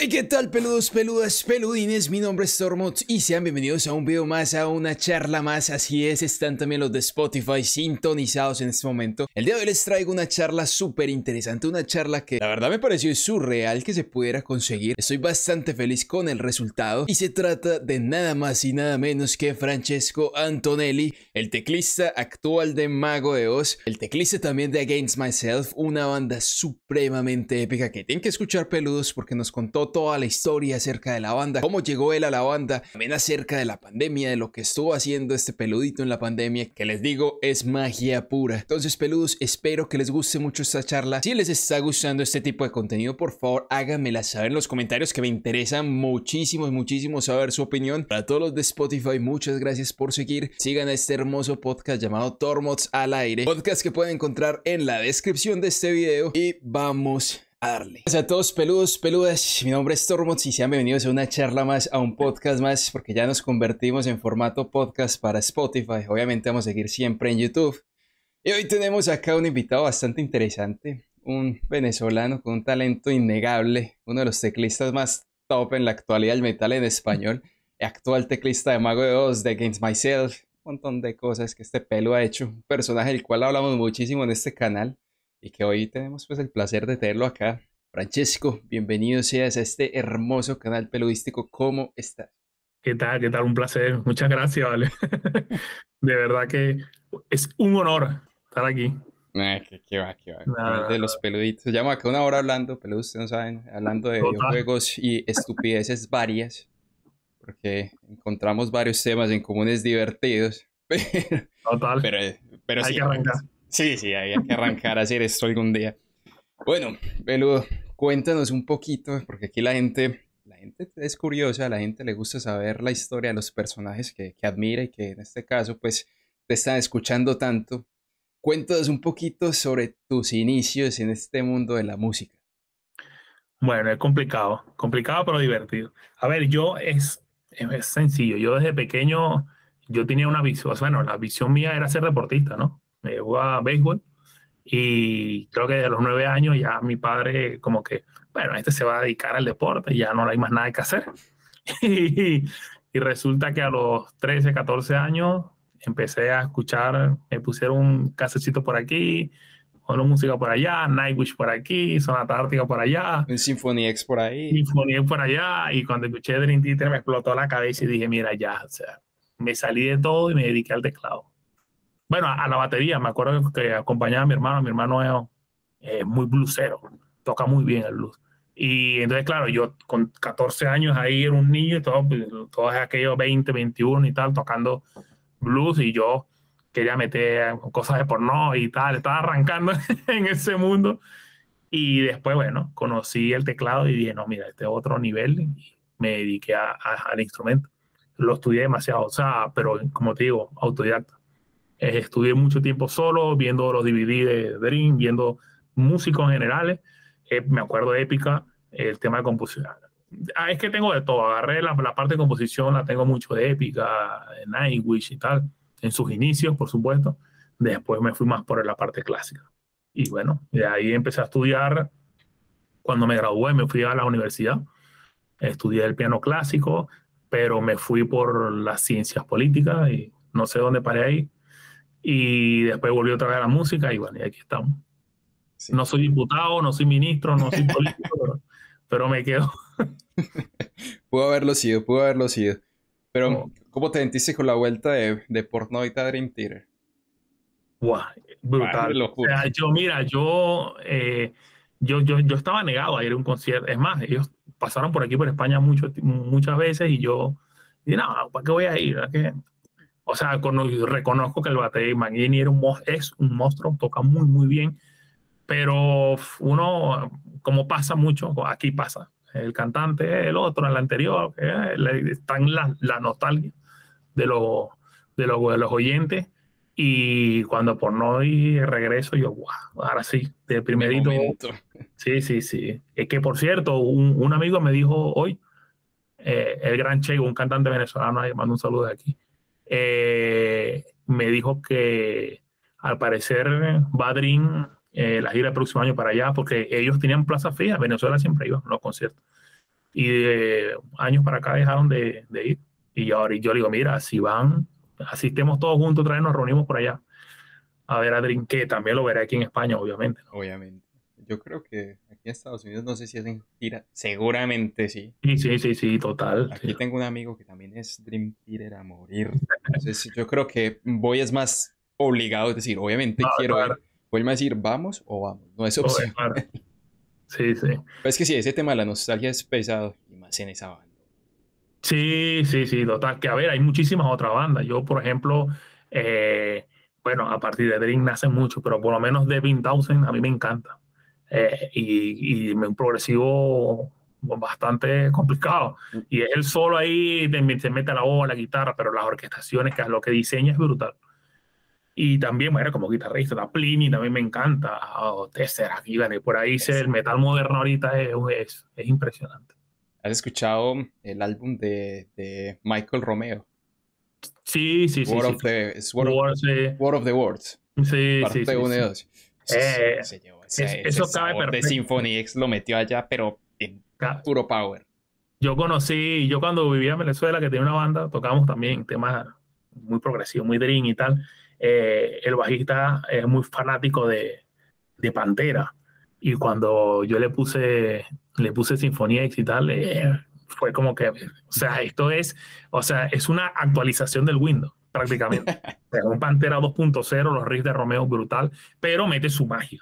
Hey, ¿qué tal, peludos, peludas, peludines? Mi nombre es Tormots y sean bienvenidos a un video más, a una charla más. Así es, están también los de Spotify sintonizados en este momento. El día de hoy les traigo una charla súper interesante, una charla que la verdad me pareció surreal que se pudiera conseguir. Estoy bastante feliz con el resultado y se trata de nada más y nada menos que Francesco Antonelli, el teclista actual de Mago de Oz, el teclista también de Against Myself, una banda supremamente épica que tienen que escuchar, peludos, porque nos contó toda la historia acerca de la banda, cómo llegó él a la banda, también acerca de la pandemia, de lo que estuvo haciendo este peludito en la pandemia, que les digo es magia pura. Entonces, peludos, espero que les guste mucho esta charla. Si les está gustando este tipo de contenido, por favor háganmela saber en los comentarios, que me interesa muchísimo saber su opinión. Para todos los de Spotify, muchas gracias por seguir. Sigan a este hermoso podcast llamado Tormots al aire, podcast que pueden encontrar en la descripción de este video, y vamos a darle. Hola a todos, peludos, peludas, mi nombre es Tormots y sean bienvenidos a una charla más, a un podcast más, porque ya nos convertimos en formato podcast para Spotify. Obviamente vamos a seguir siempre en YouTube. Y hoy tenemos acá un invitado bastante interesante, un venezolano con un talento innegable, uno de los teclistas más top en la actualidad del metal en español, actual teclista de Mago de Oz, de Against Myself, un montón de cosas que este pelo ha hecho, un personaje del cual hablamos muchísimo en este canal y que hoy tenemos pues el placer de tenerlo acá. Francesco, bienvenido seas a este hermoso canal peludístico. ¿Cómo estás? ¿Qué tal? ¿Qué tal? Un placer. Muchas gracias, vale. De verdad que es un honor estar aquí. Qué va, qué va. Canal de Nada, los peluditos. Llevamos acá una hora hablando, peludos, ustedes no saben, hablando de total, videojuegos y estupideces varias, porque encontramos varios temas en comunes divertidos. total. Pero, pero Hay sí, que arrancar. sí, hay que arrancar a hacer esto algún día. Bueno, peludo, cuéntanos un poquito, porque aquí la gente es curiosa, a la gente le gusta saber la historia de los personajes que admira y que en este caso pues te están escuchando tanto. Cuéntanos un poquito sobre tus inicios en este mundo de la música. Bueno, es complicado pero divertido. A ver, es sencillo. Yo desde pequeño, yo tenía una visión, bueno, la visión mía era ser deportista, ¿no? Me jugaba béisbol y creo que de los 9 años ya mi padre como que, bueno, este se va a dedicar al deporte y ya no hay más nada que hacer. Y, y resulta que a los 13, 14 años empecé a escuchar, me pusieron un casecito por aquí, una música por allá, Nightwish por aquí, Sonata Ártica por allá, Un Symphony X por ahí. Sinfonía por allá, y cuando escuché Dream Theater me explotó la cabeza y dije, mira, ya, o sea, me salí de todo y me dediqué al teclado. Bueno, a la batería, me acuerdo que acompañaba a mi hermano es muy bluesero, toca muy bien el blues. Y entonces, claro, yo con 14 años ahí era un niño y todos aquellos 20, 21 y tal, tocando blues, y yo quería meter cosas de porno y tal, estaba arrancando en ese mundo. Y después, bueno, conocí el teclado y dije, no, mira, este es otro nivel, y me dediqué al instrumento. Lo estudié demasiado, o sea, pero como te digo, autodidacta. Estudié mucho tiempo solo, viendo los DVD de Dream, viendo músicos en generales. Me acuerdo de Épica, el tema de composición. Es que tengo de todo. Agarré la parte de composición, la tengo mucho de Épica, de Nightwish y tal, en sus inicios, por supuesto. Después me fui más por la parte clásica. Y bueno, de ahí empecé a estudiar. Cuando me gradué, me fui a la universidad. Estudié el piano clásico, pero me fui por las ciencias políticas y no sé dónde paré ahí. Y después volví otra vez a la música y bueno, y aquí estamos. Sí. No soy diputado, no soy ministro, no soy político, pero me quedo. Pudo haberlo sido, pudo haberlo sido. Pero, Oh, ¿cómo te sentiste con la vuelta de Portnoy a Dream Theater? wow, Ah, brutal. lo O juro. sea, yo, mira, yo estaba negado a ir a un concierto. Es más, ellos pasaron por aquí, por España, muchas veces, y yo dije, no, ¿para qué voy a ir? O sea, reconozco que el batería Magnini es un monstruo, toca muy, muy bien, pero uno, como pasa mucho, aquí pasa, el cantante, el otro, el anterior, están la nostalgia de, los de los oyentes, y cuando por no ir regreso, yo, wow, ahora sí, de Mi primerito, momento. sí, sí, sí. Es que, por cierto, un amigo me dijo hoy, el gran Che, un cantante venezolano, ahí mando un saludo de aquí, me dijo que al parecer va a Dream, la gira el próximo año para allá, porque ellos tenían plaza fija, Venezuela siempre iba a los conciertos. y de años para acá dejaron de ir. Y ahora yo le digo, mira, si van, asistemos todos juntos, otra vez nos reunimos por allá a ver a Dream, que también lo veré aquí en España, obviamente, ¿no? Obviamente. Yo creo que aquí en Estados Unidos no sé si hacen gira. Seguramente sí. Sí, sí, sí, sí, total. Sí. Aquí tengo un amigo que también es Dream Theater a morir. Entonces yo creo que voy es más obligado, es decir, obviamente No, quiero claro, ir. Voy a decir, vamos o vamos. No es opción. claro. Sí, sí. Pero es que sí, ese tema de la nostalgia es pesado. Y más en esa banda. Sí, sí, sí, total. Que a ver, hay muchísimas otras bandas. Yo, por ejemplo, eh, bueno, a partir de Dream nace mucho, pero por lo menos Devin Townsend a mí me encanta. Y un progresivo bastante complicado. Y es el solo ahí, se mete la voz, la guitarra, pero las orquestaciones, que es lo que diseña, es brutal. Y también, bueno, como guitarrista, la Plini también me encanta, o Tesseract, aquí, bueno, y por ahí el metal moderno ahorita es impresionante. ¿Has escuchado el álbum de Michael Romeo? Sí, sí, sí, War sí. of the, es Sí, War of the Words. sí, sí, Parte sí, 1 y sí. 2. Eh, Se llevó ese Eso cabe sabor de perfecto. Symphony X, lo metió allá, pero en puro power. Yo cuando vivía en Venezuela, que tenía una banda, tocábamos también temas muy progresivos, muy dream y tal. El bajista es muy fanático de Pantera. Y cuando yo le puse Sinfonía X y tal, fue como que, o sea, o sea, es una actualización del Windows, prácticamente. Es un Pantera 2.0, los riffs de Romeo brutal, pero mete su magia,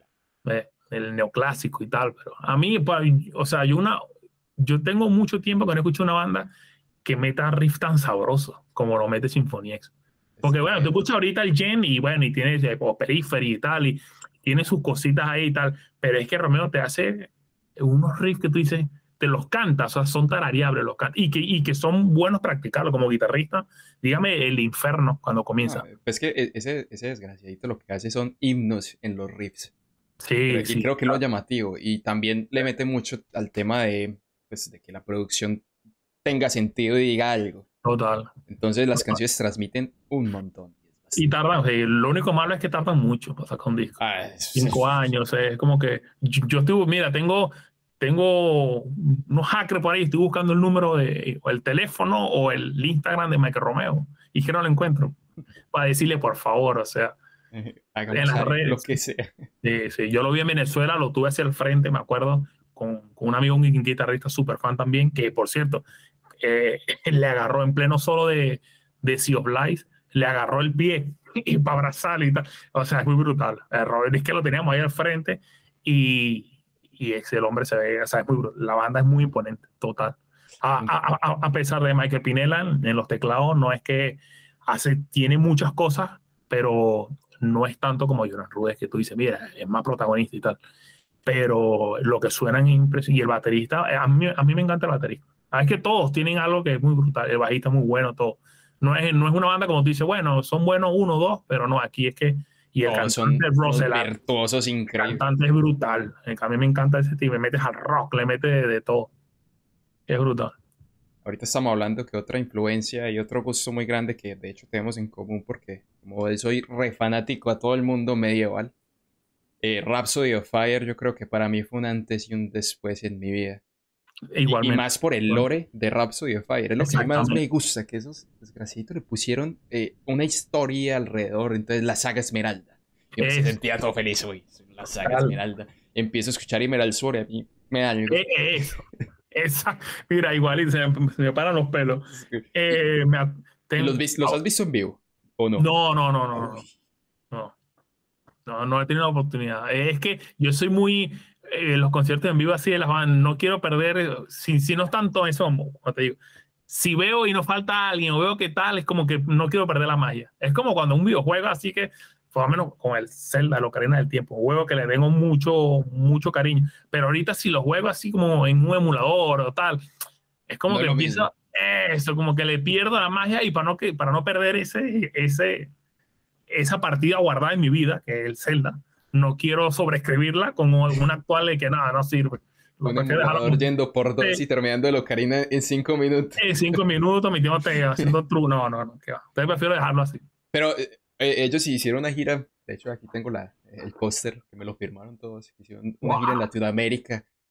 el neoclásico y tal. Pero a mí, o sea, yo tengo mucho tiempo que no escucho una banda que meta riff tan sabroso como lo mete Symphony X. Es Porque bueno, tú que escuchas ahorita el Gen y bueno, y tienes Periphery y tal, y tiene sus cositas ahí y tal, pero es que Romeo te hace unos riffs que tú dices, te los canta, o sea, son tarareables, y que son buenos practicarlo como guitarrista. Dígame el infierno cuando no, comienza. pues que ese desgraciadito lo que hace son himnos en los riffs. Sí, Y sí, creo que es lo llamativo. Y también le mete mucho al tema pues, de que la producción tenga sentido y diga algo. total. Entonces las canciones transmiten un montón. Y tardan, lo único malo es que tardan mucho para sacar un disco. Ah, 5 años, es como que yo estuve, mira, tengo unos hackers por ahí, estoy buscando el número o el teléfono o el Instagram de Michael Romeo y que no lo encuentro para decirle por favor, o sea, en hagamos las lo redes. que sea. Sí, yo lo vi en Venezuela, lo tuve hacia el frente, me acuerdo, con un amigo, un guitarrista súper fan también, que por cierto, le agarró en pleno solo de Sea of Lies, le agarró el pie y para abrazarle y tal. O sea, es muy brutal. Robert es que lo teníamos ahí al frente y el hombre se ve, o sea, es muy brutal. La banda es muy imponente, total. A pesar de Michael Pinella en los teclados, no es que tiene muchas cosas, pero no es tanto como Jonas Rudess, que tú dices, mira, es más protagonista y tal. Pero lo que suenan es impresionante. Y el baterista, a mí me encanta el baterista. Es que todos tienen algo que es muy brutal. El bajista es muy bueno, todo. No es una banda como tú dices, bueno, son buenos uno o dos, pero no, aquí es que. Y el Todos cantante son es unos Russell, virtuosos el increíbles. cantante es brutal. A mí me encanta ese tipo. Le metes al rock, le metes de todo. Es brutal. Ahorita estamos hablando que otra influencia y otro gusto muy grande que de hecho tenemos en común porque como soy re fanático a todo el mundo medieval. Rhapsody of Fire yo creo que para mí fue un antes y un después en mi vida. Y Igualmente. más por el lore de Rhapsody of Fire. Es lo que a mí más me Exactamente. gusta, que esos desgraciaditos le pusieron una historia alrededor. Entonces la saga Esmeralda. Yo me Es, sentía todo feliz, güey. La saga tal, Esmeralda. Empiezo a escuchar Emerald Sword y a mí me da algo. eso. Mira, igual y se me paran los pelos. ¿Y, Eh, me, ac- y ten- los has visto en vivo? ¿O no? no, no, no, no, Uy, no. No. No, no he tenido la oportunidad. Es que yo soy muy. Los conciertos en vivo así de las bandas, no quiero perder. Si no es tanto eso, como te digo. Si veo y no falta alguien o veo que tal, es como que no quiero perder la magia. Es como cuando un videojuego, así que, por lo menos con el Zelda, el Ocarina del Tiempo, un juego que le tengo mucho, mucho cariño. Pero ahorita, si lo juego así como en un emulador o tal, es como no es que lo mismo. empiezo. Eso, como que le pierdo la magia y para no perder esa partida guardada en mi vida, que es el Zelda, no quiero sobreescribirla como una actual de que nada, no sirve. Lo Un prefiero dejarlo emulador yendo por dos eh, y terminando el Ocarina en 5 minutos. 5 minutos, mi tío te haciendo true. No, no, no, qué va. Entonces prefiero dejarlo así. Pero ellos sí hicieron una gira. De hecho, aquí tengo el póster que me lo firmaron todos. Hicieron una gira en Wow. Latinoamérica.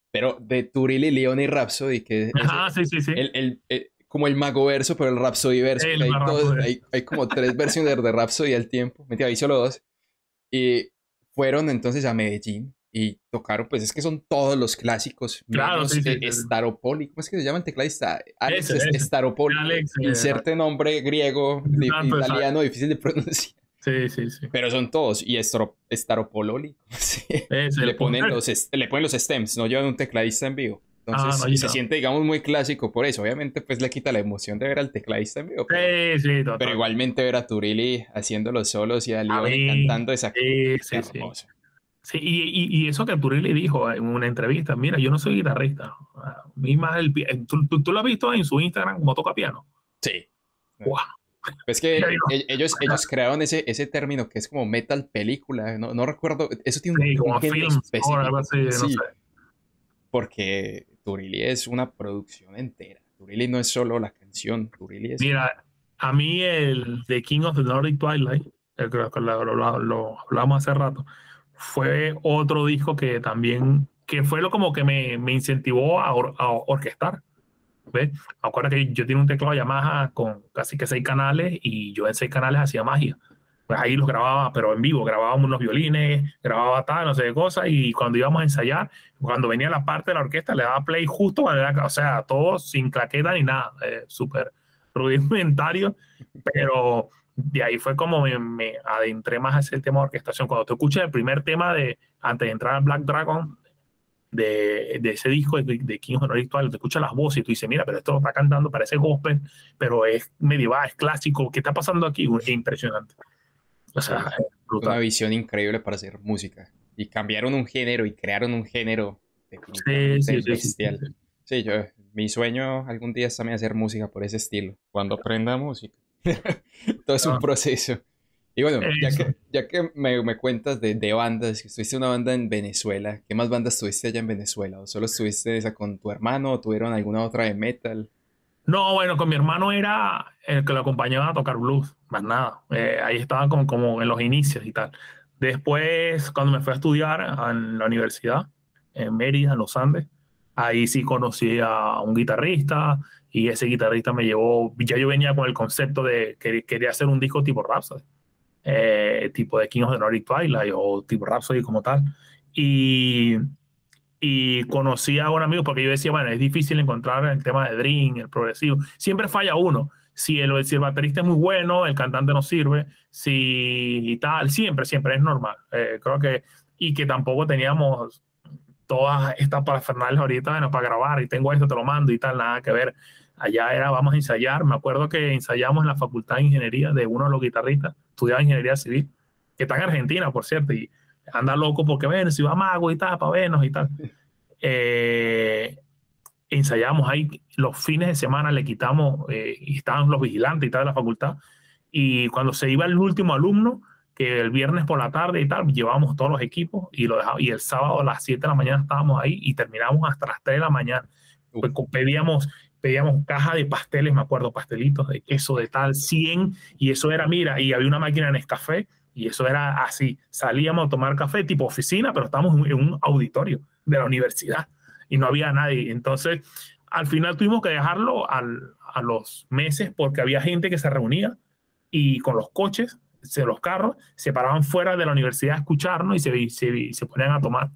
pero de Turili, Leon y Rhapsody, que es Ah, sí, sí, sí. como el Mago verso, pero el Rhapsody verso. El Hay, barraco de... hay como tres versiones de Rhapsody al tiempo. Mentira, hay solo dos. Y fueron entonces a Medellín y tocaron, pues es que son todos los clásicos, Claro, menos sí, sí. Staropoli. ¿Cómo es que se llama el tecladista? Alex Ese. Staropoli. Alex, Inserte nombre griego, tanto exacto. italiano, difícil de pronunciar. Sí, sí, sí. Pero son todos. Y Staropololi. Sí. Es el Le ponen los stems, no llevan un tecladista en vivo. Ah, Entonces no, se ya. siente, digamos, muy clásico por eso. Obviamente, pues le quita la emoción de ver al tecladista en vivo, Sí, sí, pero total. igualmente ver a Turili haciendo los solos y a A Leone mí, cantando esa... sí, Qué sí, sí. hermoso. Sí, y eso que Turi le dijo en una entrevista, mira, yo no soy guitarrista. A mí más ¿tú lo has visto en su Instagram como toca piano? Sí. ¡Guau! Es Ya que digo, ellos crearon ese término que es como metal película. No, no recuerdo. Eso tiene sí, un como género film score, algo específico. así, no sé. Sí, porque Turili es una producción entera. Turili no es solo la canción. Turili es... Mira, a mí el The King of the Nordic Twilight, el que lo hablamos hace rato, fue otro disco que también, que fue lo como que me incentivó a orquestar. ¿Ves? Me acuerdo que yo tenía un teclado Yamaha con casi que 6 canales y yo en 6 canales hacía magia. Pues ahí los grababa, pero en vivo, grabábamos unos violines, grababa tal, no sé qué cosas, y cuando íbamos a ensayar, cuando venía la parte de la orquesta, le daba play justo cuando era, o sea, todo sin claqueta ni nada, súper rudimentario, pero de ahí fue como me adentré más hacia el tema de orquestación. Cuando tú escuchas el primer tema antes de entrar al Black Dragon, de ese disco de King of the Nordic Twilight, te escuchas las voces y tú dices, mira, pero esto lo está cantando, parece gospel, pero es medieval, es clásico, ¿qué está pasando aquí? Es impresionante. O Sí, sea, es es una brutal. visión increíble para hacer música. Y cambiaron un género y crearon un género Sí, definitivamente sí, sí, sí, bestial. sí. Sí, mi sueño algún día es también hacer música por ese estilo. Cuando aprenda música. Todo es un Ah, proceso. Y bueno, eso. ya que me cuentas de bandas, que estuviste en una banda en Venezuela, ¿qué más bandas tuviste allá en Venezuela? ¿O solo estuviste esa con tu hermano o tuvieron alguna otra de metal? No, bueno, con mi hermano era el que lo acompañaba a tocar blues, más nada. Ahí estaba como en los inicios y tal. Después, cuando me fui a estudiar en la universidad, en Mérida, en los Andes, ahí sí conocí a un guitarrista y ese guitarrista me llevó, ya yo venía con el concepto de que quería hacer un disco tipo Rhapsody, tipo de King of the Nordic Twilight o tipo Rhapsody como tal. Y conocí a un amigo porque yo decía, bueno, es difícil encontrar el tema de Dream, el progresivo. Siempre falla uno. Si el baterista es muy bueno, el cantante no sirve. Si y tal, siempre es normal. Creo que, y que tampoco teníamos todas estas parafernales ahorita, bueno, para grabar y tengo esto, te lo mando y tal, nada que ver. Allá era, vamos a ensayar. Me acuerdo que ensayamos en la Facultad de Ingeniería de uno de los guitarristas, estudiaba Ingeniería Civil, que está en Argentina, por cierto, y anda loco porque, ven, si va Mago y tal, para vernos y tal. eh, Ensayamos ahí los fines de semana, le quitamos, y estaban los vigilantes y tal de la facultad, y cuando se iba el último alumno, que el viernes por la tarde y tal, llevábamos todos los equipos y, y el sábado a las 7 de la mañana estábamos ahí y terminábamos hasta las 3 de la mañana. Uf, Pues pedíamos caja de pasteles, me acuerdo, pastelitos de queso de tal, 100 y eso era, mira, y había una máquina en Nescafé, y eso era así, salíamos a tomar café tipo oficina, pero estábamos en un auditorio de la universidad y no había nadie. Entonces, al final tuvimos que dejarlo a los meses porque había gente que se reunía y con los coches, los carros, se paraban fuera de la universidad a escucharnos y se ponían a tomar.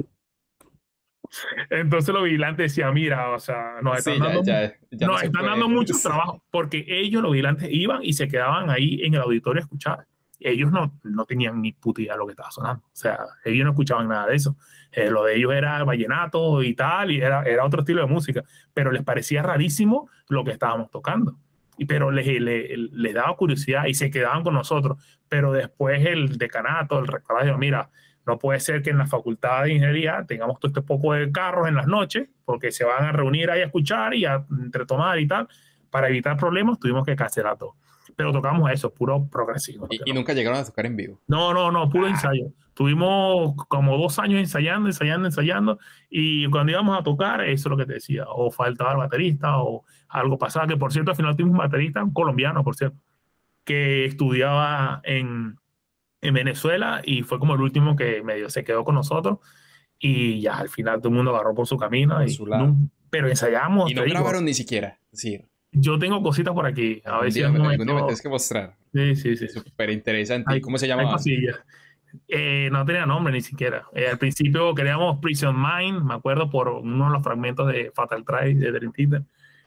Entonces los vigilantes decían, mira, o sea, sí, ya no nos se están dando puede. mucho Sí. trabajo porque ellos, los vigilantes, iban y se quedaban ahí en el auditorio a escuchar. Ellos no tenían ni puta idea de lo que estaba sonando. O sea, ellos no escuchaban nada de eso. Lo de ellos era vallenato y tal, y era otro estilo de música, pero les parecía rarísimo lo que estábamos tocando. Pero les daba curiosidad y se quedaban con nosotros. Pero después el decanato, el rectorado, dijo, mira, no puede ser que en la facultad de ingeniería tengamos todo este poco de carros en las noches, porque se van a reunir ahí a escuchar y a entretomar y tal. Para evitar problemas, tuvimos que cancelar todo. Pero tocamos eso, puro progresivo. ¿No? Y nunca llegaron a tocar en vivo. No, puro Ah, ensayo. Tuvimos como 2 años ensayando, y cuando íbamos a tocar, eso es lo que te decía, o faltaba el baterista, o algo pasaba, que por cierto, al final tuvimos un baterista, un colombiano, por cierto, que estudiaba en Venezuela y fue como el último que medio se quedó con nosotros y ya al final todo el mundo agarró por su camino. Por Y su lado. pero ensayamos, Y no te digo. grabaron ni siquiera. Es decir, Yo tengo cositas por aquí, a ver si en un algún día me momento. tienes que mostrar. Sí, sí, sí. Súper interesante. ¿Y Hay, cómo se hay llamaba? cosillas. No tenía nombre ni siquiera. Al principio creamos Prison Mind, me acuerdo, por uno de los fragmentos de Fatal Try de Dream Theater.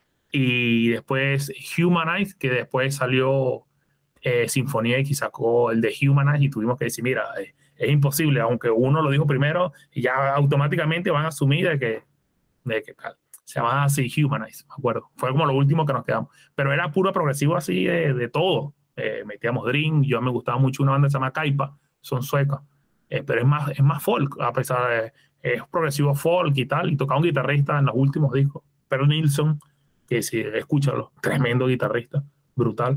Y después Humanize, que después salió Sinfonía X, sacó el de Humanize y tuvimos que decir, mira, es imposible, aunque uno lo dijo primero, y ya automáticamente van a asumir de que tal. Se llamaba así Humanize, me acuerdo. Fue como lo último que nos quedamos. Pero era puro progresivo así de todo. Metíamos Dream, yo me gustaba mucho una banda que se llama Kaipa, son suecas. Pero es más folk, a pesar de es progresivo folk y tal. Y tocaba un guitarrista en los últimos discos, Pero Nilsson, que sí, escúchalo, tremendo guitarrista, brutal.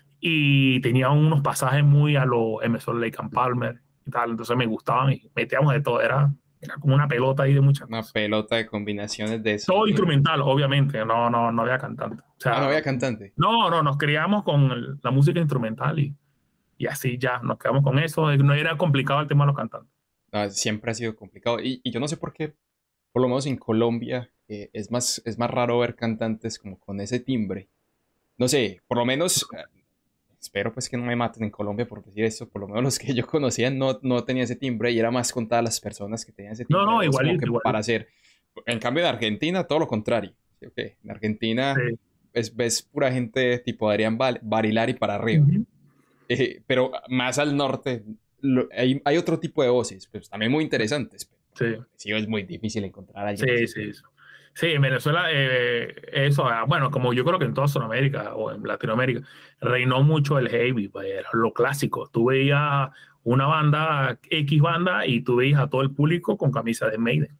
Y tenía unos pasajes muy a lo Emerson Lake and Palmer y tal. Entonces me gustaban y metíamos de todo. Era como una pelota ahí de muchas Una cosas. pelota de combinaciones de eso. Todo instrumental, obviamente, no había cantante. O Ah, no sea, había cantante. no, nos criamos con la música instrumental y así ya, nos quedamos con eso. No era complicado el tema de los cantantes. No, siempre ha sido complicado. Y yo no sé por qué, por lo menos en Colombia, es más raro ver cantantes como con ese timbre. No sé, por lo menos, espero pues que no me maten en Colombia por decir esto, por lo menos los que yo conocía no tenía ese timbre y era más contadas las personas que tenían ese No, timbre de voz como igualito, que para igualito. hacer. En cambio en Argentina, todo lo contrario. ¿Sí? Ok, en Argentina Sí. ves pura gente tipo Adrián Barilari para arriba. Ujú. Pero más al norte hay otro tipo de voces, pues también muy interesantes. Sí, Pero sí, es muy difícil encontrar a alguien sí, así. sí. Sí, en Venezuela, eso, bueno, como yo creo que en toda Sudamérica o en Latinoamérica, reinó mucho el heavy, pues, era lo clásico. Tú veías una banda, X banda, y tú veías a todo el público con camisa de Maiden.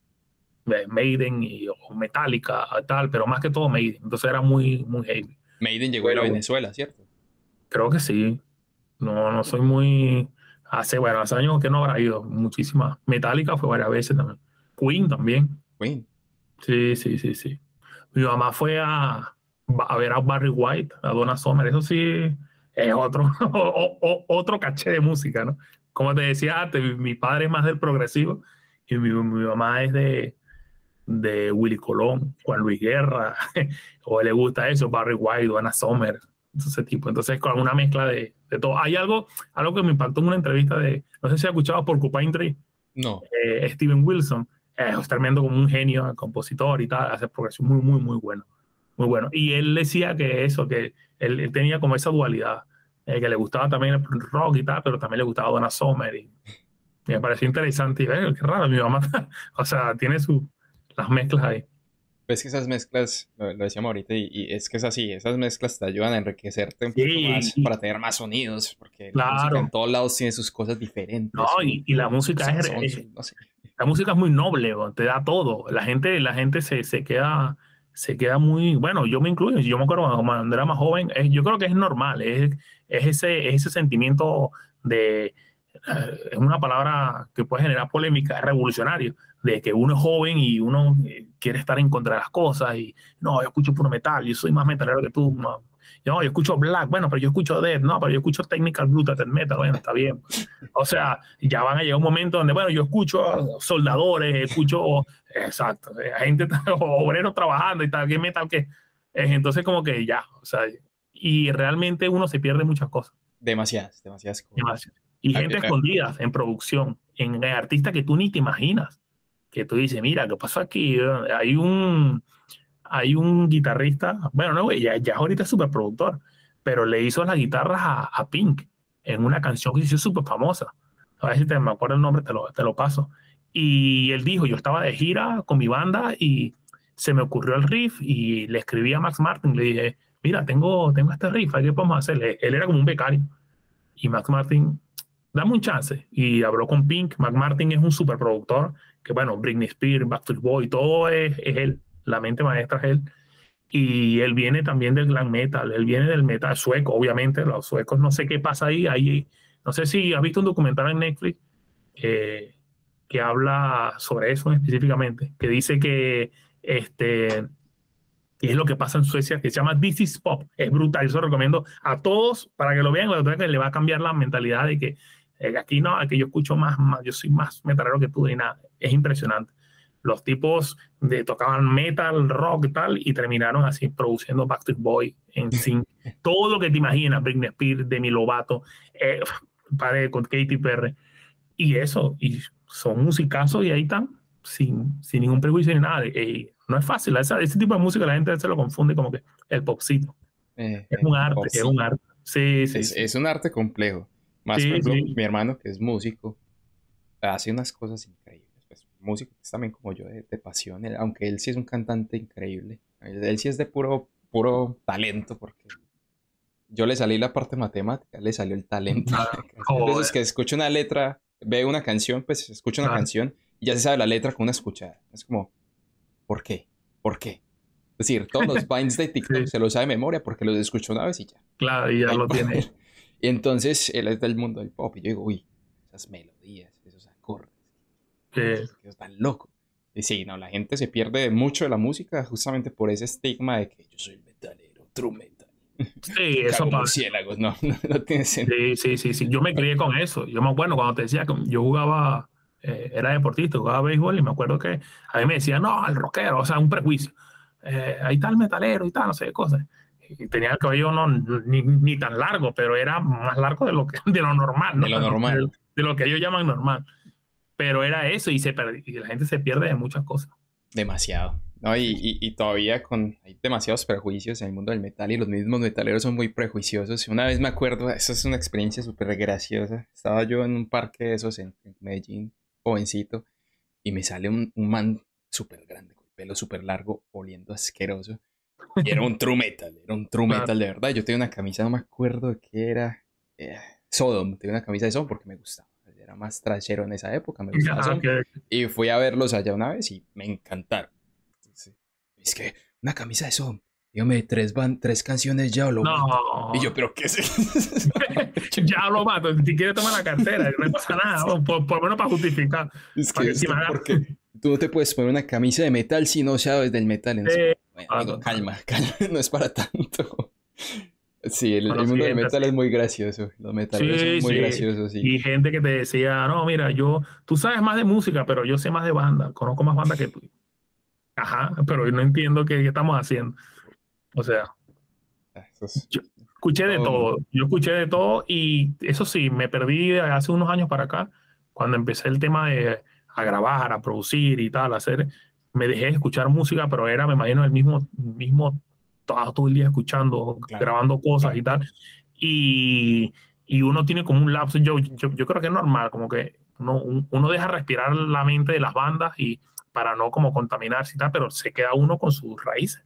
Maiden o Metallica, tal, pero más que todo Maiden. Entonces era muy, muy heavy. Maiden llegó a ir a Pero Venezuela, ¿cierto? creo que sí. No soy muy. Hace años que no habrá ido. Muchísimas. Metallica fue varias veces también. Queen también. Queen. Sí, sí, sí, sí. Mi mamá fue a ver a Barry White, a Donna Summer. Eso sí es otro, otro caché de música, ¿no? Como te decía antes, mi padre es más del progresivo y mi mamá es de Willy Colón, Juan Luis Guerra, o le gusta eso, Barry White, Donna Summer, ese tipo. Entonces, con una mezcla de todo. Hay algo que me impactó en una entrevista no sé si has escuchado Porcupine Tree, No. Steven Wilson, es tremendo como un genio, compositor y tal, hace progresión muy, muy, muy bueno. Muy bueno. Y él decía que eso, que él tenía como esa dualidad, que le gustaba también el rock y tal, pero también le gustaba Donna Summer. Y me pareció interesante. Y qué raro, mi mamá, o sea, tiene las mezclas ahí. Ves que esas mezclas, lo decíamos ahorita, y es que es así, esas mezclas te ayudan a enriquecerte un poquito Sí, más para tener más sonidos, porque la música en claro. todos lados tiene sus cosas No, diferentes, y la su música sazón, no sé. la música es muy noble, bo, te da todo. La gente se queda muy, bueno, yo me incluyo, yo me acuerdo cuando era más joven, yo creo que es normal, es ese sentimiento es una palabra que puede generar polémica, es revolucionario, de que uno es joven y uno quiere estar en contra de las cosas y no, yo escucho puro metal, yo soy más metalero que tú, no, yo escucho black, bueno, pero yo escucho death, no, pero yo escucho technical blue, death metal, bueno, está bien. O sea, ya van a llegar un momento donde, bueno, yo escucho a soldadores, escucho, exacto, a gente, obreros trabajando y tal, que metal que. Entonces, como que ya, o sea, y realmente uno se pierde muchas cosas. Demasiadas cosas. Demasiado. Y Ah, gente escondida en producción, en artistas que tú ni te imaginas. Que tú dices, mira, ¿qué pasó aquí? Hay un guitarrista, bueno, no, güey, ya ahorita es súper productor, pero le hizo las guitarras a Pink en una canción que se hizo súper famosa. A ver si me acuerdo el nombre, te lo paso. Y él dijo, yo estaba de gira con mi banda y se me ocurrió el riff y le escribí a Max Martin, le dije, mira, tengo este riff, ¿qué podemos hacer? Él era como un becario. Y Max Martin, dame un chance. Y habló con Pink. Max Martin es un superproductor, que bueno, Britney Spears, Backstreet Boy, todo es él. La mente maestra es él. Y él viene también del glam metal, él viene del metal sueco, obviamente. Los suecos, no sé qué pasa ahí. No sé si has visto un documental en Netflix eh, que habla sobre eso específicamente, que dice que es lo que pasa en Suecia, que se llama This is Pop. Es brutal, yo se lo recomiendo a todos para que lo vean, que le va a cambiar la mentalidad de que Aquí no, aquí yo escucho más, yo soy más metalero que tú y nada. Es impresionante. Los tipos tocaban metal, rock y tal, y terminaron así produciendo Backstreet Boy, NSYNC, todo lo que te imaginas, Britney Spears, Demi Lovato, padre con Katy Perry, y eso, y son musicazos y ahí están, sin ningún prejuicio ni nada. No es fácil, ese tipo de música la gente se lo confunde como que el popcito. Es un arte, es un arte. Sí, sí, sí. Es un arte complejo. Más, Sí, por ejemplo, sí. mi hermano, que es músico, hace unas cosas increíbles. Pues, músico que es también como yo de pasión, aunque él sí es un cantante increíble. Él sí es de puro talento, porque yo le salí la parte matemática, le salió el talento. Hay veces Joder, que escucho una letra, veo una canción, pues escucho una claro. canción y ya se sabe la letra con una escuchada. Es como, ¿por qué? ¿Por qué? Es decir, todos los vines de TikTok Sí, se los sabe de memoria porque los escucho una vez y ya. claro, y No ya hay lo tiene. poder. Y entonces él es del mundo del pop. Y yo digo, uy, esas melodías, esos acordes, Eh, que tan loco. Y sí, no, la gente se pierde mucho de la música justamente por ese estigma de que yo soy el metalero, true metal. sí, eso Cago pasa. murciélagos, no, no tiene sentido. Sí, sí, sí, sí. Yo me crié con eso. Bueno, cuando te decía que yo jugaba, era deportista, jugaba béisbol y me acuerdo que a mí me decían, no, el rockero, o sea, un prejuicio. Ahí está el metalero y tal, no sé qué cosas. Y tenía el cabello no, ni tan largo, pero era más largo de lo normal, De ¿no? lo normal. De lo que ellos llaman normal. Pero era eso y la gente se pierde de muchas cosas. Demasiado. ¿No? Sí, Y todavía hay demasiados prejuicios en el mundo del metal y los mismos metaleros son muy prejuiciosos. Una vez me acuerdo, eso es una experiencia súper graciosa. Estaba yo en un parque de esos en Medellín, jovencito, y me sale un man súper grande, con el pelo súper largo, oliendo asqueroso. Y era un true claro. metal de verdad. Yo tenía una camisa, no me acuerdo de qué era. eh, Sodom, tenía una camisa de Sodom porque me gustaba. Era más trashero en esa época, me gustaba Ajá, Sodom. Y fui a verlos allá una vez y me encantaron. Entonces, es que una camisa de Sodom. Dígame, tres canciones ya o lo mato. Y no, yo, ¿pero qué es eso? ya lo mato. Si quieres tomar la cartera, no pasa nada. Por lo menos para justificar. Para que Es que encima haga. porque tú no te puedes poner una camisa de metal si no sabes del metal en sí. Bueno, Ah, amigo, total. calma, calma, no es para tanto. Sí, Con el los mundo del siguientes, metal sí. es muy gracioso. Los metaleros son Sí, muy sí. graciosos, sí. Y gente que te decía, no, mira, tú sabes más de música, pero yo sé más de banda, conozco más banda que tú. Ajá, pero yo no entiendo qué estamos haciendo. O sea, Eso es yo escuché de todo un todo, mundo. yo escuché de todo y eso sí, me perdí de hace unos años para acá, cuando empecé el tema de a grabar, a producir y tal, me dejé de escuchar música, pero era, me imagino, el mismo todo el día escuchando, Claro, grabando cosas y claro. tal. Y, y uno tiene como un lapso, yo creo que es normal, como que uno deja respirar la mente de las bandas y para no como contaminarse y tal, pero se queda uno con sus raíces.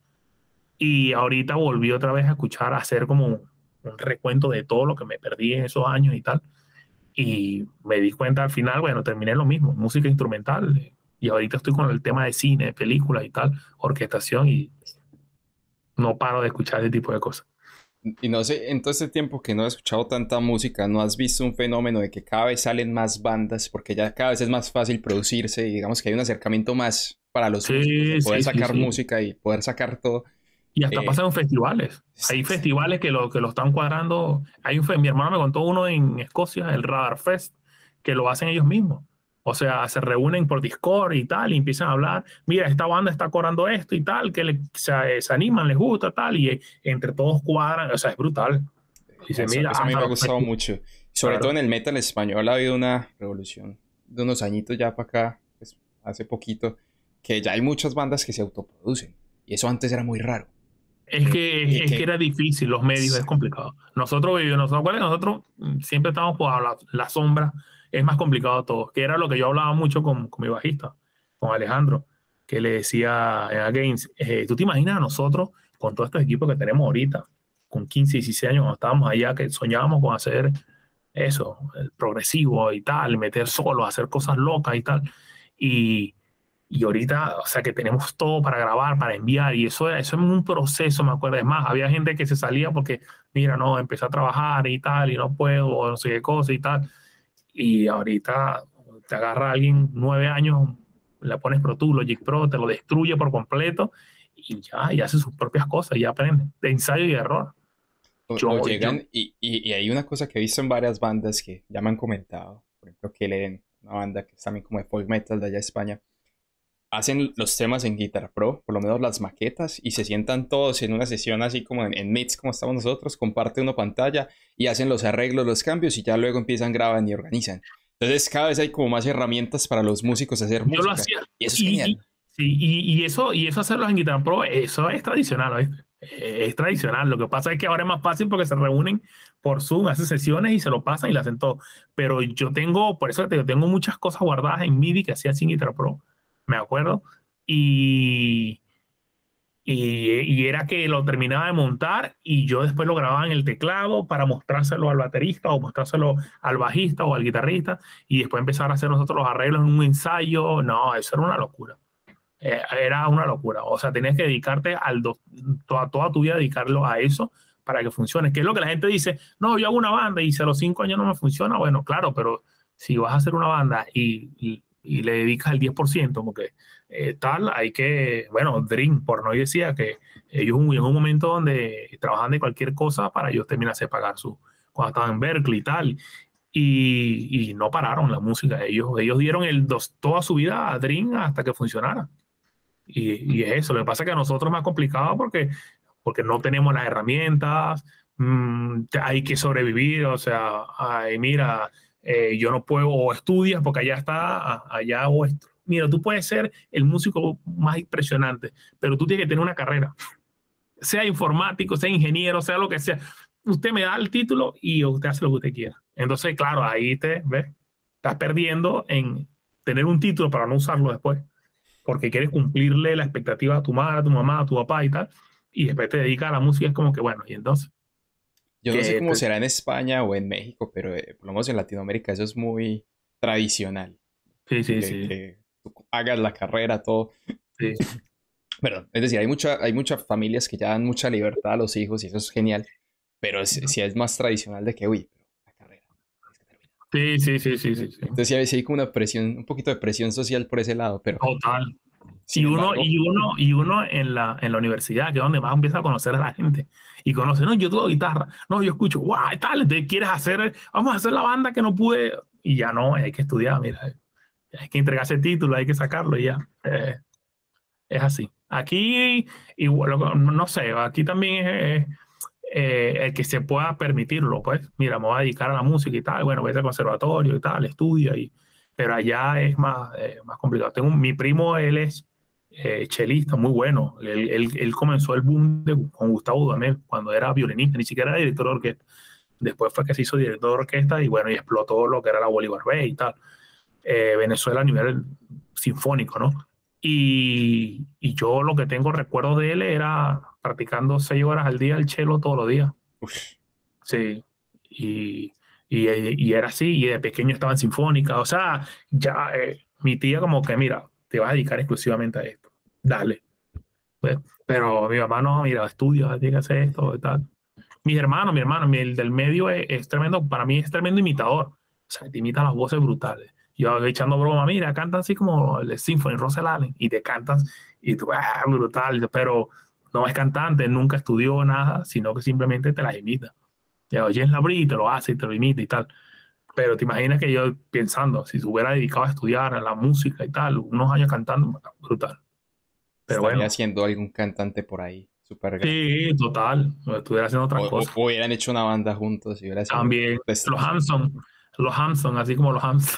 Y ahorita volví otra vez a escuchar, a hacer como un recuento de todo lo que me perdí en esos años y tal. Y me di cuenta al final, bueno, terminé lo mismo, música instrumental. Y ahorita estoy con el tema de cine, películas y tal, orquestación y no paro de escuchar ese tipo de cosas. Y no sé, en todo este tiempo que no he escuchado tanta música, ¿no has visto un fenómeno de que cada vez salen más bandas? Porque ya cada vez es más fácil producirse y digamos que hay un acercamiento más para los músicos de Sí, poder sí, sí, sacar sí. música y poder sacar todo. Y hasta Eh, pasan en festivales. Hay exacto. festivales que lo están cuadrando. Mi hermano me contó uno en Escocia, el Radar Fest, que lo hacen ellos mismos. O sea, se reúnen por Discord y tal, y empiezan a hablar. Mira, esta banda está cobrando esto y tal, se animan, les gusta tal, y entre todos cuadran. O sea, es brutal. Dice, mira, Eso a mí hasta me ha los gustado festivales. mucho. Sobre todo Claro. en el metal español ha habido una revolución de unos añitos ya para acá, pues, hace poquito, que ya hay muchas bandas que se autoproducen. Y eso antes era muy raro. Es que, es que Que era difícil, los medios es exacto. complicado. Nosotros siempre estamos por la sombra, es más complicado todo, que era lo que yo hablaba mucho con mi bajista, con Alejandro, que le decía en Against, ¿tú te imaginas a nosotros con todos estos equipos que tenemos ahorita, con 15, 16 años, cuando estábamos allá, que soñábamos con hacer eso, el progresivo y tal, meter solos, hacer cosas locas y tal? Y, y ahorita, o sea, que tenemos todo para grabar, para enviar, y eso es un proceso, me acuerdo. Es más, había gente que se salía porque, mira, no, empecé a trabajar y tal, y no puedo, o no sé qué cosa y tal. Y ahorita te agarra alguien 9 años, le pones Pro Tools, Logic Pro, te lo destruye por completo, y ya, y hace sus propias cosas, y aprende, de ensayo y error. O llegan y hay una cosa que he visto en varias bandas que ya me han comentado, por ejemplo, que leen una banda que es también como de folk metal de allá de España, hacen los temas en Guitar Pro, por lo menos las maquetas, y se sientan todos en una sesión así como en Meets, como estamos nosotros, comparten una pantalla y hacen los arreglos, los cambios, y ya luego empiezan, graban y organizan. Entonces cada vez hay como más herramientas para los músicos hacer música. Yo lo hacía. Y eso es genial. Y eso hacerlo en Guitar Pro, eso es tradicional, ¿viste? Es tradicional. Lo que pasa es que ahora es más fácil porque se reúnen por Zoom, hacen sesiones y se lo pasan y lo hacen todo. Pero yo tengo, por eso tengo muchas cosas guardadas en MIDI que hacía sin Guitar Pro, me acuerdo. Y, y era que lo terminaba de montar y yo después lo grababa en el teclado para mostrárselo al baterista o mostrárselo al bajista o al guitarrista y después empezar a hacer nosotros los arreglos en un ensayo. No, eso era una locura. Era una locura. O sea, tenías que dedicarte toda tu vida dedicarlo a eso para que funcione. Que es lo que la gente dice, no, yo hago una banda y si a los 5 años no me funciona, bueno, claro, pero si vas a hacer una banda y le dedicas el 10%, porque tal, hay que, bueno, Dream, por no decía que ellos en un momento donde trabajan de cualquier cosa para ellos terminarse de pagar cuando estaban en Berkeley y tal. Y no pararon la música. Ellos dieron toda su vida a Dream hasta que funcionara. Y es eso. Lo que pasa es que a nosotros es más complicado porque no tenemos las herramientas, hay que sobrevivir. O sea, ay, mira, yo no puedo, o estudias porque allá está, allá o esto. Mira, tú puedes ser el músico más impresionante, pero tú tienes que tener una carrera, sea informático, sea ingeniero, sea lo que sea. Usted me da el título y usted hace lo que usted quiera. Entonces, claro, ahí estás perdiendo en tener un título para no usarlo después, porque quieres cumplirle la expectativa a tu madre, a tu mamá, a tu papá y tal, y después te dedicas a la música. Es como que, bueno, y entonces... Yo no sé cómo será en España o en México, pero por lo menos en Latinoamérica eso es muy tradicional. Sí. Que tú hagas la carrera, todo. Sí. Perdón, es decir, hay muchas familias que ya dan mucha libertad a los hijos y eso es genial, pero sí es más tradicional de que, uy, pero la carrera. Sí. Entonces sí hay como una presión, un poquito de presión social por ese lado, pero... Total. Sin embargo, Y uno en la universidad, que es donde más empieza a conocer a la gente. Y conoce, no, yo toco guitarra, no, yo escucho, guau, tal, entonces quieres vamos a hacer la banda que no pude. Y ya no, hay que estudiar, mira, hay que entregarse el título, hay que sacarlo y ya. Es así. Aquí, igual, no sé, aquí también es el que se pueda permitirlo, pues, mira, me voy a dedicar a la música y tal, bueno, voy al conservatorio y tal, estudio, pero allá es más complicado. Mi primo, él es chelista, muy bueno. Él comenzó el boom con Gustavo Dudamel cuando era violinista, ni siquiera era director de orquesta. Después fue que se hizo director de orquesta y bueno, y explotó lo que era la Bolívar Bay y tal. Venezuela a nivel sinfónico, ¿no? Y yo lo que tengo recuerdo de él era practicando 6 horas al día el cello todos los días. uf, Sí. Y era así, y de pequeño estaba en sinfónica. O sea, ya mi tía como que, mira, te vas a dedicar exclusivamente a esto. Dale. Pues, pero mi mamá no, mira, estudia, tiene que hacer esto y tal. Mi hermano, el del medio es tremendo, para mí es tremendo imitador. O sea, te imita las voces brutales. Yo echando broma, mira, cantan así como el Symphony, Russell Allen, y te cantas, y tú, brutal, pero no es cantante, nunca estudió nada, sino que simplemente te las imita. Ya oyes la brita, lo hace y te lo imita y tal. Pero te imaginas que yo pensando, si se hubiera dedicado a estudiar a la música y tal, unos años cantando, brutal. Pero estaría bueno, siendo algún cantante por ahí, súper grande. sí, total, estuviera haciendo otras cosas. O hubieran hecho una banda juntos y hubiera sido un También destrozo. Los Hanson, así como los Hanson.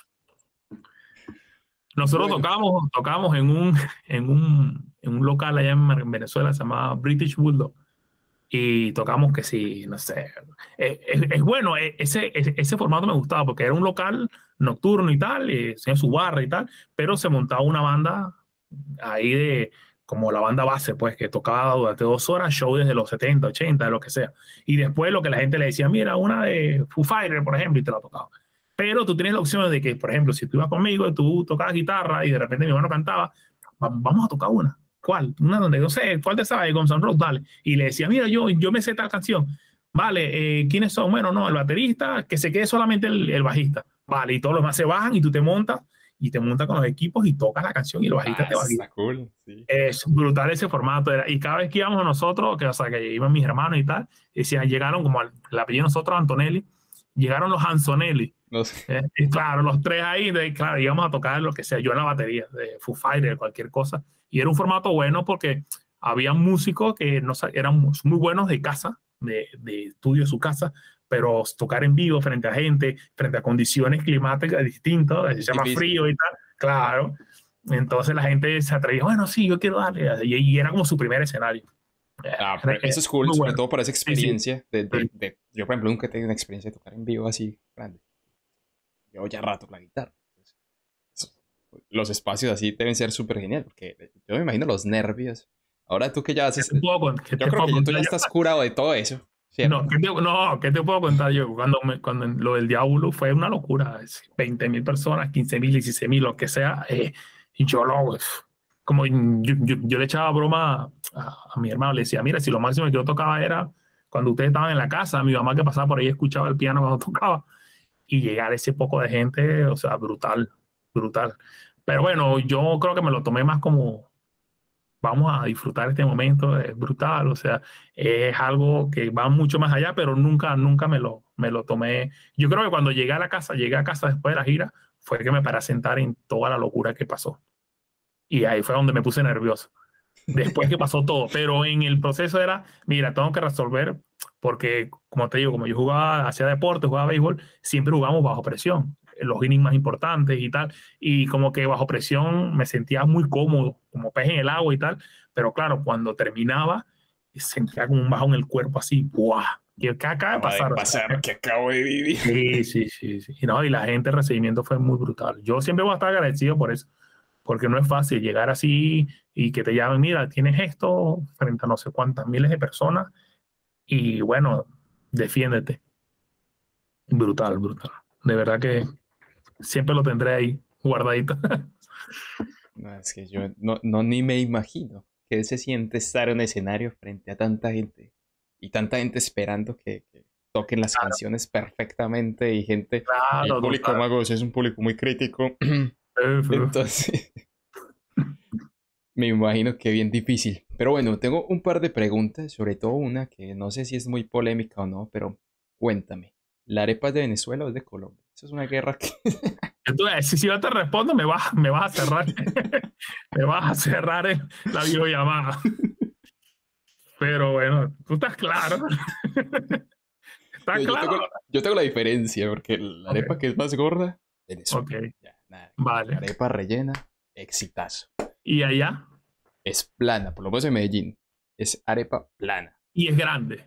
Nosotros Bueno, tocamos en un local allá en Venezuela, se llamaba British Bulldog, y tocamos que sí, no sé. Es bueno, ese formato me gustaba porque era un local nocturno y tal, y tenía su barra y tal, pero se montaba una banda ahí como la banda base, pues, que tocaba durante 2 horas, show desde los 70, 80, de lo que sea. Y después lo que la gente le decía, mira, una de Foo Fighters, por ejemplo, y te la tocaba. Pero tú tienes la opción de que, por ejemplo, si tú ibas conmigo y tú tocabas guitarra y de repente mi hermano cantaba, vamos a tocar una. ¿Cuál? Una donde, no sé, ¿cuál te sabes? Guns N' Roses, dale. Y le decía, mira, yo me sé tal canción. Vale, ¿quiénes son? Bueno, no, el baterista, que se quede solamente el bajista. Vale, y todos los demás se bajan y tú te montas y te montas con los equipos y tocas la canción y el bajista te va a guiar. Está cool, sí. Es brutal ese formato. Y cada vez que íbamos nosotros, que, o sea, que iban mis hermanos y tal, decían, llegaron como el apellido de nosotros, Antonelli, llegaron los Anzonelli. No sé. Y claro, los tres ahí, claro, íbamos a tocar lo que sea, yo en la batería, de Foo Fighters, cualquier cosa. Y era un formato bueno porque había músicos que no, eran muy buenos de casa, de estudio de su casa, pero tocar en vivo frente a gente, frente a condiciones climáticas distintas, se llama frío y tal, claro. Entonces la gente se atrevía, bueno, sí, yo quiero darle. Y era como su primer escenario. Eso es cool, sobre todo por esa experiencia. Sí, sí. Yo, por ejemplo, nunca he tenido una experiencia de tocar en vivo así grande. Llevo ya rato con la guitarra. Los espacios así deben ser súper genial, porque yo me imagino los nervios. Ahora tú que ya haces... Yo creo que tú ya estás curado de todo eso. ¿Cierto? ¿Qué te puedo contar yo? Cuando lo del Diablo fue una locura. 20.000 personas, 15.000, 16.000, lo que sea. Y yo como yo le echaba broma a mi hermano, le decía, mira, si lo máximo que yo tocaba era cuando ustedes estaban en la casa, mi mamá que pasaba por ahí escuchaba el piano cuando tocaba, y llegar ese poco de gente, o sea, brutal. Pero bueno, yo creo que me lo tomé más como, vamos a disfrutar este momento, es brutal, o sea, es algo que va mucho más allá, pero nunca me lo tomé. Yo creo que cuando llegué a casa después de la gira, fue que me paré a sentar en toda la locura que pasó. Y ahí fue donde me puse nervioso. Después que pasó todo. Pero en el proceso era, mira, tengo que resolver, porque, como te digo, como yo hacía deporte, jugaba béisbol, siempre jugamos bajo presión, los innings más importantes y tal. Y como que bajo presión me sentía muy cómodo, como pez en el agua y tal. Pero claro, cuando terminaba, sentía como un bajo en el cuerpo así, ¡buah! ¿Qué acaba de pasar? ¿Qué acabo de vivir? Sí. Y la gente, el recibimiento fue muy brutal. Yo siempre voy a estar agradecido por eso, porque no es fácil llegar así y que te llamen, mira, tienes esto frente a no sé cuántas miles de personas y bueno, defiéndete. Brutal. De verdad que siempre lo tendré ahí guardadito. No, es que yo no ni me imagino que se siente estar en un escenario frente a tanta gente y tanta gente esperando que toquen las canciones perfectamente y gente, el público magos es un público muy crítico. Entonces me imagino que bien difícil. Pero bueno, tengo un par de preguntas, sobre todo una que no sé si es muy polémica o no, pero cuéntame. ¿La arepa es de Venezuela o es de Colombia? Eso es una guerra que... Entonces, si yo te respondo, me vas a cerrar. Me vas a cerrar la videollamada. Pero bueno, tú estás claro. Yo tengo la diferencia, porque la arepa que es más gorda, Venezuela. Okay. Ya, nada. Vale. La arepa rellena, exitazo. ¿Y allá? Es plana, por lo menos en Medellín. Es arepa plana. Y es grande.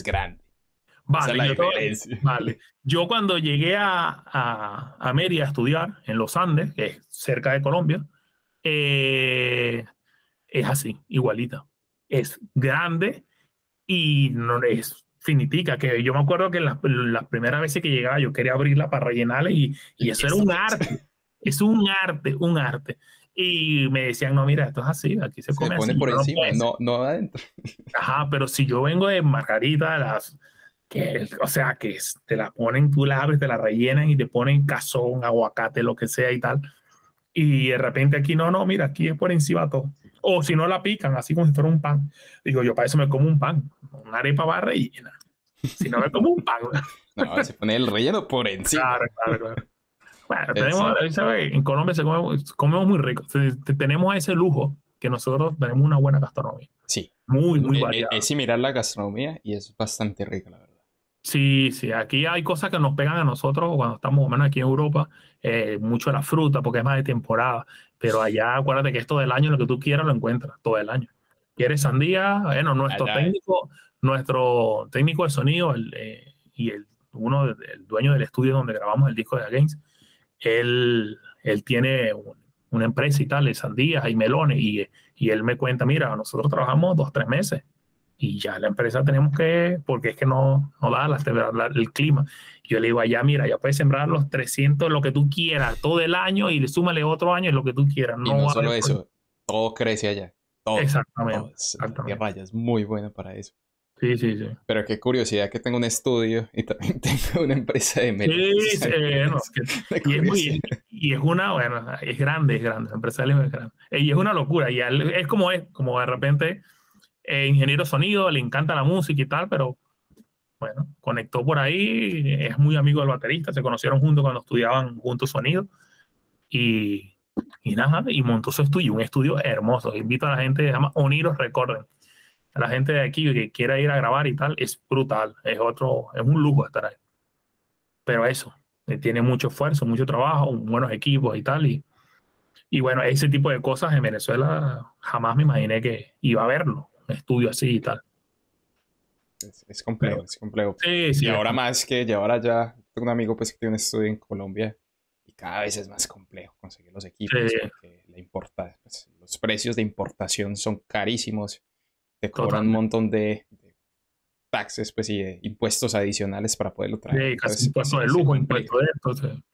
Vale. Yo cuando llegué a Mérida a estudiar en los Andes, que es cerca de Colombia, es así, igualita. Es grande y no es finitica, que yo me acuerdo que las primeras veces que llegaba yo quería abrirla para rellenarla y eso era un arte. Es un arte. Y me decían, no, mira, esto es así, aquí se come pone así. por encima, no adentro. Ajá, pero si yo vengo de Margarita, o sea, que te la ponen, tú la abres, te la rellenan y te ponen cazón, aguacate, lo que sea y tal. Y de repente aquí no, mira, aquí es por encima todo. O si no la pican, así como si fuera un pan. Digo, yo para eso me como un pan. Una arepa va rellena. Si no me como un pan. No, se pone el relleno por encima. Claro. Bueno, en Colombia comemos muy rico. Tenemos ese lujo que nosotros tenemos una buena gastronomía. Sí. Muy variada. Es similar la gastronomía y es bastante rica, la verdad. Sí, aquí hay cosas que nos pegan a nosotros cuando estamos, menos aquí en Europa, mucho la fruta porque es más de temporada, pero allá acuérdate que esto del año, lo que tú quieras lo encuentras todo el año. ¿Quieres sandía? Bueno, nuestro técnico de sonido y el dueño del estudio donde grabamos el disco de Against, él tiene una empresa y tal, de sandías y melones, y él me cuenta, mira, nosotros trabajamos 2-3 meses y ya la empresa tenemos porque es que no da el clima. Yo le digo, allá, mira, ya puedes sembrar los 300, lo que tú quieras, todo el año, y le súmale otro año, lo que tú quieras. Y no solo eso, todo crece allá. Todo. Exactamente. La tierra allá es muy buena para eso. Sí, sí, sí. Pero qué curiosidad que tengo un estudio y también tengo una empresa de melódicos. Sí, sí, no, y es muy, y es una, bueno, es grande, la empresa de él es grande. Y es una locura, y es, como de repente, ingeniero de sonido, le encanta la música y tal, pero bueno, conectó por ahí, es muy amigo del baterista, se conocieron juntos cuando estudiaban juntos sonido, y, y nada, y montó su estudio, un estudio hermoso. Invito a la gente, se llama Oniros Recording. A la gente de aquí que quiera ir a grabar y tal, es brutal, es un lujo estar ahí. Pero eso, tiene mucho esfuerzo, mucho trabajo, buenos equipos y tal. Y bueno, ese tipo de cosas en Venezuela jamás me imaginé que iba a verlo, un estudio así y tal. Es complejo, Pero es complejo. sí, Y sí, ahora más que ya ahora ya tengo un amigo pues que tiene un estudio en Colombia y cada vez es más complejo conseguir los equipos sí, porque pues, los precios de importación son carísimos, te cobran un totalmente. montón de taxes pues y de impuestos adicionales para poderlo traer. Sí, casi Entonces impuesto de se lujo, complica. impuesto de esto, sí,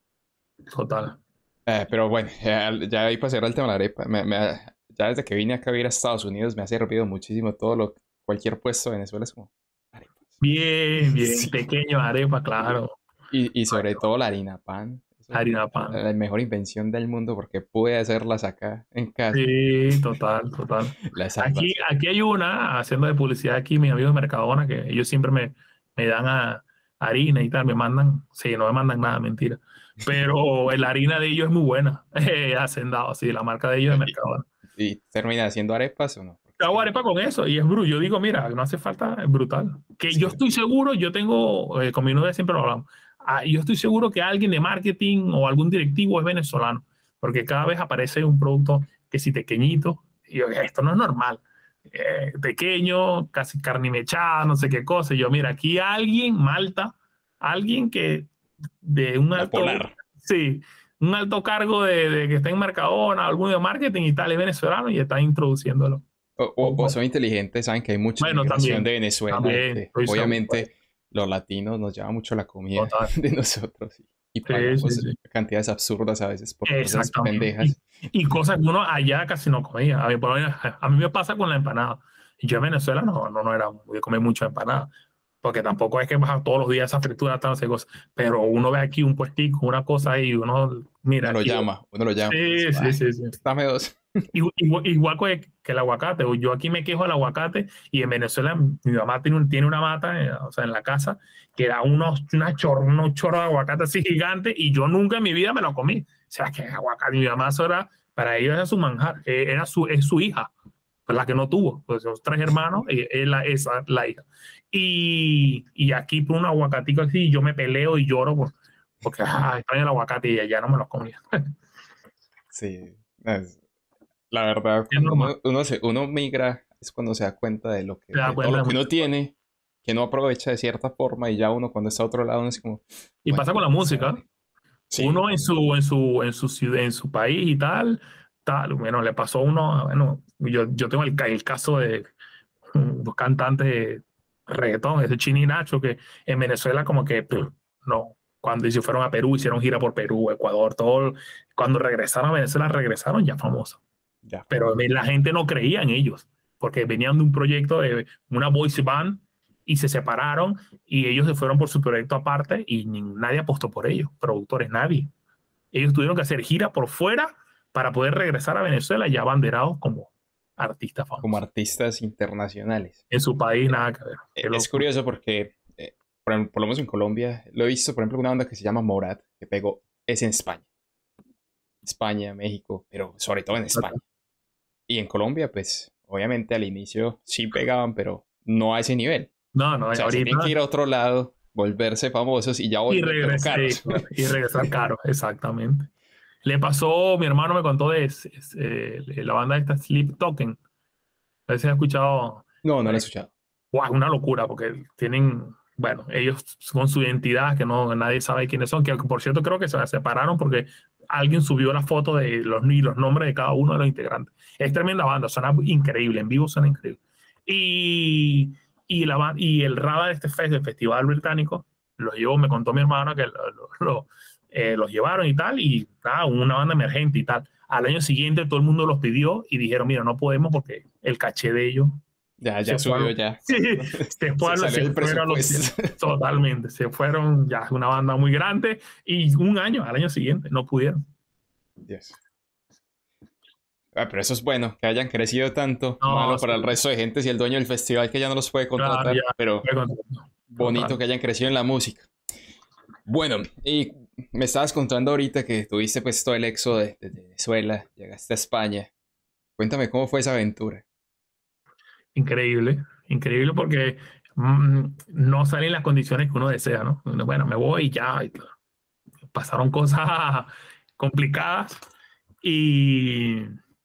total. Pero bueno, ya ahí para cerrar el tema de la arepa, ya desde que vine acá a vivir a Estados Unidos me ha servido muchísimo cualquier puesto de Venezuela es como arepas. Bien, bien, Sí. pequeño arepa, claro. Y sobre todo la harina pan. Eso fue Harina pan. la mejor invención del mundo porque pude hacerlas acá en casa. Sí, total, total. La Aquí, salvación. aquí hay una, haciendo de publicidad aquí, mis amigos de Mercadona, que ellos siempre me dan harina y tal, me mandan, sí, no me mandan nada, mentira. Pero la harina de ellos es muy buena, Hacendado, sí, la marca de ellos de ¿Y, Mercadona. y termina haciendo arepas o no? Porque es Yo hago que arepa con eso y es brutal. Yo digo, mira, no hace falta, es brutal. Que es yo que estoy seguro, yo tengo, con mi novia siempre lo hablamos, yo estoy seguro que alguien de marketing o algún directivo es venezolano, porque cada vez aparece un producto que si pequeñito, y yo, esto no es normal. Pequeño, casi carne mechada, no sé qué cosa. Y yo, mira, aquí alguien, Malta, alguien que de un la alto, polar. sí, un alto cargo de que está en Mercadona, algún de marketing y tal, es venezolano y está introduciéndolo. O son inteligentes, saben que hay mucha Bueno, inmigración de también, Venezuela y también, que estoy seguro. obviamente los latinos nos llama mucho la comida Total. de nosotros y Sí, sí, pagamos sí. cantidades absurdas a veces por cosas Exactamente. pendejas. Y cosas que uno allá casi no comía. A mí, por lo menos, a mí me pasa con la empanada. Y yo en Venezuela no era de comer mucho empanada. Porque tampoco es que vas todos los días a esa fritura, tal, esas cosas. Pero uno ve aquí un puestico, una cosa ahí, y uno, mira, aquí. Uno lo llama y dice, Sí, sí, "Ay, sí, sí. dame dos". Igual que el aguacate. Yo aquí me quejo del aguacate y en Venezuela mi mamá tiene una mata, o sea, en la casa, que da unos chorros de aguacate así gigantes y yo nunca en mi vida me lo comí. O sea, que aguacate, mi mamá eso era, para ellos era su manjar, es su hija, pues la que no tuvo, pues los tres hermanos, esa la hija. Y aquí por un aguacatico así, yo me peleo y lloro porque extraño el aguacate y ya no me lo comía. Sí, la verdad, Es cuando normal, uno migra es cuando se da cuenta te das de todo cuenta lo de que uno muchas cosas. tiene, que no aprovecha de cierta forma y ya uno cuando está a otro lado uno es como, Y bueno, pasa con la música. sabe. Sí, Uno en su ciudad, en su país y tal. Bueno, le pasó a uno, bueno, yo tengo el caso de dos cantantes de reggaetón, ese Chini y Nacho, que en Venezuela como que, no, cuando se fueron a Perú, hicieron gira por Perú, Ecuador, todo, cuando regresaron a Venezuela, regresaron ya famosos. ya Pero famoso. la gente no creía en ellos, porque venían de un proyecto de una voice band y se separaron y ellos se fueron por su proyecto aparte y nadie apostó por ellos, productores, nadie. Ellos tuvieron que hacer gira por fuera para poder regresar a Venezuela ya abanderados como artistas Como famosos. artistas internacionales. En su país nada que ver. Qué Es locura. curioso porque, por lo menos en Colombia, lo he visto, por ejemplo, una banda que se llama Morat, que pegó, es en España. España, México, pero sobre todo en España. Y en Colombia, pues, obviamente al inicio sí pegaban, pero no a ese nivel. No, no, O sea, se tienen que ahorita ir a otro lado, volverse famosos y ya volver, pero caros. y regresar caro, exactamente. Le pasó, mi hermano me contó la banda esta Sleep Token. A veces he escuchado, No, no lo he eh, escuchado. wow, una locura porque tienen, bueno, ellos con su identidad que no nadie sabe quiénes son, que por cierto creo que se separaron porque alguien subió la foto de los nombres de cada uno de los integrantes. Es tremenda banda, suena increíble, en vivo suena increíble. Y, y el radar de este del festival británico los llevó, me contó mi hermano que los llevaron y tal, y nada, una banda emergente y tal. Al año siguiente todo el mundo los pidió y dijeron, mira, no podemos porque el caché de ellos Ya subió ya. Sí, se fueron, salió el presupuesto. Totalmente, se fueron ya, una banda muy grande y al año siguiente, no pudieron. Dios. Pero eso es bueno, que hayan crecido tanto. No, Malo para sí, el resto de gente si el dueño del festival que ya no los puede claro, contratar, ya, pero bonito total. que hayan crecido en la música. Bueno, y me estabas contando ahorita que tuviste pues todo el éxodo de Venezuela, llegaste a España. Cuéntame cómo fue esa aventura. Increíble, increíble porque no salen las condiciones que uno desea, ¿no? Bueno, me voy y ya, y pasaron cosas complicadas y,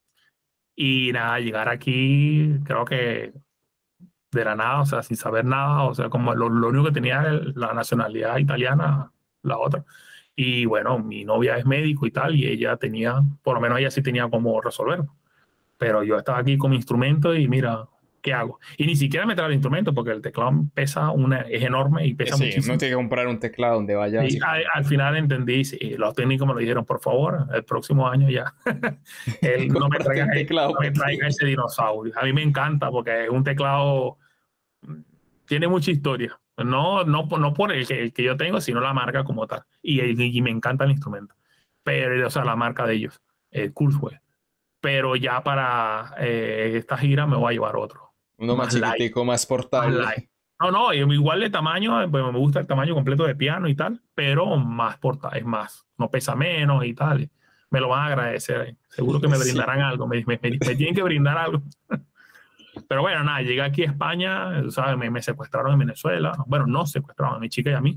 y nada, llegar aquí, creo que de la nada, o sea, sin saber nada, o sea, como lo único que tenía era la nacionalidad italiana, la otra. Y bueno, mi novia es médico y tal, y ella tenía, por lo menos ella sí tenía cómo resolver. Pero yo estaba aquí con mi instrumento y mira, ¿qué hago? Y ni siquiera me trae el instrumento porque el teclado es enorme y pesa Sí, uno muchísimo. tiene que comprar un teclado donde vaya. Y al final entendí, sí, los técnicos me lo dijeron, por favor, el próximo año ya, no me Comprarte traigas, un teclado no me traigas ese dinosaurio. A mí me encanta porque es un teclado, tiene mucha historia. No por el que yo tengo, sino la marca como tal. Y me encanta el instrumento. Pero, o sea, la marca de ellos, Kurzweil. Pero ya para esta gira me voy a llevar otro, Uno más más light, chiquitico, más más light. portable. No, igual de tamaño, pues me gusta el tamaño completo de piano y tal, pero más portable, es más, no pesa menos y tal. Me lo van a agradecer, seguro que me Sí. brindarán algo, me tienen que brindar algo. Pero bueno, nada, llegué aquí a España, ¿sabes? Me secuestraron en Venezuela, bueno, no secuestraron a mi chica y a mí.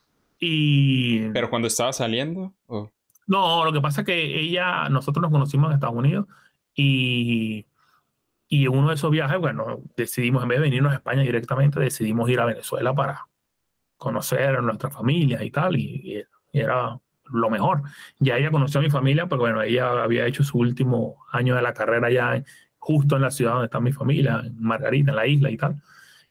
Y Pero cuando estaba saliendo, no, lo que pasa es que nosotros nos conocimos en Estados Unidos y en uno de esos viajes, bueno, decidimos, en vez de venirnos a España directamente, decidimos ir a Venezuela para conocer a nuestras familias y tal, y era lo mejor. Ya ella conoció a mi familia, pero bueno, ella había hecho su último año de la carrera ya justo en la ciudad donde está mi familia, en Margarita, en la isla y tal.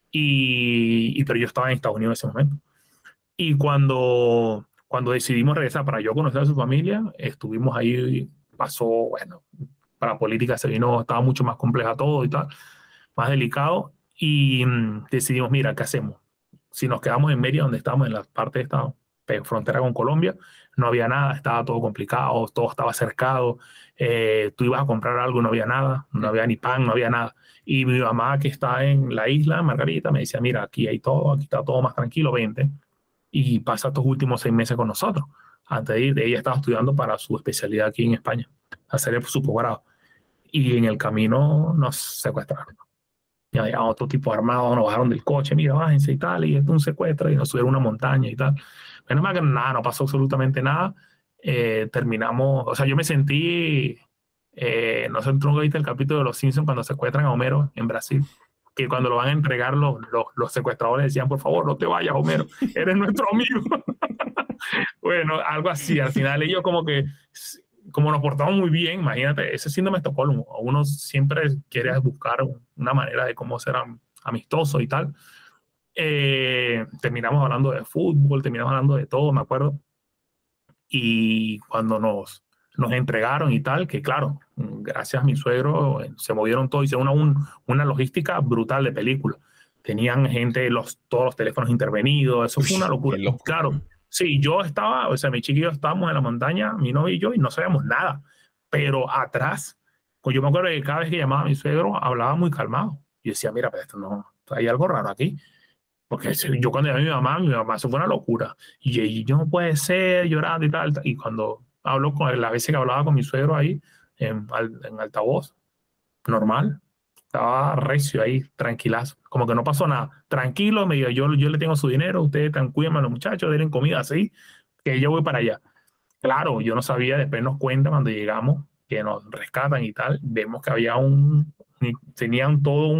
Pero yo estaba en Estados Unidos en ese momento. Y cuando decidimos regresar para yo conocer a su familia, estuvimos ahí, pasó, bueno, para la política se vino, estaba mucho más compleja todo y tal, más delicado, y decidimos, mira, ¿qué hacemos? Si nos quedamos en Mérida, donde estamos, en la parte de esta frontera con Colombia, no había nada, estaba todo complicado, todo estaba cercado, tú ibas a comprar algo, no había nada, no había ni pan, no había nada. Y mi mamá, que está en la isla, Margarita, me decía, mira, aquí hay todo, aquí está todo más tranquilo, vente y pasa estos últimos 6 meses con nosotros. Antes de ir, ella estaba estudiando para su especialidad aquí en España, hacer su posgrado. Y en el camino nos secuestraron. Ya había otro tipo armado, nos bajaron del coche, mira, bájense y tal, y esto es un secuestro, y nos subieron a una montaña y tal. Menos mal que nada, no pasó absolutamente nada. Terminamos, o sea, yo me sentí, no sé, tú no viste el capítulo de Los Simpsons cuando secuestran a Homero en Brasil, que cuando lo van a entregar los secuestradores decían, por favor, no te vayas, Homero, eres nuestro amigo. Bueno, algo así, al final ellos como nos portamos muy bien, imagínate, ese síndrome de Estocolmo, uno siempre quiere buscar una manera de cómo ser amistoso y tal. Terminamos hablando de fútbol, terminamos hablando de todo, me acuerdo. Y cuando nos entregaron y tal, que claro, gracias a mi suegro se movieron todo, hicieron una logística brutal de película. Tenían gente, todos los teléfonos intervenidos, eso fue una locura. Qué loco. Claro, sí, yo estaba, o sea, mi chiquillo estábamos en la montaña, mi novio y yo, y no sabíamos nada. Pero atrás, pues yo me acuerdo que cada vez que llamaba a mi suegro, hablaba muy calmado. Y decía, mira, pero esto no, hay algo raro aquí. Porque yo cuando llamé a mi mamá, eso fue una locura. Y yo no puede ser, llorando y tal. Y cuando hablo con las veces que hablaba con mi suegro ahí, en altavoz, normal, estaba recio ahí, tranquilazo. Como que no pasó nada. Tranquilo, me dijo, yo le tengo su dinero, ustedes cuídenme a los muchachos, denle comida así, que yo voy para allá. Claro, yo no sabía, después nos cuentan cuando llegamos, que nos rescatan y tal, vemos que tenían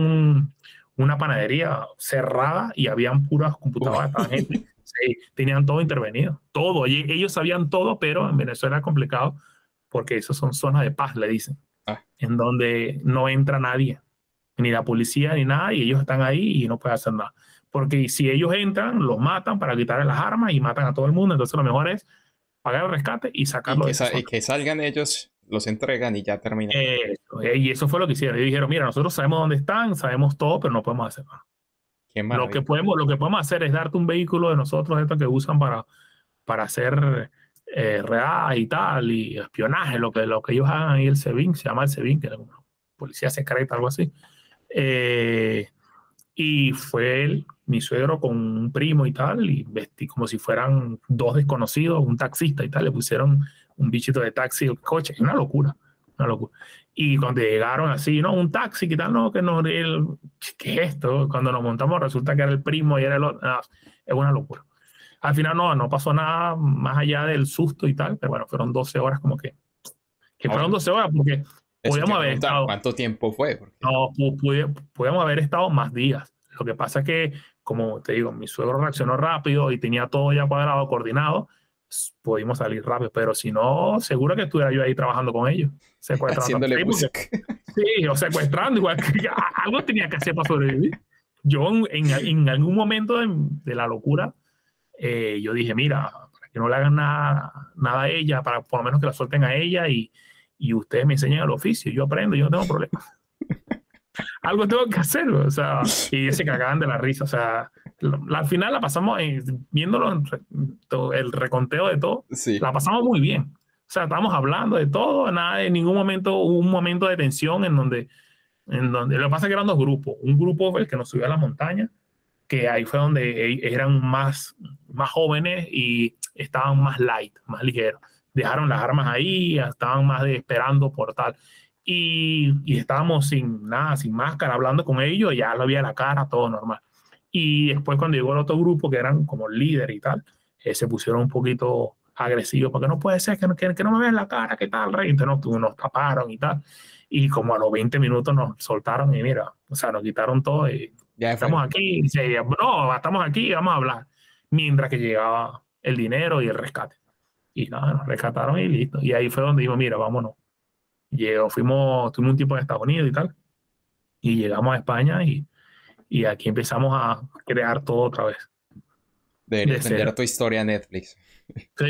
una panadería cerrada y habían puras computadoras para gente. Sí, tenían todo intervenido, todo. Ellos sabían todo, pero en Venezuela es complicado porque esas son zonas de paz, le dicen, Ah, en donde no entra nadie, ni la policía ni nada, y ellos están ahí y no pueden hacer nada. Porque si ellos entran, los matan para quitarles las armas y matan a todo el mundo. Entonces lo mejor es pagar el rescate y sacarlo de esa y zona. que salgan ellos los entregan y ya termina. Y eso fue lo que hicieron. Y dijeron, mira, nosotros sabemos dónde están, sabemos todo, pero no podemos hacer nada. Qué Lo que maravilla. podemos hacer es darte un vehículo de nosotros, estos que usan para hacer redadas y tal, y espionaje, lo que ellos hagan ahí, el SEBIN, se llama el SEBIN, que es una policía secreta, algo así. Y fue mi suegro con un primo y tal, y vestí como si fueran dos desconocidos, un taxista y tal, le pusieron un bichito de taxi al coche, una locura, una locura. Y cuando llegaron así, no, un taxi, ¿qué tal? No, que no, ¿qué es esto? Cuando nos montamos resulta que era el primo y era el otro, no, es una locura. Al final no pasó nada más allá del susto y tal, pero bueno, fueron 12 horas como que fueron 12 horas porque Eso te iba podíamos a haber preguntar, estado, ¿cuánto tiempo fue? Porque... no, podíamos haber estado más días. Lo que pasa es que, como te digo, mi suegro reaccionó rápido y tenía todo ya cuadrado, coordinado, pudimos salir rápido, pero si no, seguro que estuviera yo ahí trabajando con ellos, secuestrando. Haciéndole Sí, música. sí, o secuestrando, igual que algo tenía que hacer para sobrevivir. Yo en algún momento de la locura, yo dije, mira, para que no le hagan nada a ella, para por lo menos que la suelten a ella y ustedes me enseñan el oficio, yo aprendo, yo no tengo problema. Algo tengo que hacer, o sea, y se cagaban de la risa, o sea, al final la pasamos viéndolo, el reconteo de todo, Sí. la pasamos muy bien. O sea, estábamos hablando de todo, nada, en ningún momento hubo un momento de tensión en donde lo que pasa es que eran dos grupos. Un grupo fue el que nos subió a la montaña, que ahí fue donde eran más jóvenes y estaban más light, más ligeros. Dejaron las armas ahí, estaban más esperando por tal. Y estábamos sin nada, sin máscara, hablando con ellos, ya lo había la cara, todo normal. Y después cuando llegó el otro grupo, que eran como líder y tal, se pusieron un poquito agresivos, porque no puede ser que no me vean la cara, ¿qué tal, rey? Entonces nos taparon y tal. Y como a los 20 minutos nos soltaron y mira, o sea, nos quitaron todo y Ya estamos fue. aquí. Y dice, no, estamos aquí, vamos a hablar. Mientras que llegaba el dinero y el rescate. Y nada, nos rescataron y listo. Y ahí fue donde dijimos, mira, vámonos. Tuvimos un tiempo en Estados Unidos y tal. Y llegamos a España y aquí empezamos a crear todo otra vez. De Deberías cero. vender tu historia a Netflix. Sí,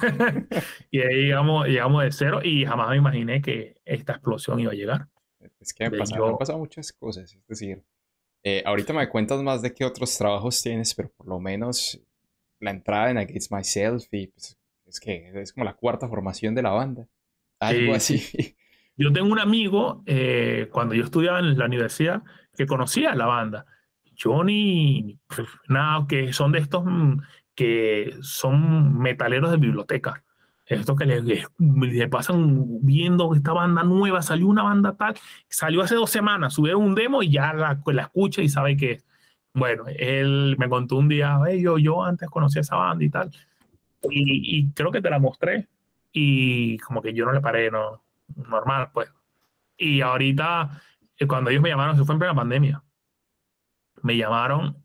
y ahí llegamos de cero y jamás me imaginé que esta explosión iba a llegar. Es que De han yo, pasado muchas cosas. Es decir, ahorita me cuentas más de qué otros trabajos tienes, pero por lo menos la entrada en Against Myself y pues, es que es como la cuarta formación de la banda. Algo sí, así. sí. Yo tengo un amigo, cuando yo estudiaba en la universidad, que conocía la banda. Johnny, nada, que son de estos que son metaleros de biblioteca. Estos que le pasan viendo esta banda nueva, salió una banda tal, salió hace 2 semanas, subieron un demo y ya la escucha y sabe qué es. Bueno, él me contó un día, hey, yo antes conocí esa banda y tal, y creo que te la mostré, y como que yo no le paré, no, normal, pues. Y ahorita, cuando ellos me llamaron, se fue en plena pandemia, me llamaron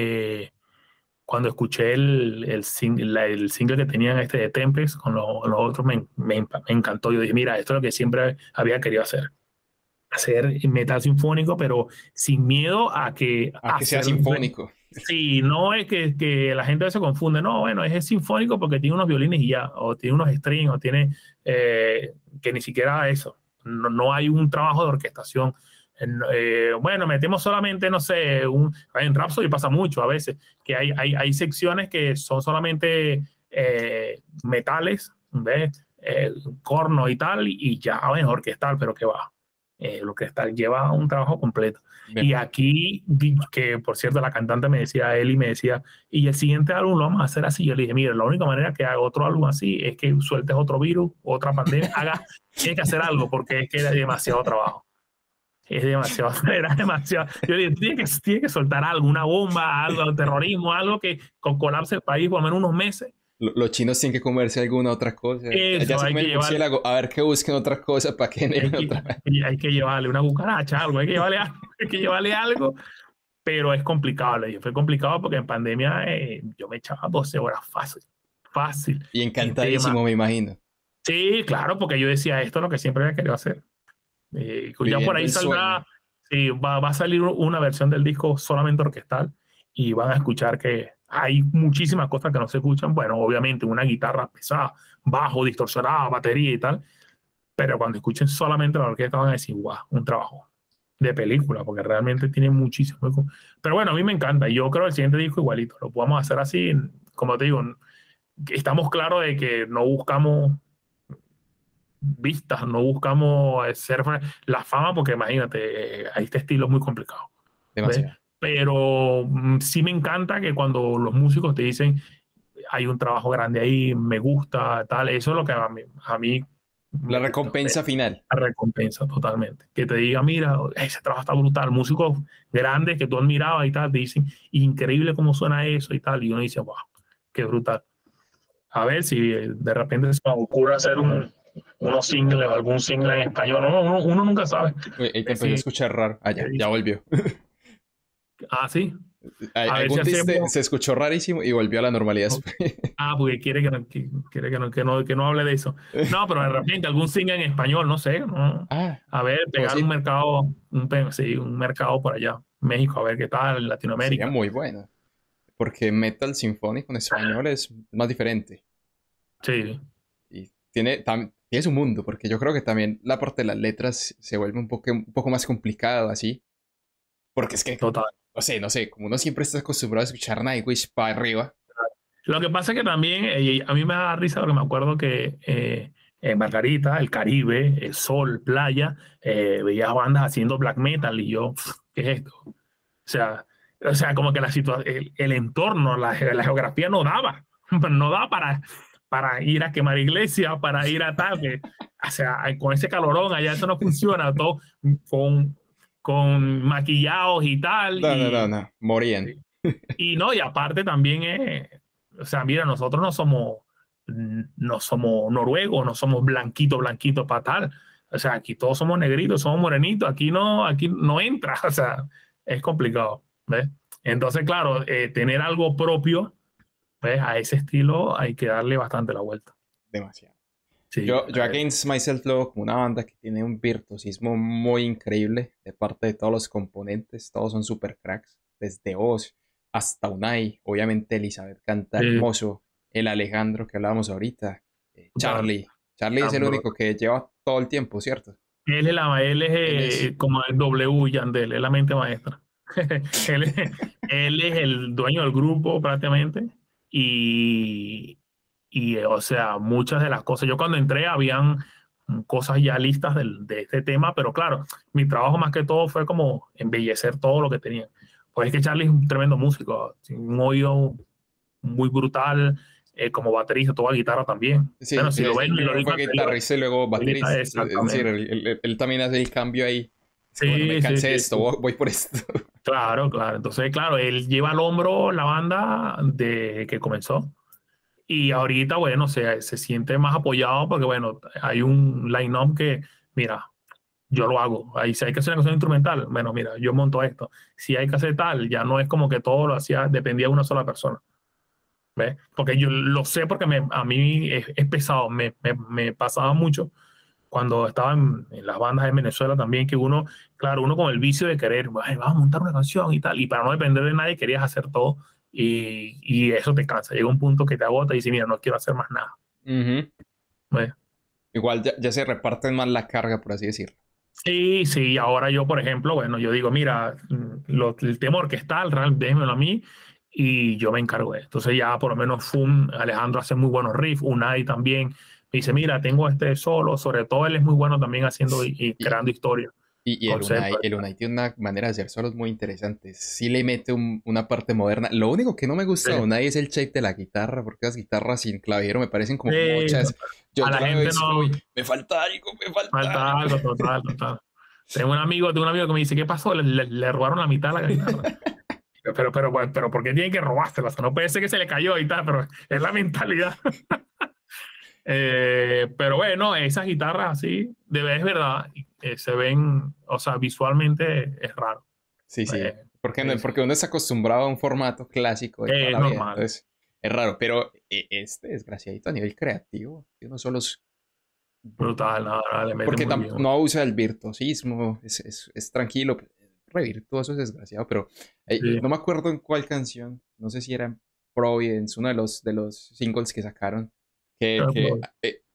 cuando escuché el single que tenían de Tempest con los otros, me encantó. Yo dije, mira, esto es lo que siempre había querido hacer metal sinfónico, pero sin miedo a que A que sea sinfónico. Sí, no es que la gente se confunde, no, bueno, es sinfónico porque tiene unos violines y ya, o tiene unos strings, o tiene que ni siquiera eso, no hay un trabajo de orquestación. Bueno, metemos solamente, no sé, en Rhapsody pasa mucho a veces, que hay secciones que son solamente metales, ¿ves? Corno y tal, y ya, bueno, orquestal, pero que va. Lo que lleva un trabajo completo. Y aquí, que por cierto, la cantante me decía, Eli me decía, y el siguiente álbum lo vamos a hacer así. Yo le dije, mira, la única manera que haga otro álbum así es que sueltes otro virus, otra pandemia, tiene que hacer algo porque es que era demasiado trabajo. Es demasiado, era demasiado. Yo le dije, tiene que soltar algo, una bomba, algo, terrorismo, algo que colapse el país por lo menos unos meses. Los chinos tienen que comerse alguna otra cosa. Eso, Ya se come el murciélago. A ver que busquen otra cosa para que hay que llevarle una cucaracha, algo, hay que llevarle algo, pero es complicado. Le dije, fue complicado porque en pandemia yo me echaba 12 horas fácil. Y encantadísimo, me imagino. Sí, claro, porque yo decía, esto es lo que siempre había querido hacer. Ya por ahí saldrá, sí, va a salir una versión del disco solamente orquestal y van a escuchar que hay muchísimas cosas que no se escuchan. Bueno, obviamente una guitarra pesada, bajo, distorsionada, batería y tal, pero cuando escuchen solamente la orquesta van a decir, wow, un trabajo de película, porque realmente tiene muchísimo. Pero bueno, a mí me encanta. Y yo creo que el siguiente disco igualito. Lo podemos hacer así. Como te digo, estamos claros de que no buscamos vistas, no buscamos ser la fama, porque imagínate, este estilo es muy complicado. ¿Ves? Demasiado. Pero sí me encanta que cuando los músicos te dicen, hay un trabajo grande ahí, me gusta, tal, eso es lo que a mí La me gusta. recompensa final. La recompensa totalmente. Que te diga, mira, ese trabajo está brutal. Músicos grandes que tú admirabas y tal, te dicen, increíble cómo suena eso y tal. Y uno dice, wow, qué brutal. A ver si de repente se me ocurre hacer unos singles o algún single en español. Uno nunca sabe. Uy, ahí te empecé a Sí, escuchar raro. Ah, ya volvió. sí. A ver si Algún diste hacemos. se escuchó rarísimo y volvió a la normalidad. Porque quiere que no hable de eso. No, pero de repente algún single en español, no sé, ¿no? Ah, A ver, pues pegar un sí, mercado, sí, un mercado por allá, México, a ver qué tal, sería Latinoamérica. muy bueno. Porque metal sinfónico en español es más diferente. Sí, Y tiene su mundo, porque yo creo que también la parte de las letras se vuelve un poco más complicado así. Porque es que, total. no sé, como uno siempre está acostumbrado a escuchar Nightwish para arriba. Lo que pasa es que también a mí me da risa porque me acuerdo que en Margarita, el Caribe, el Sol, Playa, veía bandas haciendo black metal y yo, ¿qué es esto? O sea, como que el entorno, la geografía no daba, no daba para ir a quemar iglesia, para ir a tal, o sea, con ese calorón allá eso no funciona, todo con, con maquillados y tal, No, morían. y no, y aparte también o sea, mira, nosotros no somos noruegos, no somos blanquito para tal, o sea, aquí todos somos negritos, somos morenitos, aquí no entra, o sea, es complicado, ¿ves? Entonces, claro, tener algo propio, ¿ves? A ese estilo hay que darle bastante la vuelta. Demasiado. Sí, Yo Against Myself lo veo como una banda que tiene un virtuosismo muy increíble de parte de todos los componentes. Todos son super cracks. Desde Oz hasta Unai. Obviamente Elizabeth canta sí, hermoso. El Alejandro que hablábamos ahorita. total. Charlie. Charlie es Tan el brutal. único que lleva todo el tiempo, ¿cierto? Él es Él es... como el W Yandel, es la mente maestra. él, es, él es el dueño del grupo prácticamente y, o sea, muchas de las cosas, yo cuando entré habían cosas ya listas de este tema, pero claro, mi trabajo más que todo fue como embellecer todo lo que tenía. Pues es que Charlie es un tremendo músico, tiene un oído muy brutal, como baterista, toca guitarra también. Sí, Bueno, si lo ven él en el primero disco fue anterior, guitarrista y luego baterista. Es decir, exactamente. él también hace el cambio ahí. Es que bueno, me Sí, sí, cansé de sí, esto, sí. voy por esto. Claro, claro. Entonces, claro, él lleva al hombro la banda de que comenzó. Y ahorita, bueno, se siente más apoyado porque, bueno, hay un line-up que, mira, yo lo hago. Ahí si hay que hacer una canción instrumental, bueno, mira, yo monto esto. Si hay que hacer tal, ya no es como que todo lo hacía, dependía de una sola persona. ¿Ves? Porque yo lo sé porque a mí es pesado, me pasaba mucho cuando estaba en las bandas en Venezuela también, que uno, claro, uno con el vicio de querer, "Ay, vamos a montar una canción y tal, y para no depender de nadie querías hacer todo y eso te cansa. Llega un punto que te agota y dices, mira, no quiero hacer más nada. Ujú. ¿Ves? Igual ya se reparten más la carga, por así decirlo. Sí, sí, ahora yo, por ejemplo, bueno, yo digo, mira, el tema orquestal, déjemelo a mí y yo me encargo de esto. Entonces ya por lo menos Alejandro hace muy buenos riffs, Unai también me dice, mira, tengo este solo, sobre todo él es muy bueno también haciendo y Y, creando historia, y conceptos. El Unai tiene una manera de hacer solos muy interesante. Sí le mete una parte moderna. Lo único que no me gusta de Unai es el shape de la guitarra, porque las guitarras sin clavijero me parecen como Sí, muchas. a Yo la la veo y gente es como, no "Uy, me falta algo, me falta falta algo". algo, total, total. Tengo un amigo que me dice, ¿qué pasó? Le robaron la mitad de la guitarra. Pero, ¿por qué tienen que robársela? O sea, no puede ser que se le cayó y tal, pero es la mentalidad. Pero bueno, esas guitarras así, es verdad, se ven, o sea, visualmente es raro. Sí, sí. Eh, Porque, sí, sí. porque uno está acostumbrado a un formato clásico de toda Es la vida. normal, Entonces, es raro. Pero este desgraciadito a nivel creativo, tiene unos solos brutal, brutales. no, le mete Porque muy bien. no abusa del virtuosismo, es tranquilo, re virtuoso es desgraciado, pero Sí, no me acuerdo en cuál canción, no sé si era en Providence, uno de los singles que sacaron, que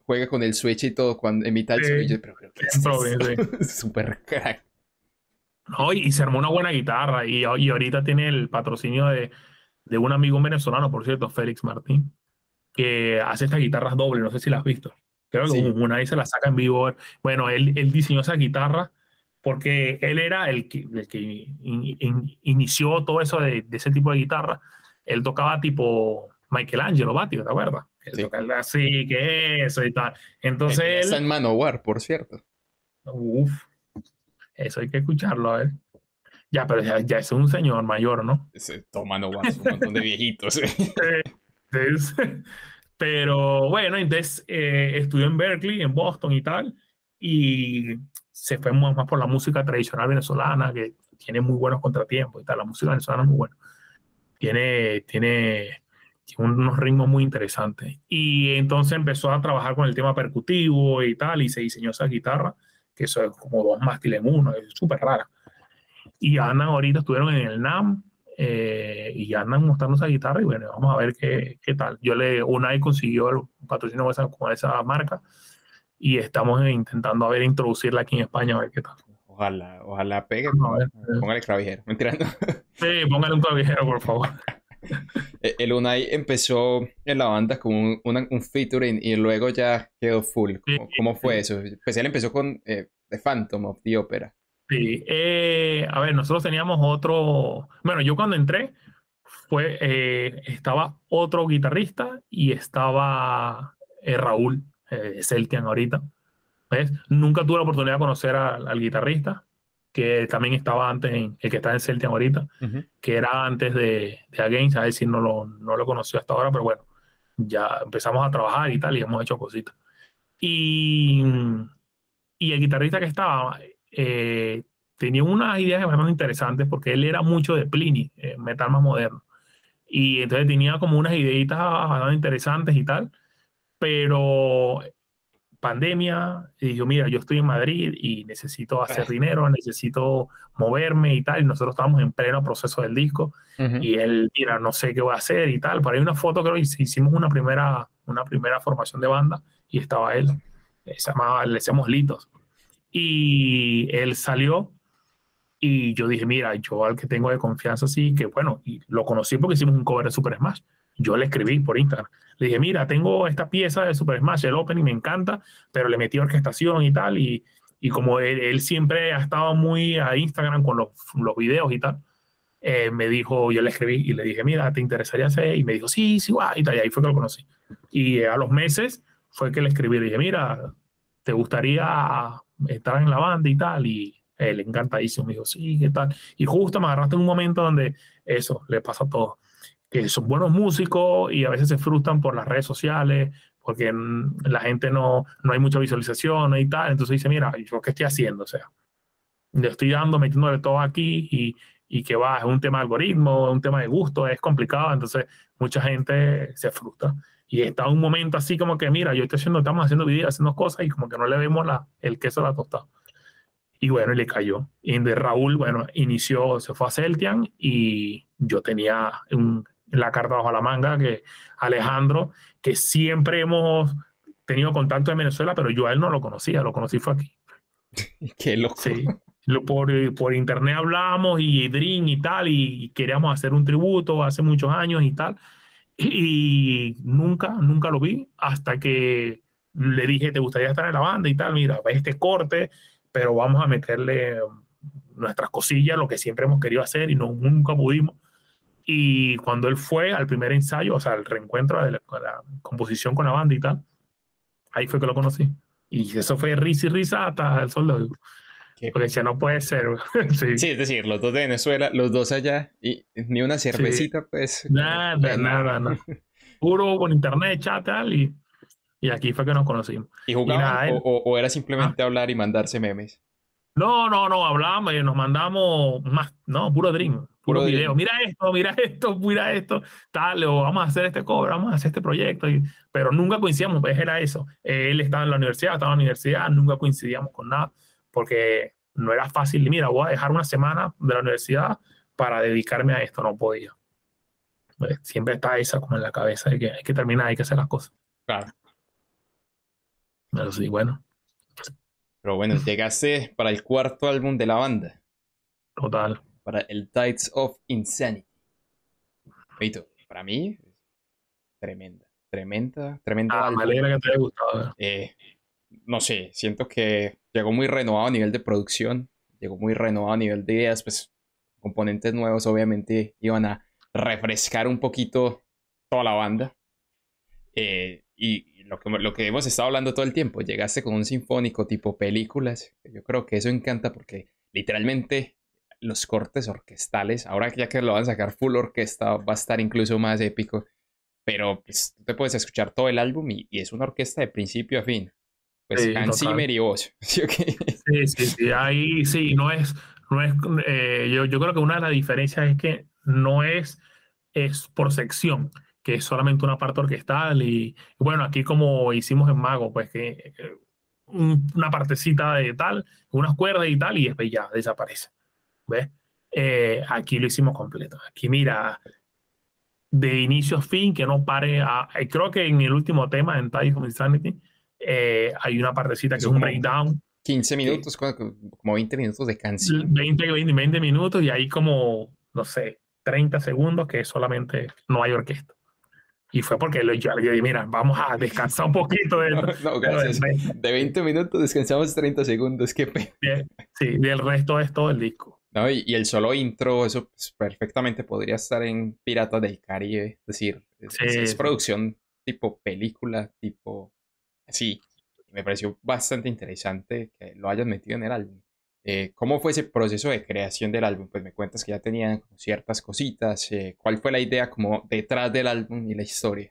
juega con el Switch y todo cuando en mitad del solo. Pero ¿qué es sí. eso? Súper crack. No, y se armó una buena guitarra y ahorita tiene el patrocinio de un amigo venezolano, por cierto, Félix Martín, que hace estas guitarras dobles, no sé si las has visto. Creo que Sí. una vez se la saca en vivo. Bueno, él diseñó esa guitarra porque él era el que inició todo eso de ese tipo de guitarra. Él tocaba tipo Michelangelo, Batio, ¿te acuerdas? Él Sí. tocaba así, que eso y tal. Entonces Ya está él, en Manowar, por cierto. uff, eso hay que escucharlo, a ver. Ya, pero ya es un señor mayor, ¿no? Todo Manowar, es un montón de viejitos. Entonces, pero bueno, entonces estudió en Berkeley, en Boston y tal, y se fue más por la música tradicional venezolana, que tiene muy buenos contratiempos y tal. La música venezolana es muy buena. Tiene unos ritmos muy interesantes. Y entonces empezó a trabajar con el tema percutivo y tal, y se diseñó esa guitarra, que eso es como dos mástiles en uno, es súper rara. Y andan ahorita, estuvieron en el NAM y andan mostrando esa guitarra y bueno, vamos a ver qué tal. Unai consiguió el patrocinio con esa marca y estamos intentando a ver introducirla aquí en España a ver qué tal. Ojalá pegue. Vamos a ver. Póngale clavijero. Mentira, no. Sí, póngale un clavijero, por favor. El Unai empezó en la banda como un featuring y luego ya quedó full. Sí, ¿Cómo fue sí. eso? Pues él empezó con The Phantom of the Opera. Sí, a ver, nosotros teníamos otro, bueno, yo cuando entré estaba otro guitarrista y estaba Raúl Celtian ahorita, ¿ves? Nunca tuve la oportunidad de conocer al guitarrista, que también estaba antes, el que está en Celtian ahorita, Ujú. que era antes de Against, a ver si no lo conoció hasta ahora, pero bueno, ya empezamos a trabajar y tal, y hemos hecho cositas. Y, y el guitarrista que estaba tenía unas ideas bastante interesantes porque él era mucho de Pliny, metal más moderno. Y entonces tenía como unas ideitas bastante interesantes y tal, pero pandemia, y yo, mira, yo estoy en Madrid y necesito hacer Ah, dinero, necesito moverme y tal, y nosotros estábamos en pleno proceso del disco, ujú. y él, mira, no sé qué voy a hacer y tal. Por ahí una foto, creo que hicimos una primera formación de banda, y estaba él, se llamaba, le decíamos Litos, y él salió, y yo dije, mira, yo al que tengo de confianza, sí, que bueno, y lo conocí porque hicimos un cover de Super Smash. Yo le escribí por Instagram. Le dije, mira, tengo esta pieza de Super Smash, el opening me encanta, pero le metí orquestación y tal. Y como él siempre ha estado muy a Instagram con los videos y tal, me dijo, yo le escribí y le dije, mira, ¿te interesaría hacer? Y me dijo, sí, sí, guay, y tal. Y ahí fue que lo conocí. Y a los meses fue que le escribí, le dije, mira, ¿te gustaría estar en la banda y tal? Y él encantadísimo, me dijo, sí, ¿qué tal? Y justo me agarraste en un momento donde eso le pasa a todos, que son buenos músicos y a veces se frustran por las redes sociales, porque la gente no hay mucha visualización y tal. Entonces dice, mira, ¿yo qué estoy haciendo? O sea, le estoy dando, metiéndole todo aquí y que va, es un tema de algoritmo, es un tema de gusto, es complicado, entonces mucha gente se frustra. Y está un momento así como que, mira, estamos haciendo videos, haciendo cosas y como que no le vemos el queso a la tostada. Y bueno, y le cayó. Y de Raúl, bueno, se fue a Celtian y yo tenía la carta bajo la manga que Alejandro, que siempre hemos tenido contacto en Venezuela, pero yo a él no lo conocía, lo conocí fue aquí. Qué loco. Sí. Por internet hablamos y Dream y tal, y queríamos hacer un tributo hace muchos años y tal. Y nunca lo vi hasta que le dije, ¿te gustaría estar en la banda y tal? Mira, ve este corte, pero vamos a meterle nuestras cosillas, lo que siempre hemos querido hacer y nunca pudimos. Y cuando él fue al primer ensayo, o sea, al reencuentro de la composición con la banda y tal, ahí fue que lo conocí. Y eso fue risa y risa hasta el sol de hoy. Qué- Porque decía, no puede ser. Sí. Sí, es decir, los dos de Venezuela, los dos allá, y ni una Sí, cervecita, pues, como nada, que nada, nada. nada. Puro por internet, chat, tal, y aquí fue que nos conocimos. ¿Y Y jugaban nada, o era ¿ah? simplemente hablar y mandarse memes? No, hablábamos y nos mandamos más, no, puro dream, puro Puro video. Dream. Mira esto, tal, o vamos a hacer este cover, vamos a hacer este proyecto. Pero nunca coincidíamos, pues era eso. Él estaba en la universidad, estaba en la universidad, nunca coincidíamos con nada, porque no era fácil. Mira, voy a dejar una semana de la universidad para dedicarme a esto, no podía. Pues, siempre está esa como en la cabeza de que hay que terminar, hay que hacer las cosas. Claro. Pero sí, bueno, Pero bueno, llegaste para el cuarto álbum de la banda, total. para el Tides of Insanity. Feito, para mí, tremendo Ah, me álbum. alegra que te haya gustado. Eh, no sé, siento que llegó muy renovado a nivel de producción, llegó muy renovado a nivel de ideas, pues componentes nuevos obviamente iban a refrescar un poquito toda la banda. Y lo que hemos estado hablando todo el tiempo, llegaste con un sinfónico tipo películas. Yo creo que eso encanta porque literalmente los cortes orquestales, ahora ya que lo van a sacar full orquesta, va a estar incluso más épico. Pero pues, tú te puedes escuchar todo el álbum y es una orquesta de principio a fin. Pues Sí, Hans total. Zimmer y voz. ¿Sí o qué? Sí, sí, sí. Ahí sí, no es, yo creo que una de las diferencias es que no es por sección, que es solamente una parte orquestal y bueno, aquí como hicimos en Mago, pues que una partecita de tal, unas cuerdas y tal, y después ya desaparece. ¿Ves? Aquí lo hicimos completo. Aquí mira, de inicio a fin, que no pare. Creo que en el último tema, en Tides of Insanity, hay una partecita que es Son un como breakdown, 15 que minutos, como 20 minutos de canción. 20 minutos y hay como, no sé, 30 segundos que solamente no hay orquesta. Y fue porque yo dije, mira, vamos a descansar un poquito de No, esto. no, Pero gracias. De 20 minutos descansamos 30 segundos. Qué pena. sí, del resto es todo el disco. No, y el solo intro, eso pues, perfectamente podría estar en Piratas del Caribe. Es decir, es Sí, sí. producción tipo película, tipo así. Me pareció bastante interesante que lo hayan metido en el álbum. ¿Cómo fue ese proceso de creación del álbum? Pues me cuentas que ya tenían como ciertas cositas. ¿Cuál fue la idea como detrás del álbum y la historia?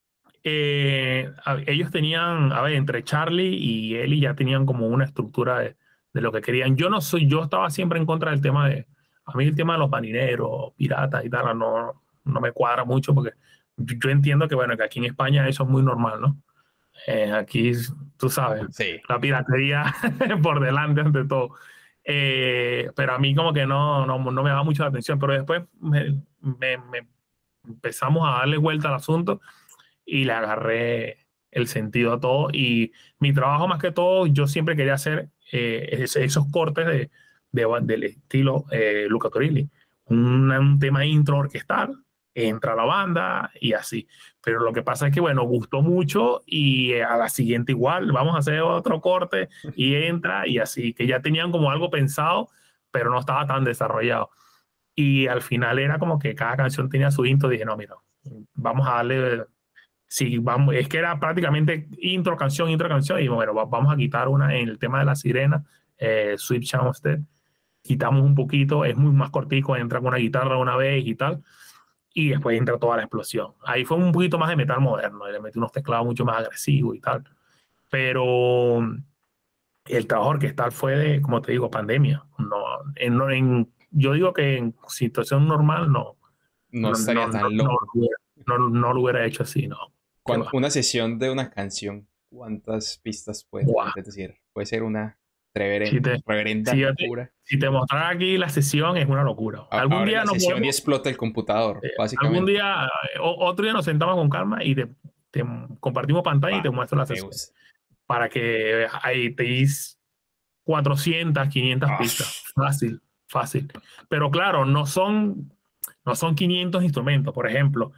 Ellos tenían, a ver, entre Charlie y Ellie ya tenían como una estructura de lo que querían. Yo estaba siempre en contra del tema a mí el tema de los marineros, piratas y tal, no me cuadra mucho porque yo entiendo que, bueno, que aquí en España eso es muy normal, ¿no? Aquí, tú sabes, Sí. la piratería por delante ante todo. Pero a mí como que no me daba mucho la atención, pero después me empezamos a darle vuelta al asunto y le agarré el sentido a todo. Y mi trabajo más que todo, yo siempre quería hacer esos cortes del estilo Luca Turilli. Un tema intro orquestal, entra la banda y así. Pero lo que pasa es que, bueno, gustó mucho y a la siguiente igual, vamos a hacer otro corte y entra y así, que ya tenían como algo pensado, pero no estaba tan desarrollado. Y al final era como que cada canción tenía su intro. Dije, no, mira, vamos a darle. Sí, vamos, es que era prácticamente intro, canción. Y bueno, vamos a quitar una en el tema de la sirena, Sweet Channel Usted. Quitamos un poquito, es muy más cortico, entra con una guitarra una vez y tal. Y después entra toda la explosión. Ahí fue un poquito más de metal moderno, le metí unos teclados mucho más agresivos y tal. Pero el trabajo orquestal fue de, como te digo, pandemia. Yo digo que en situación normal No no, estaría no, no, tan no, loco. no lo hubiera hecho así, no. ¿Qué va? Una sesión de una canción, ¿cuántas pistas puede Buah. tener? Es decir, puede ser una Si te, reverenda si locura. si te mostrara aquí la sesión, es una locura. Abre la sesión y explota el computador, Algún básicamente. día, otro día nos sentamos con calma y te compartimos pantalla y Va, te muestro la me sesión gusta. para que ahí te dis 400, 500 Ah, pistas. Fácil, fácil. Pero claro, no son 500 instrumentos. Por ejemplo,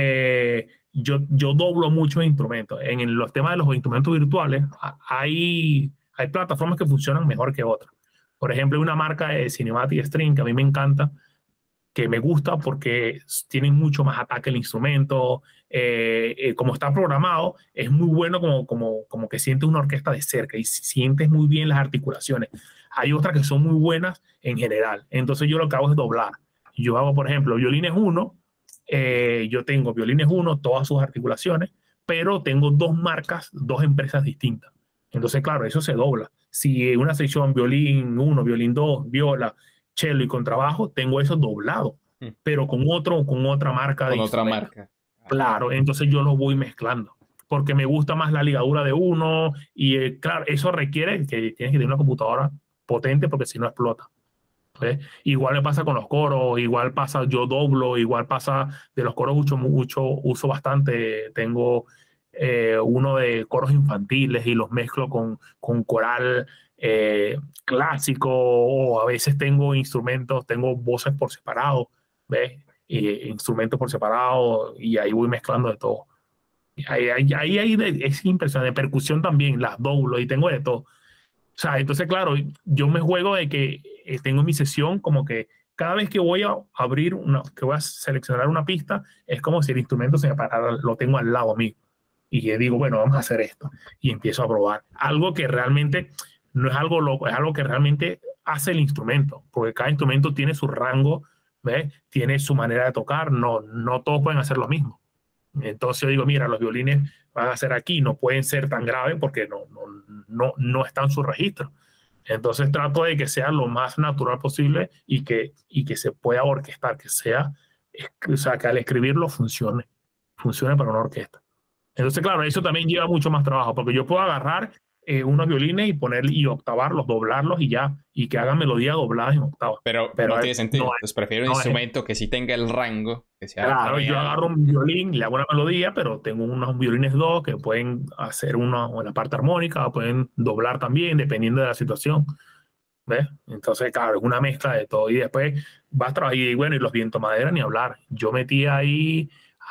yo doblo muchos instrumentos. En los temas de los instrumentos virtuales, hay plataformas que funcionan mejor que otras. Por ejemplo, hay una marca de Cinematic Stream que a mí me encanta, que me gusta porque tienen mucho más ataque el instrumento. Como está programado, es muy bueno como que sientes una orquesta de cerca y sientes muy bien las articulaciones. Hay otras que son muy buenas en general. Entonces yo lo que hago es doblar. Yo hago, por ejemplo, violines 1. Yo tengo violines 1, todas sus articulaciones, pero tengo dos marcas, dos empresas distintas. Entonces, claro, eso se dobla. Si una sección violín 1, violín 2, viola, cello y contrabajo, tengo eso doblado, pero con otra marca de con otra instrumento. marca. Ah, Claro, entonces yo lo voy mezclando, porque me gusta más la ligadura de uno y claro, eso requiere que tienes que tener una computadora potente porque si no explota. ¿Ves? Igual me pasa con los coros, igual pasa, yo doblo, igual pasa de los coros mucho, mucho, uso bastante, tengo uno de coros infantiles y los mezclo con coral clásico, o a veces tengo instrumentos, tengo voces por separado, ¿ves? Instrumentos por separado, y ahí voy mezclando de todo. Es impresionante. Percusión también, las doblo y tengo de todo. O sea, entonces, claro, yo me juego de que tengo mi sesión como que cada vez que voy a abrir que voy a seleccionar una pista, es como si el instrumento se me parara, lo tengo al lado mío. Y yo digo, bueno, vamos a hacer esto. Y empiezo a probar. Algo que realmente no es algo loco, es algo que realmente hace el instrumento, porque cada instrumento tiene su rango, ¿ves? Tiene su manera de tocar, no todos pueden hacer lo mismo. Entonces yo digo, mira, los violines van a ser aquí, no pueden ser tan graves porque no están en su registro. Entonces trato de que sea lo más natural posible y que se pueda orquestar, o sea, que al escribirlo funcione para una orquesta. Entonces, claro, eso también lleva mucho más trabajo, porque yo puedo agarrar unos violines y octavarlos, doblarlos y ya, y que hagan melodías dobladas en octavas. Pero no tiene sentido. Entonces prefiero un instrumento que sí tenga el rango, que sea. Claro, yo agarro un violín, le hago una melodía, pero tengo unos violines dos que pueden hacer una en la parte armónica, o pueden doblar también, dependiendo de la situación. ¿Ves? Entonces, claro, es una mezcla de todo. Y después vas a trabajar, y bueno, y los vientomadera ni hablar. Yo metí ahí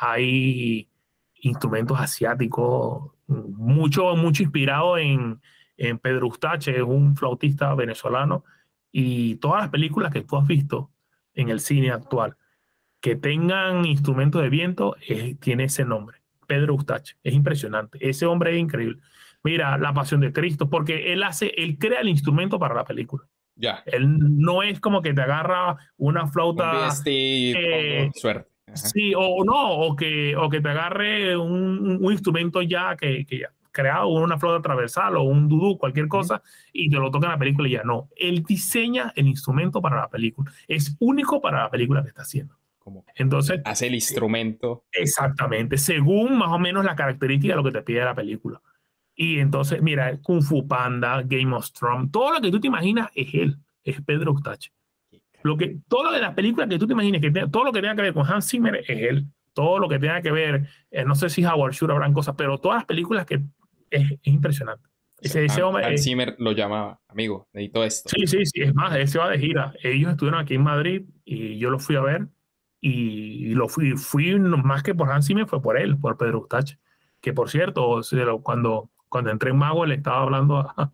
instrumentos asiáticos, mucho inspirado en Pedro Ustache, es un flautista venezolano, y todas las películas que tú has visto en el cine actual que tengan instrumentos de viento, tiene ese nombre, Pedro Ustache. Es impresionante, ese hombre es increíble. Mira, La Pasión de Cristo, porque él crea el instrumento para la película. Ya. Él no es como que te agarra una flauta. Suerte. Ajá. Sí, o que te agarre un instrumento ya que ya creado, una flauta transversal o un dudú, cualquier cosa, y te lo toca en la película y ya no. Él diseña el instrumento para la película. Es único para la película que está haciendo. Entonces, hace el instrumento. Exactamente, según más o menos la característica de lo que te pide la película. Y entonces, mira, Kung Fu Panda, Game of Thrones, todo lo que tú te imaginas es él, es Pedro Ustache. Todo lo de las películas que tú te imagines, todo lo que tenga que ver con Hans Zimmer es él. Todo lo que tenga que ver, no sé si Howard Shore habrán cosas, pero todas las películas que es impresionante. Ese hombre, Hans Zimmer lo llamaba, amigo, necesito esto. Sí, es más, él se va de gira. Ellos estuvieron aquí en Madrid y yo lo fui a ver, y fui más que por Hans Zimmer, fue por él, por Pedro Ustache. Que por cierto, cuando entré en Mago, le estaba hablando a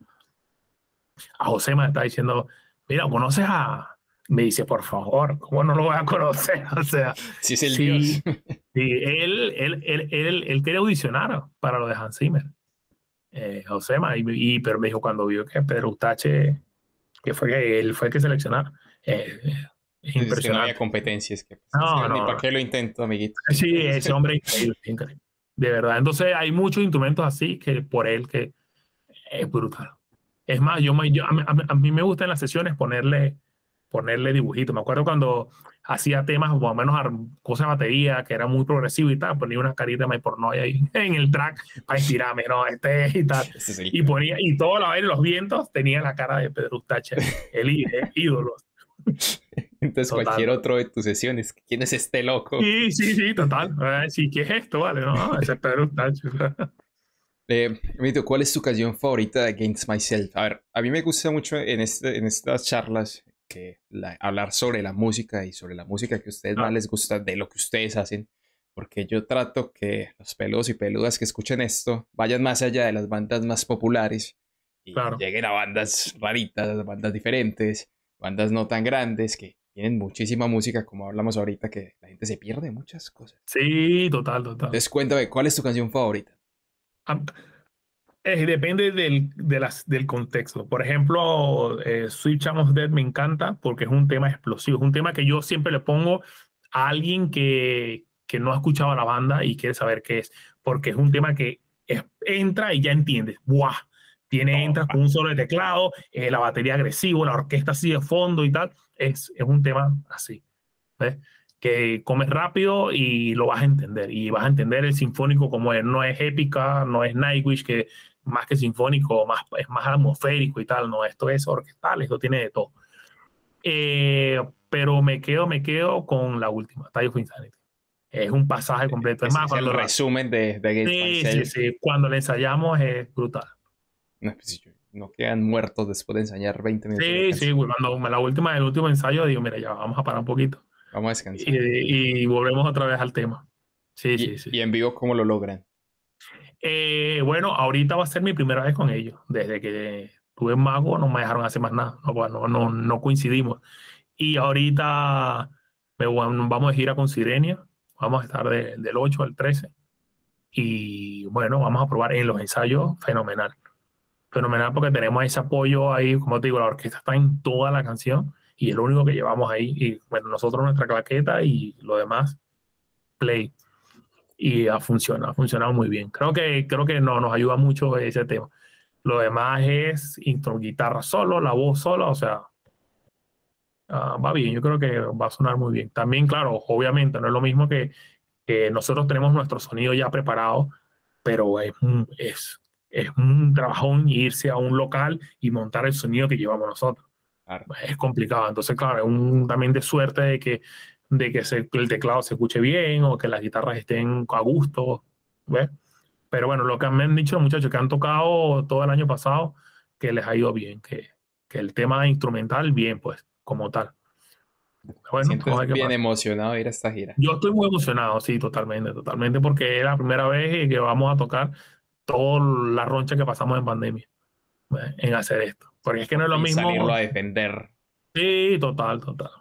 José, me está diciendo, mira, ¿conoces a...? Me dice, por favor, ¿cómo no lo voy a conocer? O sea, sí, es el Dios. Sí, él quería audicionar para lo de Hans Zimmer, Josema, pero me dijo cuando vio que Pedro Ustache, que él fue el que seleccionaron. Es impresionante. Es que no había competencias. Ni para qué lo intento, amiguito. Sí, ese hombre es increíble, de verdad. Entonces hay muchos instrumentos así que por él que es brutal. Es más, a mí me gusta en las sesiones ponerle dibujitos. Me acuerdo cuando hacía temas, o al menos cosas de batería, que era muy progresivo y tal, ponía una carita de Pornoy ahí en el track para inspirarme, ¿no? Y tal. Y ponía, y todo la aire, los vientos, tenía la cara de Pedro Ustache, el ídolo. Entonces, total. Cualquier otro de tus sesiones, ¿quién es este loco? Sí, total. Sí, ¿qué es esto? Vale, no, ese es Pedro Ustache. Mito, ¿cuál es tu canción favorita de Against Myself? A ver, a mí me gusta mucho en estas charlas hablar sobre la música y sobre la música que a ustedes más les gusta de lo que ustedes hacen, porque yo trato que los peludos y peludas que escuchen esto vayan más allá de las bandas más populares y lleguen a bandas raritas, bandas diferentes, bandas no tan grandes que tienen muchísima música, como hablamos ahorita, que la gente se pierde muchas cosas. Sí, total. Entonces cuéntame, ¿cuál es tu canción favorita? Depende del contexto. Por ejemplo, Sweet Charm of Death me encanta porque es un tema explosivo. Es un tema que yo siempre le pongo a alguien que no ha escuchado a la banda y quiere saber qué es. Porque es un tema que entra y ya entiendes. ¡Buah! Entra con un solo de teclado, la batería agresiva, la orquesta así de fondo y tal. Es un tema así, ¿ves? Que comes rápido y lo vas a entender. Y vas a entender el sinfónico como es. No es épica, no es Nightwish, que más que sinfónico, es más atmosférico y tal. No, esto es orquestal, esto tiene de todo. Pero me quedo con la última, Tide of Insanity. es un pasaje completo. Es Ese más, es el cuando resumen de Against sí, sí, Myself. sí, cuando le ensayamos es brutal. No, pues, no quedan muertos después de ensayar 20 minutos de Sí, sí, canción. güey, cuando el último ensayo, digo, mira, ya vamos a parar un poquito Vamos a descansar. y volvemos otra vez al tema. Sí, sí, sí. Y en vivo, ¿cómo lo logran? Bueno, ahorita va a ser mi primera vez con ellos. Desde que tuve Mago no me dejaron hacer más nada. No, bueno, no coincidimos. Y ahorita vamos de gira con Sirenia. Vamos a estar del 8 al 13. Y bueno, vamos a probar en los ensayos. Fenomenal. Fenomenal porque tenemos ese apoyo ahí. Como te digo, la orquesta está en toda la canción y es lo único que llevamos ahí. Y bueno, nosotros nuestra claqueta y lo demás, play. Y ha funcionado muy bien. Creo que no, nos ayuda mucho ese tema. Lo demás es guitarra solo, la voz sola, o sea, va bien, yo creo que va a sonar muy bien. También, claro, obviamente no es lo mismo que nosotros tenemos nuestro sonido ya preparado, pero es un trabajón irse a un local y montar el sonido que llevamos nosotros. Claro. Es complicado, entonces, claro, es también de suerte el teclado se escuche bien o que las guitarras estén a gusto, ¿ves? Pero bueno, lo que me han dicho los muchachos que han tocado todo el año pasado, que les ha ido bien, que el tema instrumental, bien, pues, como tal. Me Bueno, siento vamos a ver qué bien pasa. emocionado de ir a esta gira. Yo estoy muy emocionado, sí, totalmente, totalmente, porque es la primera vez que vamos a tocar toda la roncha que pasamos en pandemia, en hacer esto. Porque es que no es lo Y salirlo mismo. a defender. Sí, total, total.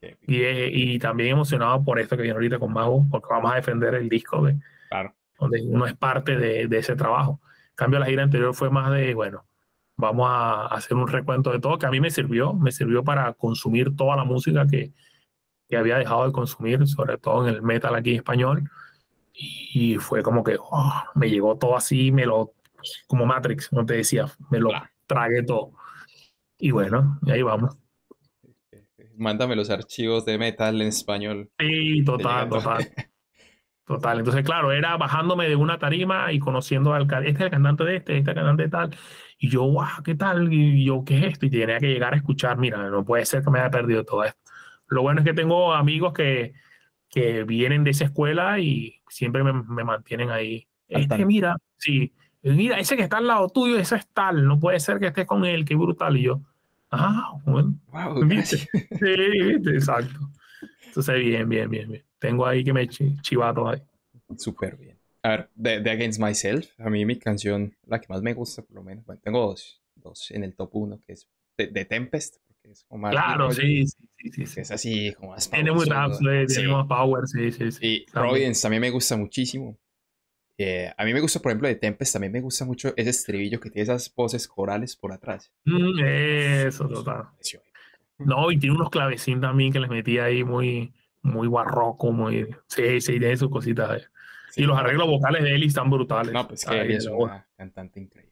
Y también emocionado por esto que viene ahorita con Mago, porque vamos a defender el disco Claro. donde uno es parte de ese trabajo. En cambio, la gira anterior fue más de, bueno, vamos a hacer un recuento de todo, que a mí me sirvió para consumir toda la música que había dejado de consumir, sobre todo en el metal aquí en español. Y fue como que me llegó todo así, como Matrix, como te decía, me lo Claro. tragué todo. Y bueno, y ahí vamos. Mándame los archivos de metal en español. Sí, Te total, llega todo. total. Total, entonces claro, era bajándome de una tarima y conociendo este es el cantante de este es el cantante de tal, y yo, wow, ¿qué tal? Y yo, ¿qué es esto? Y tenía que llegar a escuchar, mira, no puede ser que me haya perdido todo esto. Lo bueno es que tengo amigos que vienen de esa escuela y siempre me mantienen ahí. Al tanto. Mira, sí, mira, ese que está al lado tuyo, ese es tal, no puede ser que estés con él, qué brutal. Y yo, bueno, Wow, ¿viste? gracias. Sí, ¿viste? Exacto. Entonces, bien, bien, bien, bien. Tengo ahí que me chivato ahí. Súper bien. A ver, de Against Myself, a mí mi canción, la que más me gusta, por lo menos. Bueno, tengo dos en el top uno, que es de Tempest, porque es como más mi Claro, rollo. sí, sí, sí, sí, Que sí. es así, como más Tiene muy rap, powerzudo. tiene más Sí. power, sí, sí, sí. Y También. Providence también me gusta muchísimo. A mí me gusta, por ejemplo, de Tempest, también me gusta mucho ese estribillo que tiene esas voces corales por atrás. Eso, Es total. es épico. No, y tiene unos clavecín también que les metí ahí muy barroco, muy. Sí, sí, tiene sus cositas ahí. Y Sí, los no, arreglos vocales de Ellie están no, brutales. pues que Ahí, Ellie es una cantante increíble.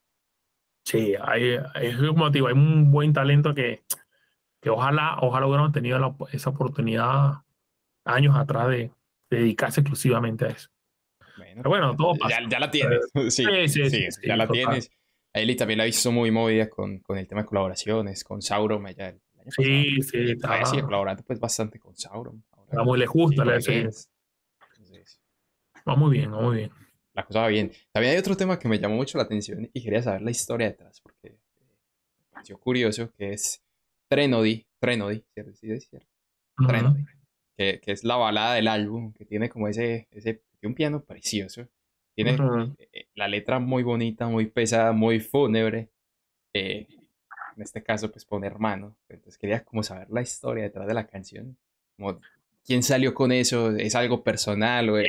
sí, es como te digo, hay un buen talento que ojalá hubiéramos tenido esa oportunidad años atrás de dedicarse exclusivamente a eso. Bueno, Pero pues bueno, todo pasa. ya la tienes. Sí, Sí, sí, sí, sí, ya sí, la total. tienes. A Ellie también la he visto muy movida con el tema de colaboraciones, con Sauron allá el año pasado. Sí, sí, Y todavía sigue colaborando pues bastante con Sauron. Ahora está muy le gusta, con sí. Against. Entonces, Va muy bien, va muy bien. la cosa va bien. También hay otro tema que me llamó mucho la atención y quería saber la historia detrás, porque me pareció curioso, que es Trenody, ¿cierto? Sí, es cierto. Ujú. Trenody, que es la balada del álbum, que tiene como tiene un piano precioso, tiene Ujú. la letra muy bonita, muy pesada, muy fúnebre, eh, en este caso pues pone hermano, entonces quería como saber la historia detrás de la canción, como quién salió con eso, es algo personal o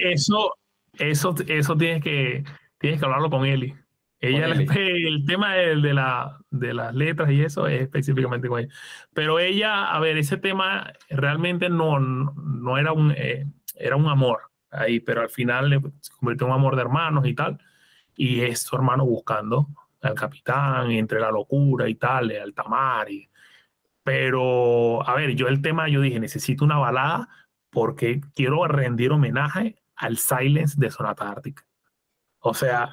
Eso tienes que hablarlo con Eli. con Ella, él. el tema de las letras y eso es específicamente con ella. Pero ella, a ver, ese tema realmente no era era un amor ahí, pero al final se convirtió en un amor de hermanos y tal. Y es su hermano buscando al capitán entre la locura y tal, de alta mar. Pero, a ver, yo dije, necesito una balada porque quiero rendir homenaje al Silence de Sonata Ártica. O sea,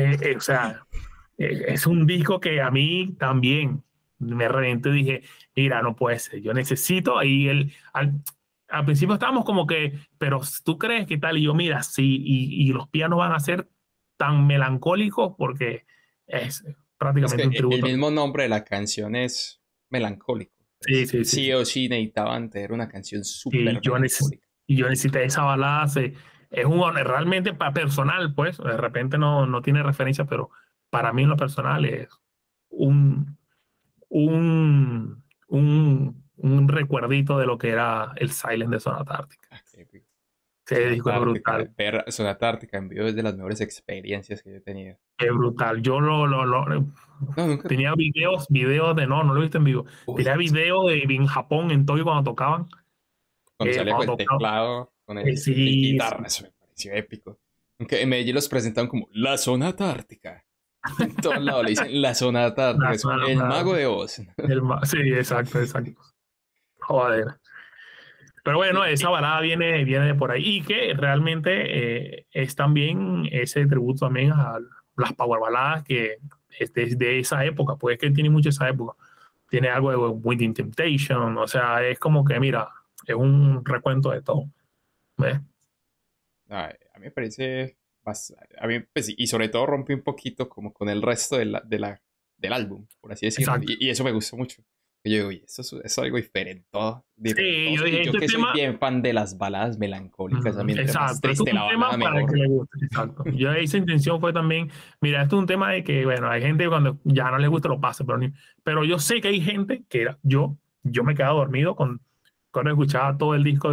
es un disco que a mí también me reventé y dije, mira, no puede ser, yo necesito ahí al principio estábamos como que, pero tú crees que tal, y yo, mira, sí, y los pianos van a ser tan melancólicos porque es Es que prácticamente un el tributo. mismo nombre de la canción es melancólico. Sí, Pues, sí, sí, sí sí. o sí necesitaban tener una canción Y súper yo, melancólica. y yo necesité esa balada, es realmente personal, pues, de repente no tiene referencia, pero para mí en lo personal es un, un recuerdito de lo que era el Silent de Sonata Ártica. Ah, qué épico. Ese disco es brutal. Ver Sonata Ártica en vivo es de las mejores experiencias que yo he tenido. Es brutal. Yo No, nunca. tenía videos no lo he visto en vivo. Uy, Tenía videos de en Japón, en Tokio, cuando tocaban. cuando salía con el Cuando tocaban. teclado, con el Sí, guitarra, sí. eso me pareció épico. Aunque en Medellín los presentaban como la Sonata Ártica. En todos lados le dicen la Sonata Ártica, es como el mago de Oz. Sí, exacto, exacto. Joder. Pero bueno, esa balada viene de por ahí y que realmente es también ese tributo también a las power baladas que es de esa época, pues es que tiene mucho esa época. Tiene algo de Within Temptation, o sea, es como que, mira, es un recuento de todo. ¿Ves? A mí me parece, a mí, pues, y sobre todo rompe un poquito como con el resto del álbum, por así decirlo, Exacto. y eso me gustó mucho. Y yo digo, oye, esto es algo Sí, yo diferentoso, y dije, yo este que soy tema, bien fan de las baladas melancólicas, a mí entre más exacto, esto triste es la un tema balada, para el que mejor. le guste, exacto. Yo esa intención fue también, mira, esto es un tema de que, bueno, hay gente que cuando ya no les gusta lo pasa, pero yo sé que hay gente que yo me quedaba dormido cuando escuchaba todo el disco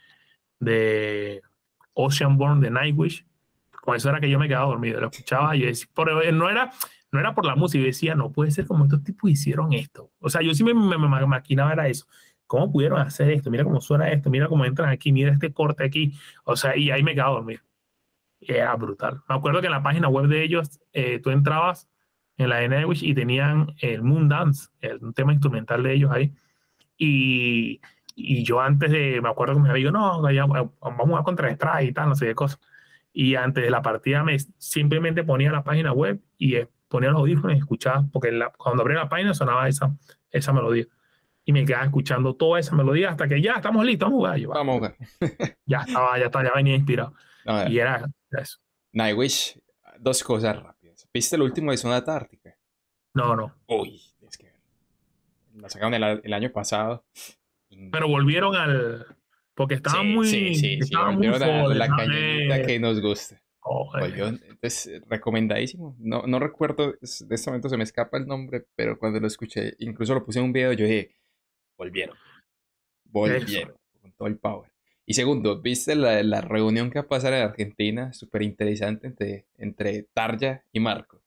de Oceanborn de Nightwish, con eso era que yo me quedaba dormido, lo escuchaba y yo decía, pero no era por la música, yo decía, no puede ser como estos tipos hicieron esto. O sea, yo sí me maquinaba era eso. ¿Cómo pudieron hacer esto? Mira cómo suena esto, mira cómo entran aquí, mira este corte aquí. O sea, y ahí me quedaba dormido. Y era brutal. Me acuerdo que en la página web de ellos, tú entrabas en la de Nightwish y tenían el Moon Dance, un tema instrumental de ellos ahí. Y, y yo antes me acuerdo que me había dicho, no, ya, vamos a contra Strike y tal, no sé qué cosa. Y antes de la partida simplemente ponía la página web y ponía los audífonos y escuchaba, porque cuando abría la página sonaba esa melodía. Y me quedaba escuchando toda esa melodía hasta que ya estamos listos, vamos a jugar. Yo, va, Vamos a jugar. ya estaba, ya venía inspirado. No, Y era eso. Nightwish, dos cosas rápidas. ¿Viste el último de Sonata Ártica? No. Uy, es que la sacaron el año pasado. Pero volvieron porque Sí, estaban muy volvieron a full. la cañonita que nos gusta. Volvió, Joder. entonces, recomendadísimo. No recuerdo, de este momento se me escapa el nombre, pero cuando lo escuché, incluso lo puse en un video, yo dije, volvieron, Eso. volvieron, con todo el power. Y segundo, ¿viste la reunión que va a pasar en Argentina? Súper interesante entre Tarja y Marco.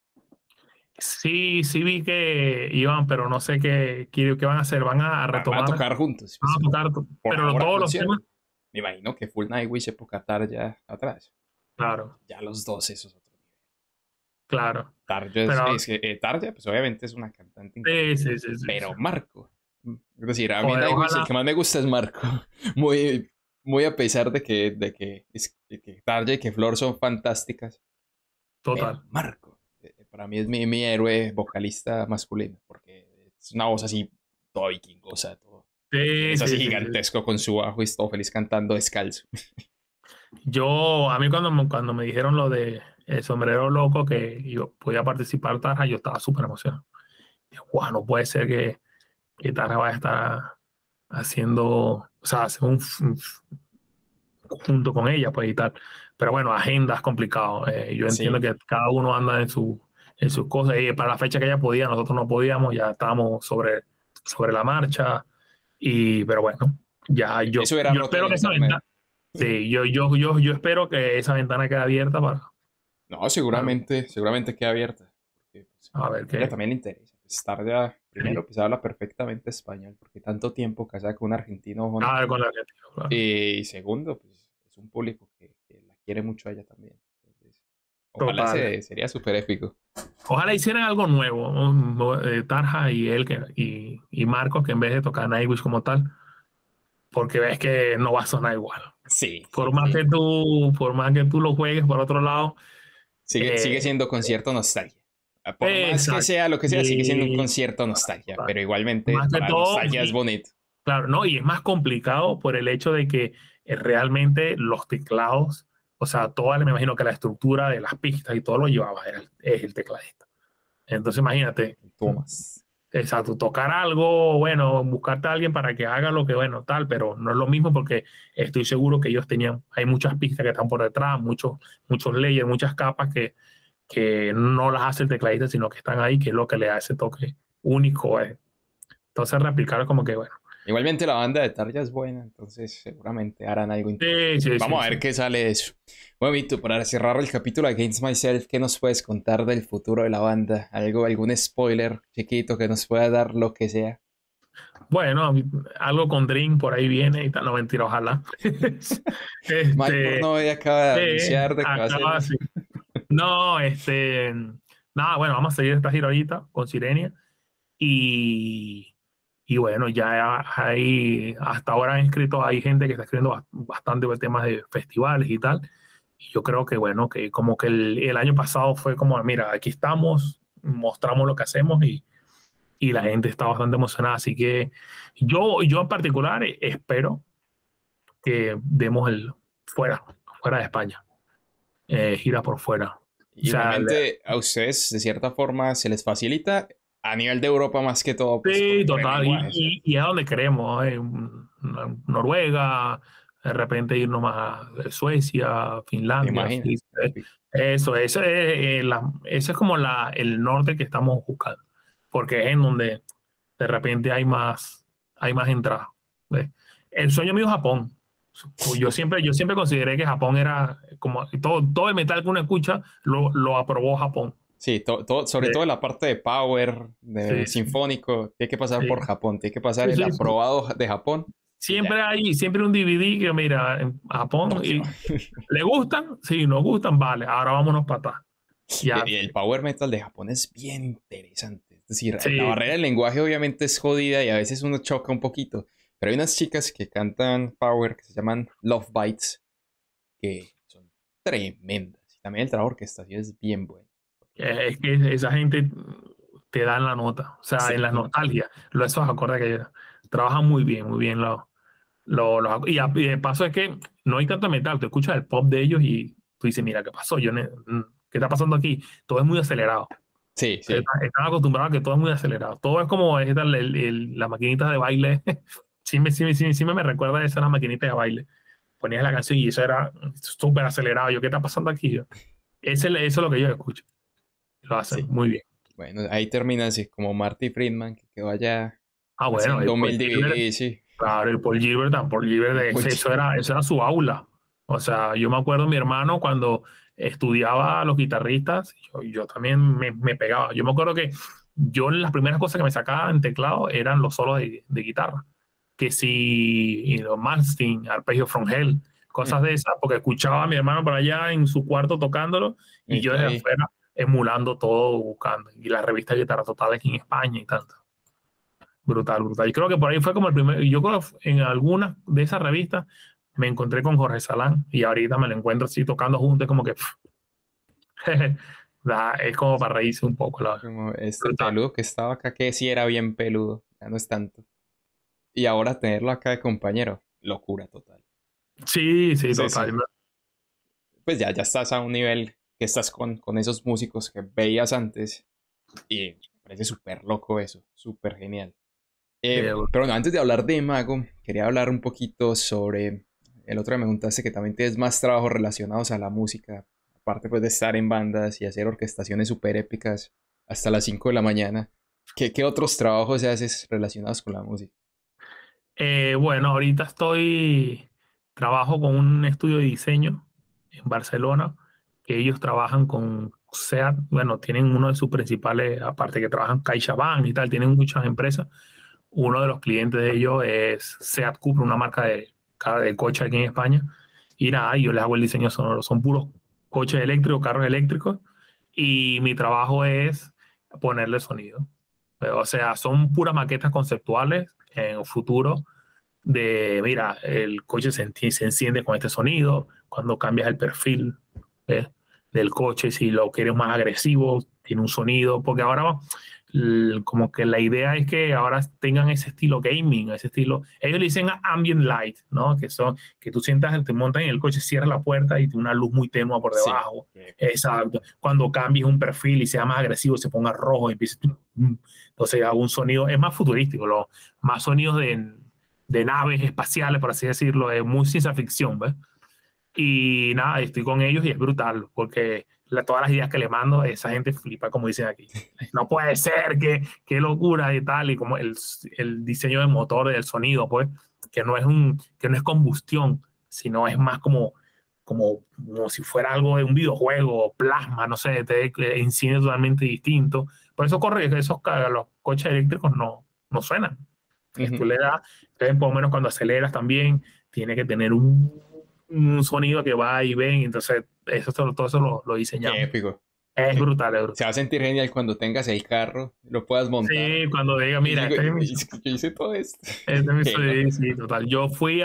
Sí, sí vi que iban, pero no sé qué van a hacer. Van a Van a retomar, tocar juntos, van pues, a tocar, por pero ahora todos los funciona. temas. Me imagino que Full Nightwish época Tarja atrás. Claro, Ya los dos, esos otros. claro. Tarja Pero es que Tarja, pues obviamente es una cantante sí, increíble, sí, sí, sí, sí. pero Marco, es decir, a mí Joder, Nightwish el ojalá, que más me gusta es Marco, muy, muy a pesar de que Tarja y que Flor son fantásticas, pero total. Marco, para mí es mi héroe vocalista masculino, porque es una voz así, toda vikingosa, todo. Sí, Es así sí, sí, sí. gigantesco con su bajo y es todo feliz cantando descalzo. A mí cuando me dijeron lo de el sombrero loco que yo podía participar Tarja, yo estaba súper emocionado. Dije, guau, no puede ser que Tarja vaya a estar haciendo, o sea, hacer junto con ella, pues y tal. Pero bueno, agenda es complicado. Yo entiendo Sí, que cada uno anda en sus cosas y para la fecha que ella podía, nosotros no podíamos, ya estábamos sobre la marcha. Pero bueno, ya eso era yo roto en espero que esa internet. ventana, sí, yo espero que esa ventana quede abierta No, para seguramente queda abierta. Porque pues, a ver a ella qué. también le interesa. Pues, estar ya, Sí. primero, pues habla perfectamente español, porque tanto tiempo casada con un argentino, A Juan. ver con la Argentina, claro. Y segundo, pues es un público que la quiere mucho a ella también. Entonces, ojalá Total. sería súper épico. Ojalá hicieran algo nuevo, ¿no? Tarja y él y Marcos, que en vez de tocar Nightwish como tal, porque ves que no va a sonar igual. Sí, Por sí, más sí. que tú lo juegues por otro lado, Sigue eh, siendo concierto nostalgia. Por más que exacto. sea lo que sea, sigue siendo un Y concierto nostalgia. Pero igualmente, más que para todo, nostalgia es bonito. Claro, no, y es más complicado por el hecho de que realmente los teclados, o sea, me imagino que la estructura de las pistas y todo lo llevaba, es el tecladista. Entonces, imagínate, Thomas. exacto, tocar algo, bueno, buscarte a alguien para que haga lo que, bueno, tal, pero no es lo mismo porque estoy seguro que ellos tenían, hay muchas pistas que están por detrás, muchos layers, muchas capas que no las hace el tecladista, sino que están ahí, que es lo que le da ese toque único. Entonces, replicar como que, bueno. Igualmente la banda de Tarja es buena, entonces seguramente harán algo Sí, interesante. sí, Vamos sí, a ver sí. qué sale de eso. Bueno, Vito, para cerrar el capítulo de Against Myself, ¿qué nos puedes contar del futuro de la banda? ¿Algún spoiler chiquito que nos pueda dar lo que sea? Bueno, algo con Dream por ahí viene y tal, no mentira, ojalá. Mike Este, Portnoy acaba de anunciar de que va a ser... acaba así. No, nada, bueno, vamos a seguir esta gira ahorita con Sirenia y, y bueno, ya hay, hasta ahora han escrito, hay gente que está escribiendo bastante de temas de festivales y tal. Y yo creo que bueno, que como que el año pasado fue como, mira, aquí estamos, mostramos lo que hacemos y la gente está bastante emocionada. Así que yo en particular espero que demos el fuera de España, gira por fuera. O sea, Igualmente a ustedes de cierta forma se les facilita a nivel de Europa más que todo, pues sí, por el total, lenguaje, ¿cierto? y es a donde queremos, Noruega, de repente irnos más a Suecia, ¿Te Finlandia, imaginas? ese es como el norte que estamos buscando, porque es en donde de repente hay más entrada. ¿Ves? El sueño mío es Japón. Yo siempre consideré que Japón era como todo el metal que uno escucha lo aprobó Japón. Sí, sobre ¿Ves? todo la parte de power, de Sí, sí, sinfónico, tiene que pasar sí, por Japón, tiene que pasar sí, el sí, sí. aprobado de Japón y ya. Siempre un DVD que mira en Japón Tokio. y le gustan, sí, nos gustan, vale, ahora vámonos para atrás. Ya, Y el power metal de Japón es bien interesante. Es decir, la sí, barrera del lenguaje obviamente es jodida y a veces uno choca un poquito. Pero hay unas chicas que cantan power que se llaman Love Bites, que son tremendas. Y también el trabajo de orquestación es bien bueno. es que esa gente te dan la nota, o sea, en Sí. la nostalgia, esos acordes que trabajan muy bien y de paso es que no hay tanto metal, tú escuchas el pop de ellos y tú dices, mira, ¿qué pasó? ¿Qué está pasando aquí? Todo es muy acelerado. Sí, sí. Están acostumbrados a que todo es muy acelerado. Todo es como la maquinita de baile. Sí me recuerda a esa la maquinita de baile. Ponías la canción y eso era súper acelerado. Yo, ¿qué está pasando aquí? Eso es lo que yo escucho. Lo hacen Sí. muy bien. Bueno, ahí termina así como Marty Friedman, que quedó allá Ah, bueno, el haciendo Paul mil Gilbert, DVD, sí. claro, el Paul Gilbert, Paul Gilbert, Oye, eso era su aula. O sea, yo me acuerdo mi hermano cuando estudiaba a los guitarristas, yo también me pegaba. Yo me acuerdo que las primeras cosas que me sacaba en teclado eran los solos de guitarra. Que si, Malmsteen, Arpeggio from Hell, cosas de esas, porque escuchaba a mi hermano por allá en su cuarto tocándolo y y yo tú desde ahí. afuera emulando todo, buscando. Y la revista de Guitarra Total aquí en España y tanto. Brutal, brutal. Y creo que por ahí fue como el primer. Yo creo que en algunas de esas revistas me encontré con Jorge Salán y ahorita me lo encuentro así tocando juntos, como que es como para reírse un poco. Como este Brutal. peludo que estaba acá, que sí era bien peludo, ya no es tanto. Y ahora tenerlo acá de compañero, locura total. Sí, sí, Sí, total. sí. Pues ya estás a un nivel que estás con esos músicos que veías antes y me parece súper loco eso, súper genial. Pero bueno, antes de hablar de Mago, quería hablar un poquito sobre el otro que me contaste que también tienes más trabajos relacionados a la música, aparte pues de estar en bandas y hacer orquestaciones súper épicas hasta las 5 de la mañana. ¿Qué otros trabajos haces relacionados con la música? Bueno, ahorita trabajo con un estudio de diseño en Barcelona, que ellos trabajan con SEAT, bueno, tienen uno de sus principales, aparte que trabajan CaixaBank y tal, tienen muchas empresas. Uno de los clientes de ellos es SEAT Cupra, una marca de coche aquí en España. Y nada, yo les hago el diseño sonoro, son puros coches eléctricos, carros eléctricos, y mi trabajo es ponerle sonido. O sea, son puras maquetas conceptuales en el futuro mira, el coche se enciende con este sonido, cuando cambias el perfil, ¿ves? Del coche, si lo quieres más agresivo, tiene un sonido, porque ahora como que la idea es que ahora tengan ese estilo gaming, ese estilo, ellos le dicen ambient light, ¿no? Que son, que tú sientas, te montas en el coche, cierras la puerta y tiene una luz muy tenue por debajo. Sí. Exacto. Cuando cambies un perfil y sea más agresivo, se ponga rojo y empiece, entonces hago un sonido, es más futurístico, más sonidos de naves espaciales, por así decirlo, es muy ciencia ficción, ¿ves? Y nada, estoy con ellos y es brutal, porque todas las ideas que le mando, esa gente flipa, como dicen aquí. No puede ser, qué locura y tal, y como el diseño del motor, del sonido, pues, que no es combustión, sino es más como si fuera algo de un videojuego, plasma, no sé, en cine totalmente distinto. Por eso los coches eléctricos no suenan. Tú le das, entonces por lo menos cuando aceleras también, tiene que tener un sonido que va y ven, entonces todo eso lo diseñamos. Qué épico. Es brutal, es brutal. Se va a sentir genial cuando tengas el carro, lo puedas montar. Sí, cuando diga, mira, yo hice todo esto. Sí, total. Yo fui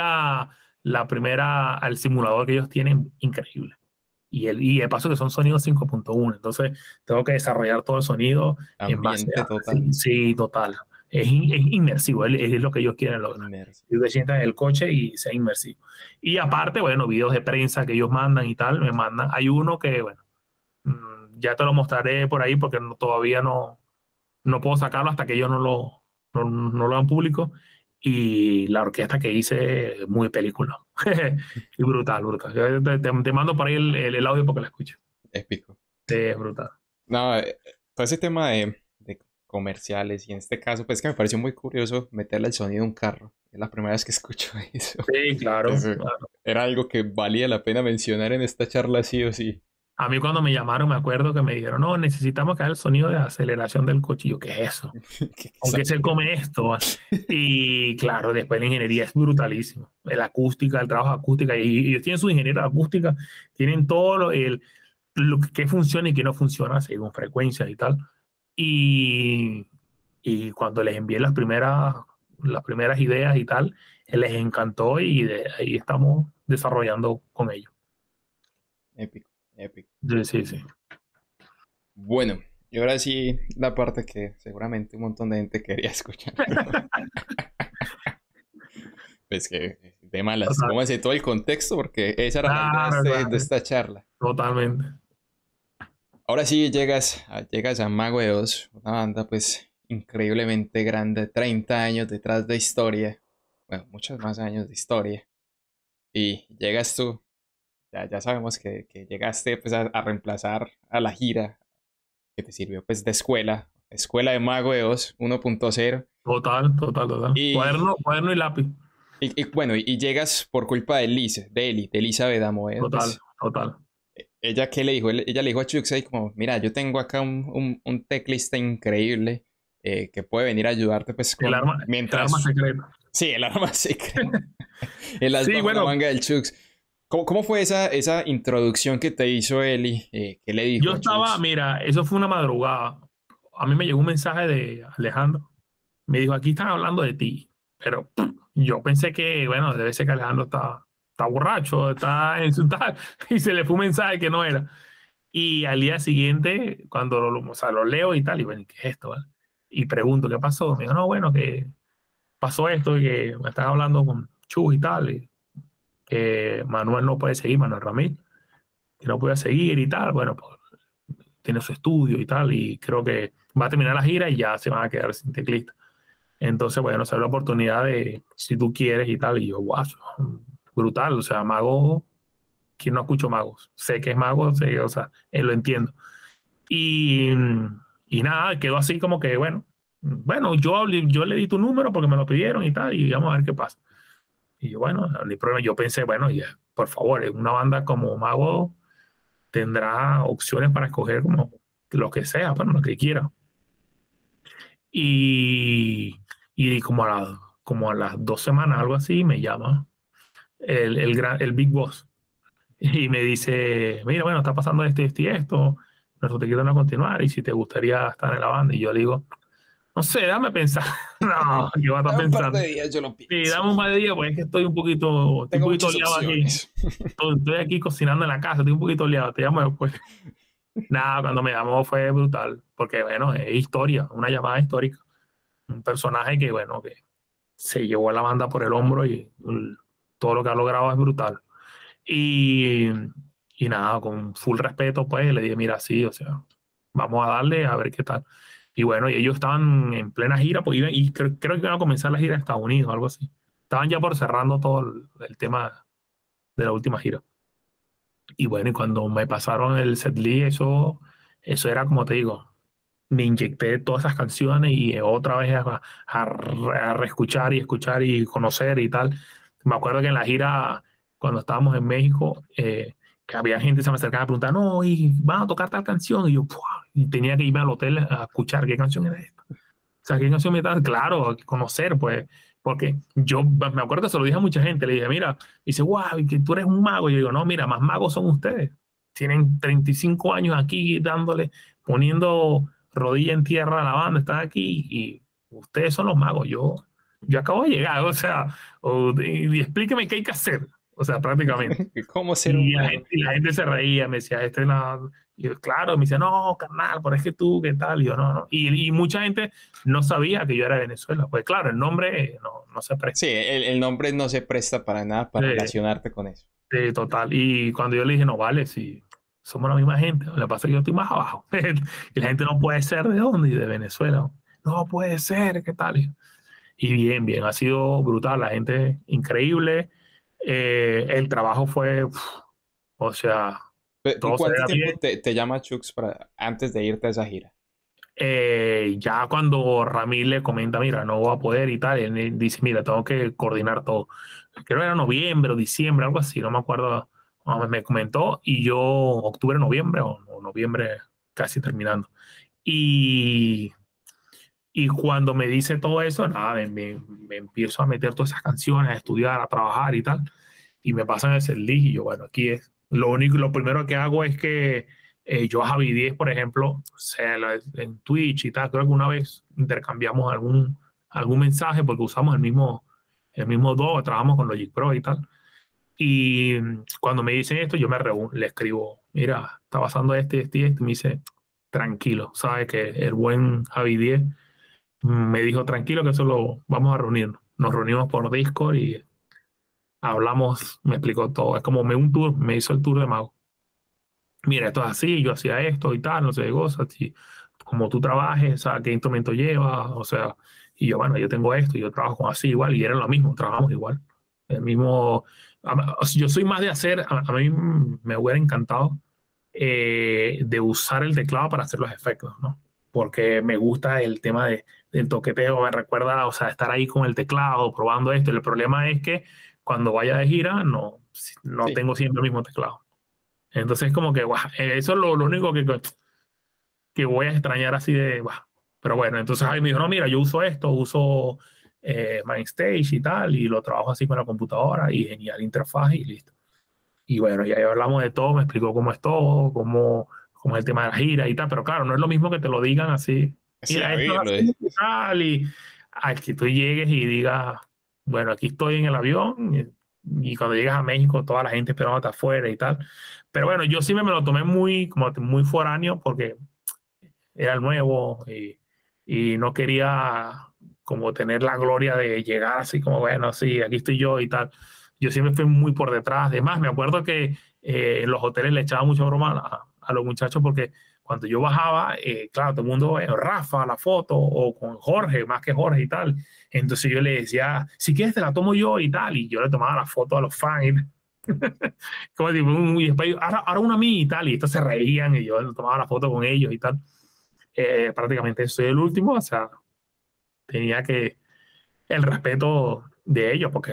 al simulador que ellos tienen, increíble. Y de paso que son sonidos 5.1, entonces tengo que desarrollar todo el sonido en base a... Total. Sí, total. Es inmersivo, es lo que ellos quieren lograr. Tú te sientas en el coche y sea inmersivo. Y aparte, bueno, videos de prensa que ellos mandan y tal, me mandan. Hay uno que, bueno, ya te lo mostraré por ahí porque todavía no puedo sacarlo hasta que ellos no lo hagan público. Y la orquesta que hice, muy película. Y brutal. Yo te mando por ahí el audio porque la escucho. Épico. Sí, es brutal. No, todo ese tema de comerciales y en este caso, pues que me pareció muy curioso meterle el sonido a un carro. Es la primera vez que escucho eso. Sí, claro. Era algo que valía la pena mencionar en esta charla sí o sí. A mí cuando me llamaron me acuerdo que me dijeron, no, necesitamos que haga el sonido de aceleración del coche. Y yo, ¿qué es eso? ¿Con qué se come esto? Y claro, después la ingeniería es brutalísimo. La acústica, el trabajo de acústica. Y ellos tienen su ingeniero de acústica, tienen todo lo que funciona y que no funciona según frecuencias y tal. Y cuando les envié las primeras ideas y tal, les encantó y de ahí estamos desarrollando con ellos. Épico. Sí. Bueno, y ahora sí la parte que seguramente un montón de gente quería escuchar. Pues que de malas, ¿cómo hace todo el contexto? Porque esa era la idea de esta charla. Totalmente. Ahora sí llegas a Mago de Oz, una banda pues increíblemente grande, 30 años detrás de historia, bueno, muchos más años de historia. Y llegas tú, ya sabemos que llegaste pues a reemplazar a la gira que te sirvió pues de escuela de Mago de Oz 1.0. Total. Cuaderno y lápiz. Y bueno, y llegas por culpa de Elizabeth Amoedo. Total. ¿Ella qué le dijo? Ella le dijo a Chuxey como, mira, yo tengo acá un teclista increíble que puede venir a ayudarte pues con... El arma secreta. Sí, el arma secreta. Sí, bueno. La manga del Chux. ¿Cómo fue esa introducción que te hizo Eli? ¿Qué le dijo? Yo estaba, mira, eso fue una madrugada. A mí me llegó un mensaje de Alejandro. Me dijo, aquí están hablando de ti. Pero yo pensé que, bueno, debe ser que Alejandro está borracho, está en su tal. Y se le fue un mensaje que no era. Y al día siguiente, cuando lo leo y tal, y bueno, ¿qué es esto? ¿Vale? Y pregunto, ¿qué pasó? Me dijo, no, bueno, que pasó esto y que me están hablando con Chus y tal. Y que Manuel no puede seguir, Manuel Ramírez, que no puede seguir y tal. Bueno, pues tiene su estudio y tal, y creo que va a terminar la gira y ya se van a quedar sin teclista. Entonces, bueno, se da la oportunidad de, si tú quieres y tal, y yo, guau, brutal, o sea, Mago, ¿quién no escucho Magos? Sé que es Mago, sé, o sea, lo entiendo. Y nada, quedó así como que, bueno, yo le di tu número porque me lo pidieron y tal, y vamos a ver qué pasa. Y yo, bueno, no hay problema. Yo pensé, bueno, ya, por favor, una banda como Mago tendrá opciones para escoger como lo que sea, bueno, lo que quiera. Y como a las 2 semanas, algo así, me llama el Big Boss y me dice, mira, bueno, está pasando esto y esto, nosotros te quieren continuar y si te gustaría estar en la banda. Y yo le digo, no sé, dame pensar. No, yo voy a estar pensando. Un par de días yo lo pienso. Sí, dame un par de días porque es que estoy un poquito liado aquí. Estoy aquí cocinando en la casa, estoy un poquito liado, te llamo después. Nada, cuando me llamó fue brutal, porque bueno, es historia, una llamada histórica. Un personaje que, bueno, que se llevó a la banda por el hombro y todo lo que ha logrado es brutal. Y, y nada, con full respeto, pues le dije, mira, sí, o sea, vamos a darle a ver qué tal. Y bueno, y ellos estaban en plena gira, pues y creo que iban a comenzar la gira en Estados Unidos, algo así. Estaban ya por cerrando todo el tema de la última gira. Y bueno, y cuando me pasaron el setlist, eso era como te digo, me inyecté todas esas canciones y otra vez a reescuchar y escuchar y conocer y tal. Me acuerdo que en la gira, cuando estábamos en México, que había gente que se me acercaba a preguntar, no, y van a tocar tal canción. Y yo, ¡pua! Y tenía que irme al hotel a escuchar qué canción era esta. O sea, qué canción me está, claro, conocer, pues, porque yo me acuerdo que se lo dije a mucha gente, le dije, mira, dice, wow, y que tú eres un mago. Y yo digo, no, mira, más magos son ustedes. Tienen 35 años aquí dándole, poniendo rodilla en tierra a la banda, están aquí y ustedes son los magos. Yo acabo de llegar, o sea, y explíqueme qué hay que hacer, o sea, prácticamente. ¿Cómo ser un mago? Y la gente se reía, me decía, este no. Y yo, claro, me decía, no, carnal, pero es que tú, ¿qué tal? Y yo, no, no. Y mucha gente no sabía que yo era de Venezuela. Pues claro, el nombre no se Sí, presta. el nombre no se presta para nada para Eh, relacionarte con eso. total. Y cuando yo le dije, no vale, si somos la misma gente, lo que pasa es que yo estoy más abajo. Y la gente no puede ser de dónde, y de Venezuela. No puede ser, ¿qué tal? Y bien, bien, ha sido brutal, la gente increíble. El trabajo fue, o sea, ¿Y todo se cuánto veía tiempo bien. te llama Chux para, antes de irte a esa gira? Ya cuando Ramil le comenta, mira, no voy a poder y tal, él dice, mira, tengo que coordinar todo. Creo que era noviembre o diciembre, algo así, no me acuerdo. Me comentó y yo, octubre, noviembre o noviembre casi terminando. Y, y cuando me dice todo eso, nada, me empiezo a meter todas esas canciones, a estudiar, a trabajar y tal. Y me pasan el setlist y yo, bueno, aquí es. Lo único, lo primero que hago es que yo a Javi 10, por ejemplo, o sea, en Twitch y tal, creo que una vez intercambiamos algún mensaje porque usamos el mismo DO, trabajamos con Logic Pro y tal. Y cuando me dicen esto, yo le escribo, mira, está pasando este y este. Y me dice, tranquilo, sabes que el buen Javi 10 me dijo, tranquilo, que solo vamos a reunirnos. Nos reunimos por Discord y hablamos, me explicó todo. Es como me hizo el tour de mago. Mira, esto es así, yo hacía esto y tal, no sé qué cosas, y como tú trabajes, o sea, qué instrumento llevas, o sea, y yo, bueno, yo tengo esto, y yo trabajo con así igual, y era lo mismo, trabajamos igual. El mismo, yo soy más de hacer, a mí me hubiera encantado de usar el teclado para hacer los efectos, ¿no? Porque me gusta el tema del toqueteo, me recuerda, o sea, estar ahí con el teclado, probando esto. El problema es que cuando vaya de gira, no Sí. tengo siempre el mismo teclado. Entonces, como que, guau, eso es lo único que voy a extrañar así de, guau. Pero bueno, entonces ahí me dijo, no, mira, yo uso esto, uso MindStage y tal, y lo trabajo así con la computadora, y genial, interfaz y listo. Y bueno, ya hablamos de todo, me explicó cómo es todo, cómo es el tema de la gira y tal, pero claro, no es lo mismo que te lo digan así, Sí, mira, a esto es verlo. así y tal, y a que tú llegues y digas, bueno, aquí estoy en el avión, y cuando llegas a México, toda la gente esperándote afuera y tal. Pero bueno, yo sí me lo tomé como muy foráneo porque era el nuevo y no quería como tener la gloria de llegar así como, bueno, sí, aquí estoy yo y tal. Yo siempre fui muy por detrás. Además, me acuerdo que en los hoteles le echaba mucha broma a los muchachos porque cuando yo bajaba, claro, todo el mundo, Rafa, la foto, o con Jorge, más que Jorge y tal. Entonces yo le decía, si quieres te la tomo yo y tal. Y yo le tomaba la foto a los fans. Como tipo, y después, ahora una a mí y tal. Y estos se reían y yo le tomaba la foto con ellos y tal. Prácticamente soy el último, o sea, tenía que el respeto de ellos, porque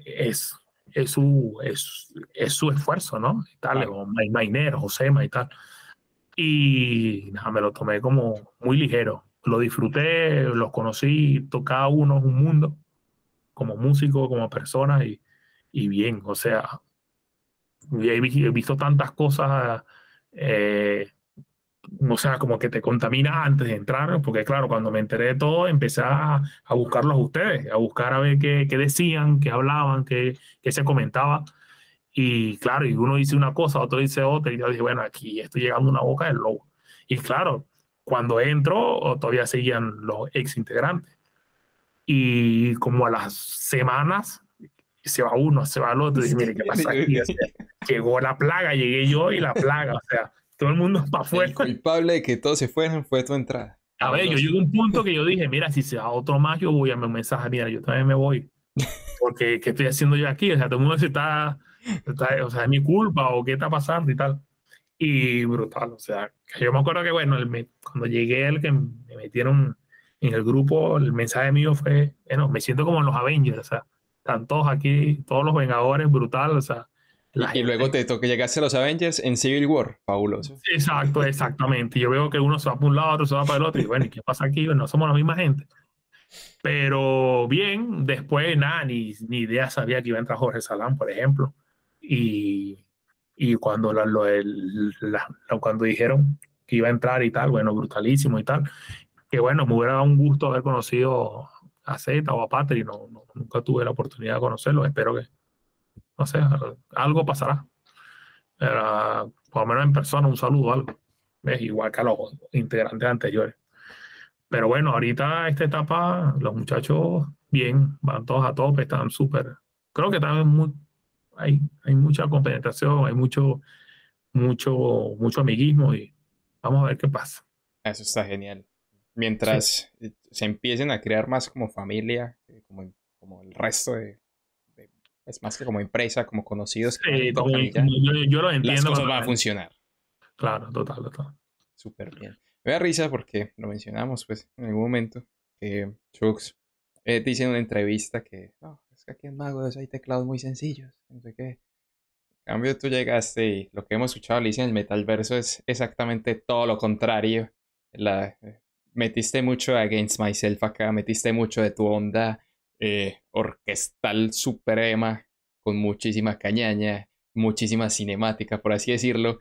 es su esfuerzo, ¿no? Y tal, Claro. o Mainer, Josema y tal. Y nada, me lo tomé como muy ligero. Lo disfruté, los conocí, cada uno es un mundo, como músico, como persona, y bien, o sea, he visto tantas cosas eh, o sea, como que te contamina antes de entrar, ¿no? Porque claro, cuando me enteré de todo, empecé a buscarlos a ustedes, a buscar a ver qué decían, qué hablaban, qué se comentaba. Y claro, y uno dice una cosa, otro dice otra, y yo dije, bueno, aquí estoy llegando a una boca del lobo. Y claro, cuando entro, todavía seguían los ex integrantes. Y como a las semanas, se va uno, se va el otro, y dije, mire, ¿qué pasa aquí? O sea, llegó la plaga, llegué yo y la plaga, o sea, todo el mundo para afuera. El culpable de que todos se fueron fue tu entrada. A ver, yo llegué a un punto que yo dije, mira, si se va otro más, yo voy a enviar un mensaje, mira, yo también me voy. Porque, ¿qué estoy haciendo yo aquí? O sea, todo el mundo o sea, es mi culpa o qué está pasando y tal. Y brutal, o sea, yo me acuerdo que, bueno, cuando llegué, el que me metieron en el grupo, el mensaje mío fue, bueno, me siento como en los Avengers, o sea, están todos aquí, todos los Vengadores, brutal, o sea, la Y luego gente. te tocó llegaste a los Avengers en Civil War. Fabuloso. Exacto, exactamente. Yo veo que uno se va para un lado, otro se va para el otro, y bueno, ¿y qué pasa aquí? No somos la misma gente. Pero bien, después nada, ni idea sabía que iba a entrar Jorge Salán, por ejemplo. Y, y cuando, cuando dijeron que iba a entrar y tal, bueno, brutalísimo y tal, que bueno, me hubiera dado un gusto haber conocido a Zeta o a Patri, nunca tuve la oportunidad de conocerlo, espero que, no sé, algo pasará. Por lo menos en persona, un saludo o algo. ¿Ves? Igual que a los integrantes anteriores. Pero bueno, ahorita esta etapa, los muchachos bien, van todos a tope, están súper. Creo que también hay mucha compenetración, hay mucho amiguismo y vamos a ver qué pasa. Eso está genial. Sí, Mientras se empiecen a crear más como familia, como el resto es más que como empresa, como conocidos que más se sí, tocan y como ya, yo lo las entiendo cosas cuando van a funcionar claro, total, total. súper bien. Me da risa porque lo mencionamos pues en algún momento que Chux dice en una entrevista que no, es que aquí en Mago hay teclados muy sencillos, no sé qué. En cambio tú llegaste y lo que hemos escuchado Alicia en el Metalverso es exactamente todo lo contrario. La, metiste mucho de Against Myself acá, metiste mucho de tu onda orquestal suprema, con muchísima cañaña, muchísima cinemática, por así decirlo.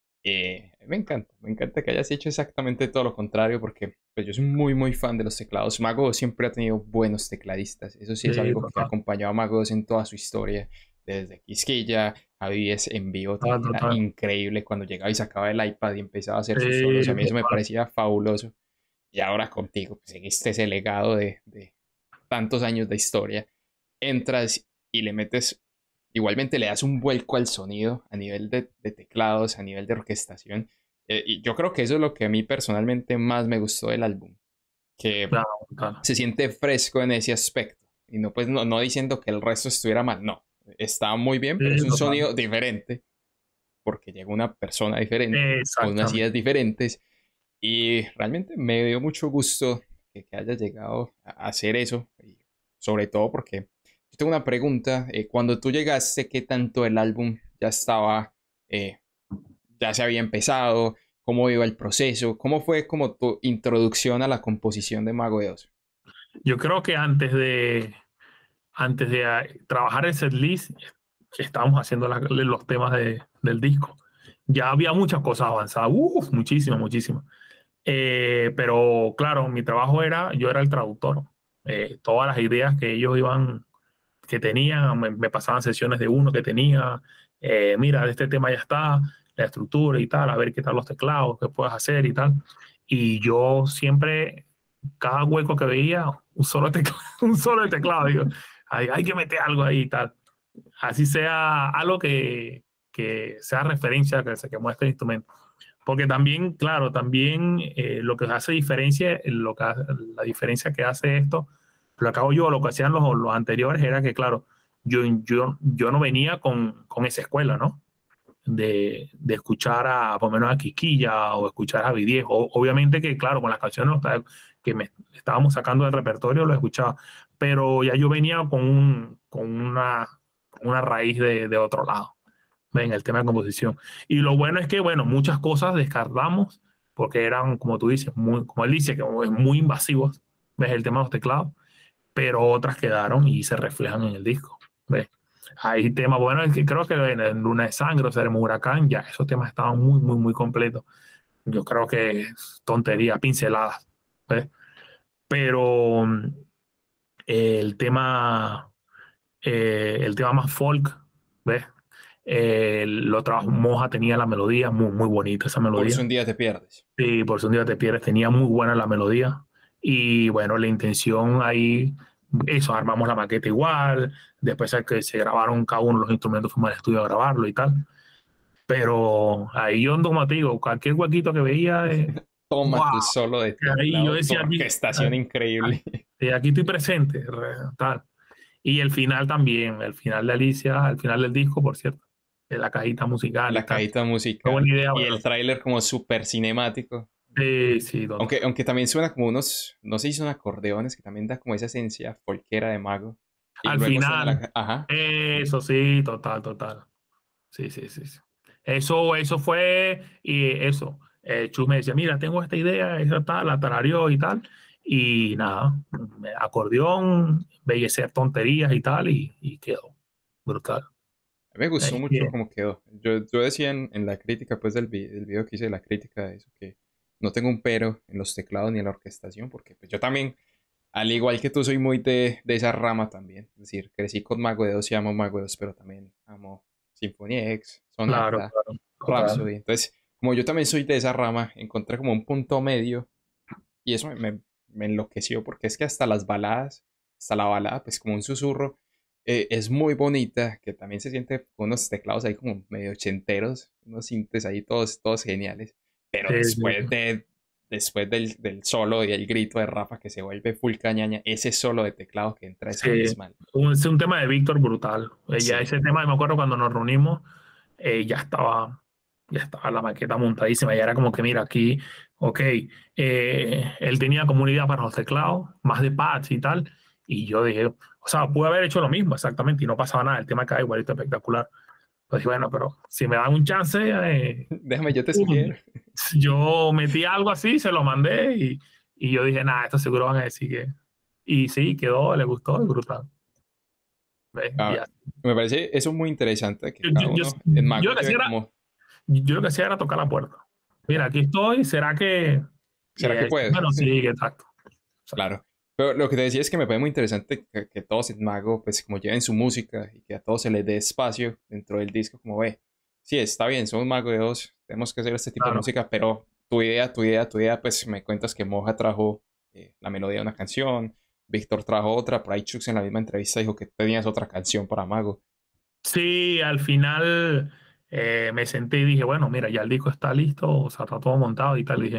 Me encanta que hayas hecho exactamente todo lo contrario, porque pues, yo soy muy, muy fan de los teclados. Mago siempre ha tenido buenos tecladistas. Eso sí es Sí, algo que total, acompañó a Mago en toda su historia, desde Quisquilla. Javies en vivo total, también era total. increíble cuando llegaba y sacaba el iPad y empezaba a hacer sus solos. Sí, A mí eso me total. parecía fabuloso. Y ahora contigo, pues seguiste ese legado de tantos años de historia. Entras y le metes, igualmente le das un vuelco al sonido a nivel de teclados, a nivel de orquestación. Y yo creo que eso es lo que a mí personalmente más me gustó del álbum, que Claro, total. se siente fresco en ese aspecto. Y no, pues, no diciendo que el resto estuviera mal, no. Está muy bien, pero es Sí, un total. sonido diferente porque llega una persona diferente, con unas Exactamente. ideas diferentes. Y realmente me dio mucho gusto que hayas llegado a hacer eso. Y sobre todo porque yo tengo una pregunta. Cuando tú llegaste, ¿qué tanto el álbum ya estaba, eh, ya se había empezado? ¿Cómo iba el proceso? ¿Cómo fue como tu introducción a la composición de Mago de Oz? Yo creo que antes de trabajar el setlist, que estábamos haciendo los temas del disco, ya había muchas cosas avanzadas, muchísimas, muchísimas. Pero claro, mi trabajo yo era el traductor. Todas las ideas que ellos que tenían, me pasaban sesiones de uno que tenía, mira, este tema ya está, la estructura y tal, a ver qué tal los teclados, qué puedes hacer y tal. Y yo siempre, cada hueco que veía, un solo teclado, un solo teclado, digo, hay que meter algo ahí y tal. Así sea algo que sea referencia, que muestre el instrumento. Porque también, claro, también lo que hace diferencia, la diferencia que hace esto, lo que hago yo, lo que hacían los anteriores era que, claro, yo no venía con esa escuela, ¿no? De escuchar por lo menos a Quiquilla o escuchar a Javi. Obviamente que, claro, con las canciones que estábamos sacando del repertorio lo escuchaba, pero ya yo venía con una raíz de otro lado en el tema de composición. Y lo bueno es que, bueno, muchas cosas descartamos porque eran, como tú dices, como él dice, que es muy invasivos, ves el tema de los teclados, pero otras quedaron y se reflejan en el disco. ¿Ves? Hay temas, bueno, es que creo que en Luna de Sangre, o sea, en Huracán, ya esos temas estaban muy, muy, muy completos. Yo creo que es tontería, pinceladas. ¿Ves? Pero el tema, el tema más folk, ¿ves? Lo trabajó Moja, tenía la melodía muy, muy bonita esa Por melodía. si un día te pierdes. Sí, por si un día te pierdes, tenía muy buena la melodía. Y bueno, la intención ahí, eso, armamos la maqueta igual, después de que se grabaron cada uno de los instrumentos, fuimos al estudio a grabarlo y tal. Pero ahí yo, como te digo, cualquier huequito que veía, Toma wow, tu solo de ahí yo teclado, tu decía, orquestación increíble. aquí estoy presente, tal. Y el final también, el final de Alicia, el final del disco, por cierto, de la cajita musical y La tal. cajita Qué musical buena idea, y bueno. el tráiler como súper cinemático. Sí, sí, total. Aunque también suena como unos, no sé si son acordeones, que también da como esa esencia folquera de Mago. Y Al luego suena final, la... Ajá. eso sí, total, total. Sí, sí, sí, sí. Eso fue, y eso. Chus me decía, mira, tengo esta idea, esa tal, la tarareó y tal. Y nada, acordeón, bellecer tonterías y tal, y quedó brutal. A mí me gustó mucho Bien. cómo quedó. Yo decía en la crítica, pues, del video que hice, la crítica de eso, que no tengo un pero en los teclados ni en la orquestación, porque pues, yo también, al igual que tú, soy muy de esa rama también. Es decir, crecí con Mago de Oz y amo Mago de Oz, pero también amo Symphony X, Claro, Sonata, claro, total. Rhapsody. Entonces, como yo también soy de esa rama, encontré como un punto medio y eso me enloqueció, porque es que hasta las baladas, hasta la balada, pues como un susurro, es muy bonita, que también se siente con unos teclados ahí como medio ochenteros, unos sintes ahí todos geniales, pero Sí, sí, sí. después del solo y el grito de Rafa que se vuelve full cañaña, ese solo de teclado que entra es Sí, abismal. es un tema de Víctor brutal. Ya Sí, ese tema, me acuerdo cuando nos reunimos, ya estaba la maqueta montadísima. Ya era como que, mira, aquí, ok, él tenía como una idea para los teclados, más de pads y tal. Y yo dije, o sea, pude haber hecho lo mismo exactamente y no pasaba nada. El tema quedaba igualito espectacular. Pues dije, bueno, pero si me dan un chance, déjame, yo te pum. sugiero. Yo metí algo así, se lo mandé y yo dije, nada, esto seguro van a decir que. Y sí, quedó, le gustó, es brutal. ¿Ves? A Y ver, así. me parece eso muy interesante, que Yo, cada yo, yo, uno en yo Mago lo que hacía lleve era, como, yo lo que hacía era tocar la puerta. Mira, ya, aquí estoy, ¿será que? Y ¿será que puedes? bueno, sí, exacto. Exacto. Claro. Pero lo que te decía es que me parece muy interesante que todos en Mago, pues como lleven su música y que a todos se les dé espacio dentro del disco, como ve, sí, está bien, somos Mago de Oz, tenemos que hacer este tipo de Claro. música, pero tu idea, pues me cuentas que Moja trajo la melodía de una canción, Víctor trajo otra, por ahí Chux en la misma entrevista dijo que tenías otra canción para Mago. Sí, al final me senté y dije, bueno, mira, ya el disco está listo, o sea, está todo montado y tal. Y dije,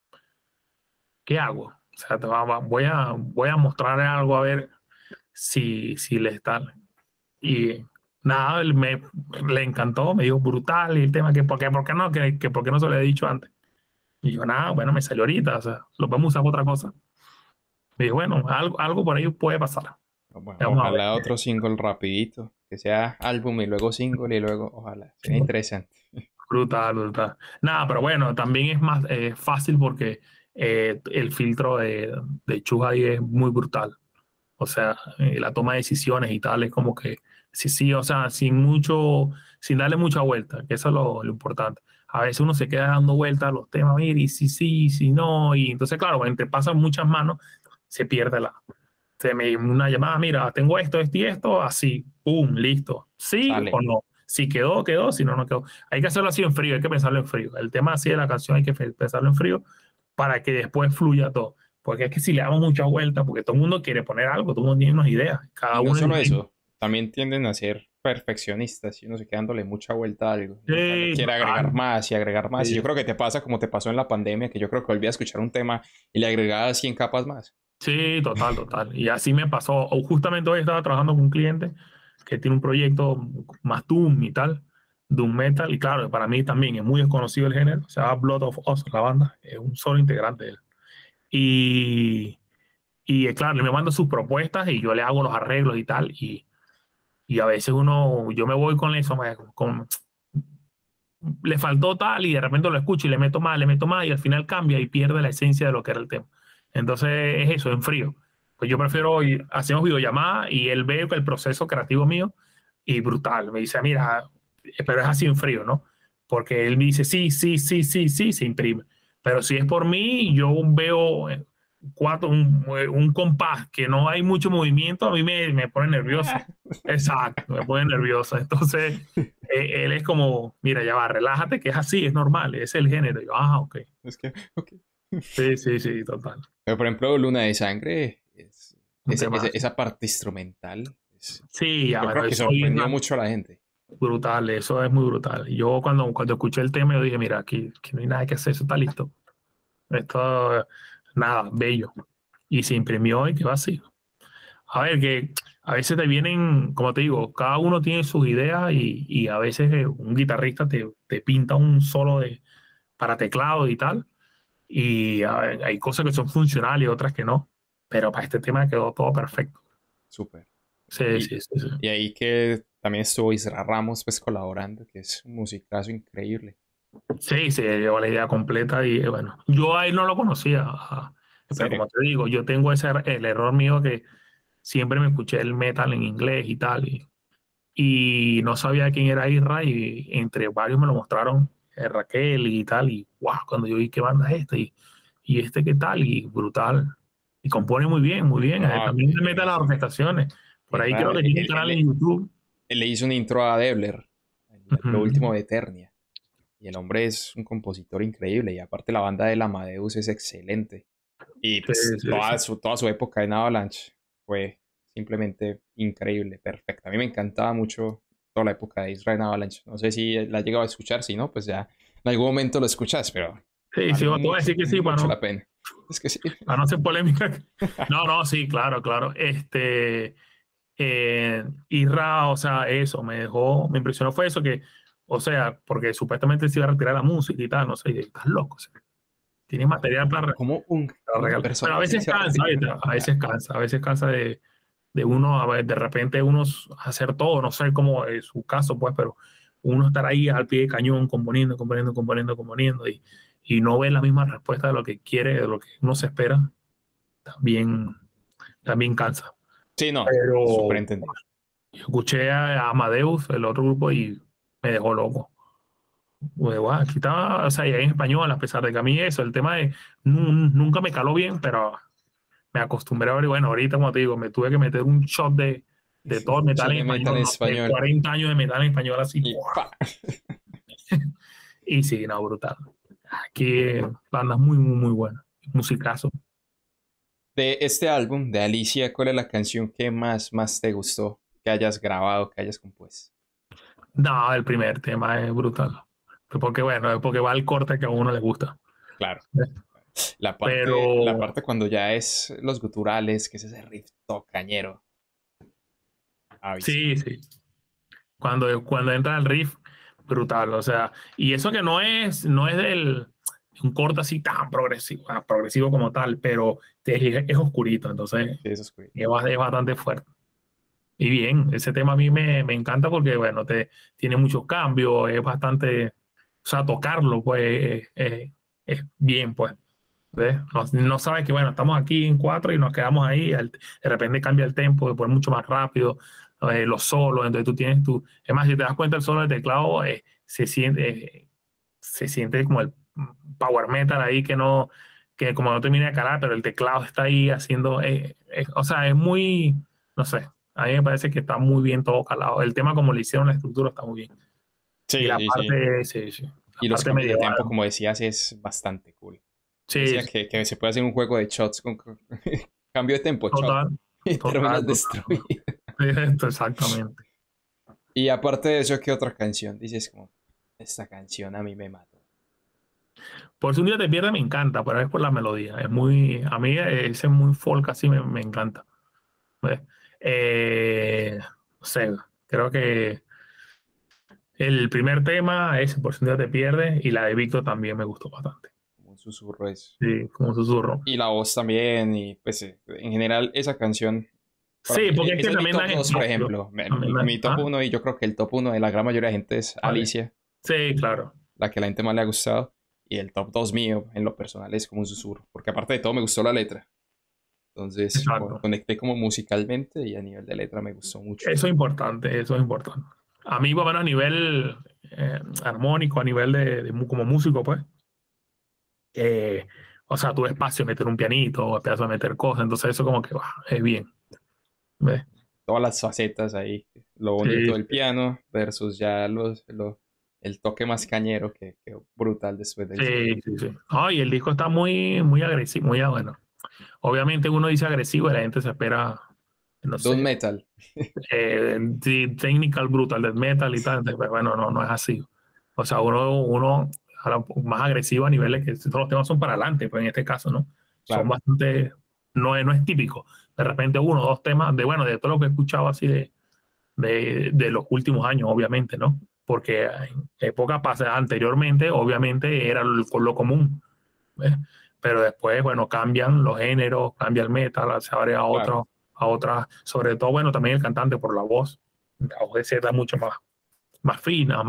¿qué hago? O sea, voy a mostrarle algo a ver si le está. Y nada, le encantó, me dijo brutal y el tema que por qué no, que por qué no se lo he dicho antes. Y yo, nada, bueno, me salió ahorita, o sea, lo podemos usar para otra cosa. Me dijo, bueno, algo por ahí puede pasar. Bueno, Vamos a ver. ojalá otro single rapidito, que sea álbum y luego single y luego, ojalá, sería interesante. Brutal, brutal. Nada, pero bueno, también es más fácil porque el filtro de Chus ahí es muy brutal. O sea, la toma de decisiones y tal es como que, sí, sí, o sea, sin darle mucha vuelta, que eso es lo importante. A veces uno se queda dando vueltas a los temas, mira, y sí, si no, y entonces, claro, cuando te pasan muchas manos, se pierde una llamada, mira, tengo esto y esto, así, pum, listo. ¿Sí o Sale. no? Si quedó, quedó, si no, no quedó. Hay que hacerlo así en frío, hay que pensarlo en frío. El tema así de la canción hay que pensarlo en frío para que después fluya todo. Porque es que si le damos mucha vuelta, porque todo el mundo quiere poner algo, todo el mundo tiene unas ideas, cada Y no uno es solo distinto. eso, también tienden a ser perfeccionistas y uno se queda dándole mucha vuelta a algo. Y uno cada vez Sí, quiere agregar total. más y agregar más. Y yo Sí, creo que te pasa como te pasó en la pandemia, que yo creo que volví a escuchar un tema y le agregaba 100 capas más. sí, total, total. Y así me pasó. O justamente hoy estaba trabajando con un cliente que tiene un proyecto más Doom y tal, Doom Metal. Y claro, para mí también es muy desconocido el género. Se llama Blood of Us, la banda. Es un solo integrante de él. Y, claro, él me manda sus propuestas y yo le hago los arreglos y tal. Y a veces yo me voy con eso, le faltó tal y de repente lo escucho y le meto más y al final cambia y pierde la esencia de lo que era el tema. Entonces es eso, en frío. Pues yo prefiero hacemos videollamada y él ve el proceso creativo mío y brutal. Me dice, mira, pero es así en frío, ¿no? Porque él me dice, sí, se imprime. Pero si es por mí, yo veo un compás que no hay mucho movimiento, a mí me pone nervioso. Exacto, me pone nervioso. Entonces, él es como, mira, ya va, relájate, que es así, es normal, es el género. Y yo, ok. Es que, ok. Sí, sí, sí, total. Pero por ejemplo, Luna de Sangre, Un tema. esa parte instrumental, Sí, ya, yo bueno, creo que eso sorprendió mucho a la gente. brutal, eso es muy brutal. Y yo cuando escuché el tema, yo dije, mira, aquí no hay nada que hacer, eso está listo. Esto, nada, bello. Y se imprimió y quedó así. A ver, que a veces te vienen, como te digo, cada uno tiene sus ideas y a veces un guitarrista te pinta un solo para teclado y tal. Y a ver, hay cosas que son funcionales y otras que no. Pero para este tema quedó todo perfecto. Súper. Sí, Y, sí, sí, sí. y ahí que también estuvo Isra Ramos pues colaborando, que es un musicazo increíble. Sí, se llevó la idea completa y bueno, yo ahí no lo conocía, ¿En pero serio? como te digo, yo tengo el error mío que siempre me escuché el metal en inglés y tal, y no sabía quién era Isra y entre varios me lo mostraron, Raquel y tal, y wow, cuando yo vi qué banda es esta y este qué tal, y brutal, y compone muy bien, No, también le mete a las orquestaciones, por ahí creo Isra, que tiene un canal en YouTube. él le hizo un intro a Debler, lo último Ujú. de Eternia. Y el hombre es un compositor increíble. Y aparte la banda del Amadeus es excelente. Y Sí, pues sí, sí. toda su época en Avalanche fue simplemente increíble, perfecta. A mí me encantaba mucho toda la época de Israel en Avalanche. No sé si la has llegado a escuchar, si no, pues ya en algún momento lo escuchas, pero Sí, sí, vale te voy a decir que sí, mucho la pena. Es que sí. para no hacer polémica. No, no, sí, claro, claro. Isra, o sea, eso me impresionó fue eso que, o sea, porque supuestamente se iba a retirar la música y tal, no sé, y estás loco, o sea, tienes material Como para una regalar. Pero persona a así veces se va a cansa, retirar. ¿viste? A veces cansa de uno, a ver, de repente uno hacer todo, no sé cómo es su caso, pues, pero uno estar ahí al pie de cañón, componiendo, y no ver la misma respuesta de lo que quiere, de lo que uno se espera, también, también cansa. Sí, no, súper Pero entendido. yo escuché a Amadeus, el otro grupo, y me dejó loco. Guau, aquí estaba, o sea, ya en español, a pesar de que a mí eso, el tema de nunca me caló bien, pero me acostumbré a ver, y bueno, ahorita, como te digo, me tuve que meter un shot de todo el metal Yo en de metal español, en no sé, español. 40 años de metal en español así, Y ¡guau! pa. Y sí, no, brutal. Aquí bandas muy buenas, musicazo. De este álbum, de Alicia, ¿cuál es la canción que más te gustó? Que hayas grabado, que hayas compuesto. No, el primer tema es brutal. Porque bueno, es porque va al corte que a uno le gusta. Claro. La Pero parte cuando ya es los guturales, que es ese riff tocañero. sí, Abismal. sí. Cuando entra el riff, brutal. O sea, y eso que no es un corte así tan progresivo, progresivo como tal, pero es oscurito, entonces Sí, eso es cool. es bastante fuerte. Y bien, ese tema a mí me encanta porque, bueno, tiene muchos cambios, es bastante, o sea, tocarlo, pues, es bien, pues. ¿Ves? No sabes que, bueno, estamos aquí en cuatro y nos quedamos ahí, de repente cambia el tempo, después mucho más rápido, los solos, entonces tú tienes es más, si te das cuenta, el solo de teclado se siente como el power metal ahí que como no termina de calar, pero el teclado está ahí haciendo, o sea, es muy, no sé, a mí me parece que está muy bien todo calado. El tema como le hicieron la estructura está muy bien. Y Sí, la sí, sí. parte, sí, sí, la Y los parte cambios de medieval, tempo, como decías, es bastante cool. Yo sí, decía sí, que se puede hacer un juego de shots con cambio de tempo, shot, total, y total, terminas total. destruido. Esto, exactamente. Y aparte de eso, ¿qué otra canción? Dices como, esta canción a mí me mató. Por si un día te pierdes me encanta, pero es por la melodía. A mí ese es muy folk, así me encanta. ¿Ves? Eh, no sé, creo que el primer tema es Por si un día te pierdes y la de Víctor también me gustó bastante. Como un susurro es. Sí, como susurro. Y la voz también, y pues en general esa canción, para Sí, mí, porque es que ese es mi también top dan 2 por espacio. ejemplo. También dan, Mi top uno y yo creo que el top uno de la gran mayoría de gente es vale. Alicia, Sí, claro. la que a la gente más le ha gustado. Y el top 2 mío, en lo personal, es como un susurro. Porque aparte de todo, me gustó la letra. Entonces, Exacto. conecté como musicalmente y a nivel de letra me gustó mucho. Eso es importante, eso es importante. A mí, por lo menos a nivel armónico, a nivel como músico, pues. Eh, O sea, tuve espacio de meter un pianito, espacio de meter cosas, entonces eso como que es bien. ¿Ves? Todas las facetas ahí. Lo bonito Sí, del piano versus ya el toque más cañero que brutal después del disco. sí, sí, sí. No, y el disco está muy, muy agresivo, muy bueno. Obviamente uno dice agresivo y la gente se espera, no Doom sé, Metal. sí, technical, brutal, death metal y tal. Entonces, pues, bueno, no, no es así. O sea, uno habla un poco más agresivo a niveles que todos los temas son para adelante, pues en este caso, ¿no? Son Claro, bastante, no es típico. De repente uno o dos temas, bueno, de todo lo que he escuchado así de los últimos años, obviamente, ¿no? Porque en épocas pasadas, anteriormente, obviamente, era lo común, ¿ves? Pero después, bueno, cambian los géneros, cambia el metal, se abre claro. a otras, sobre todo, bueno, también el cantante por la voz de Z mucho más fina,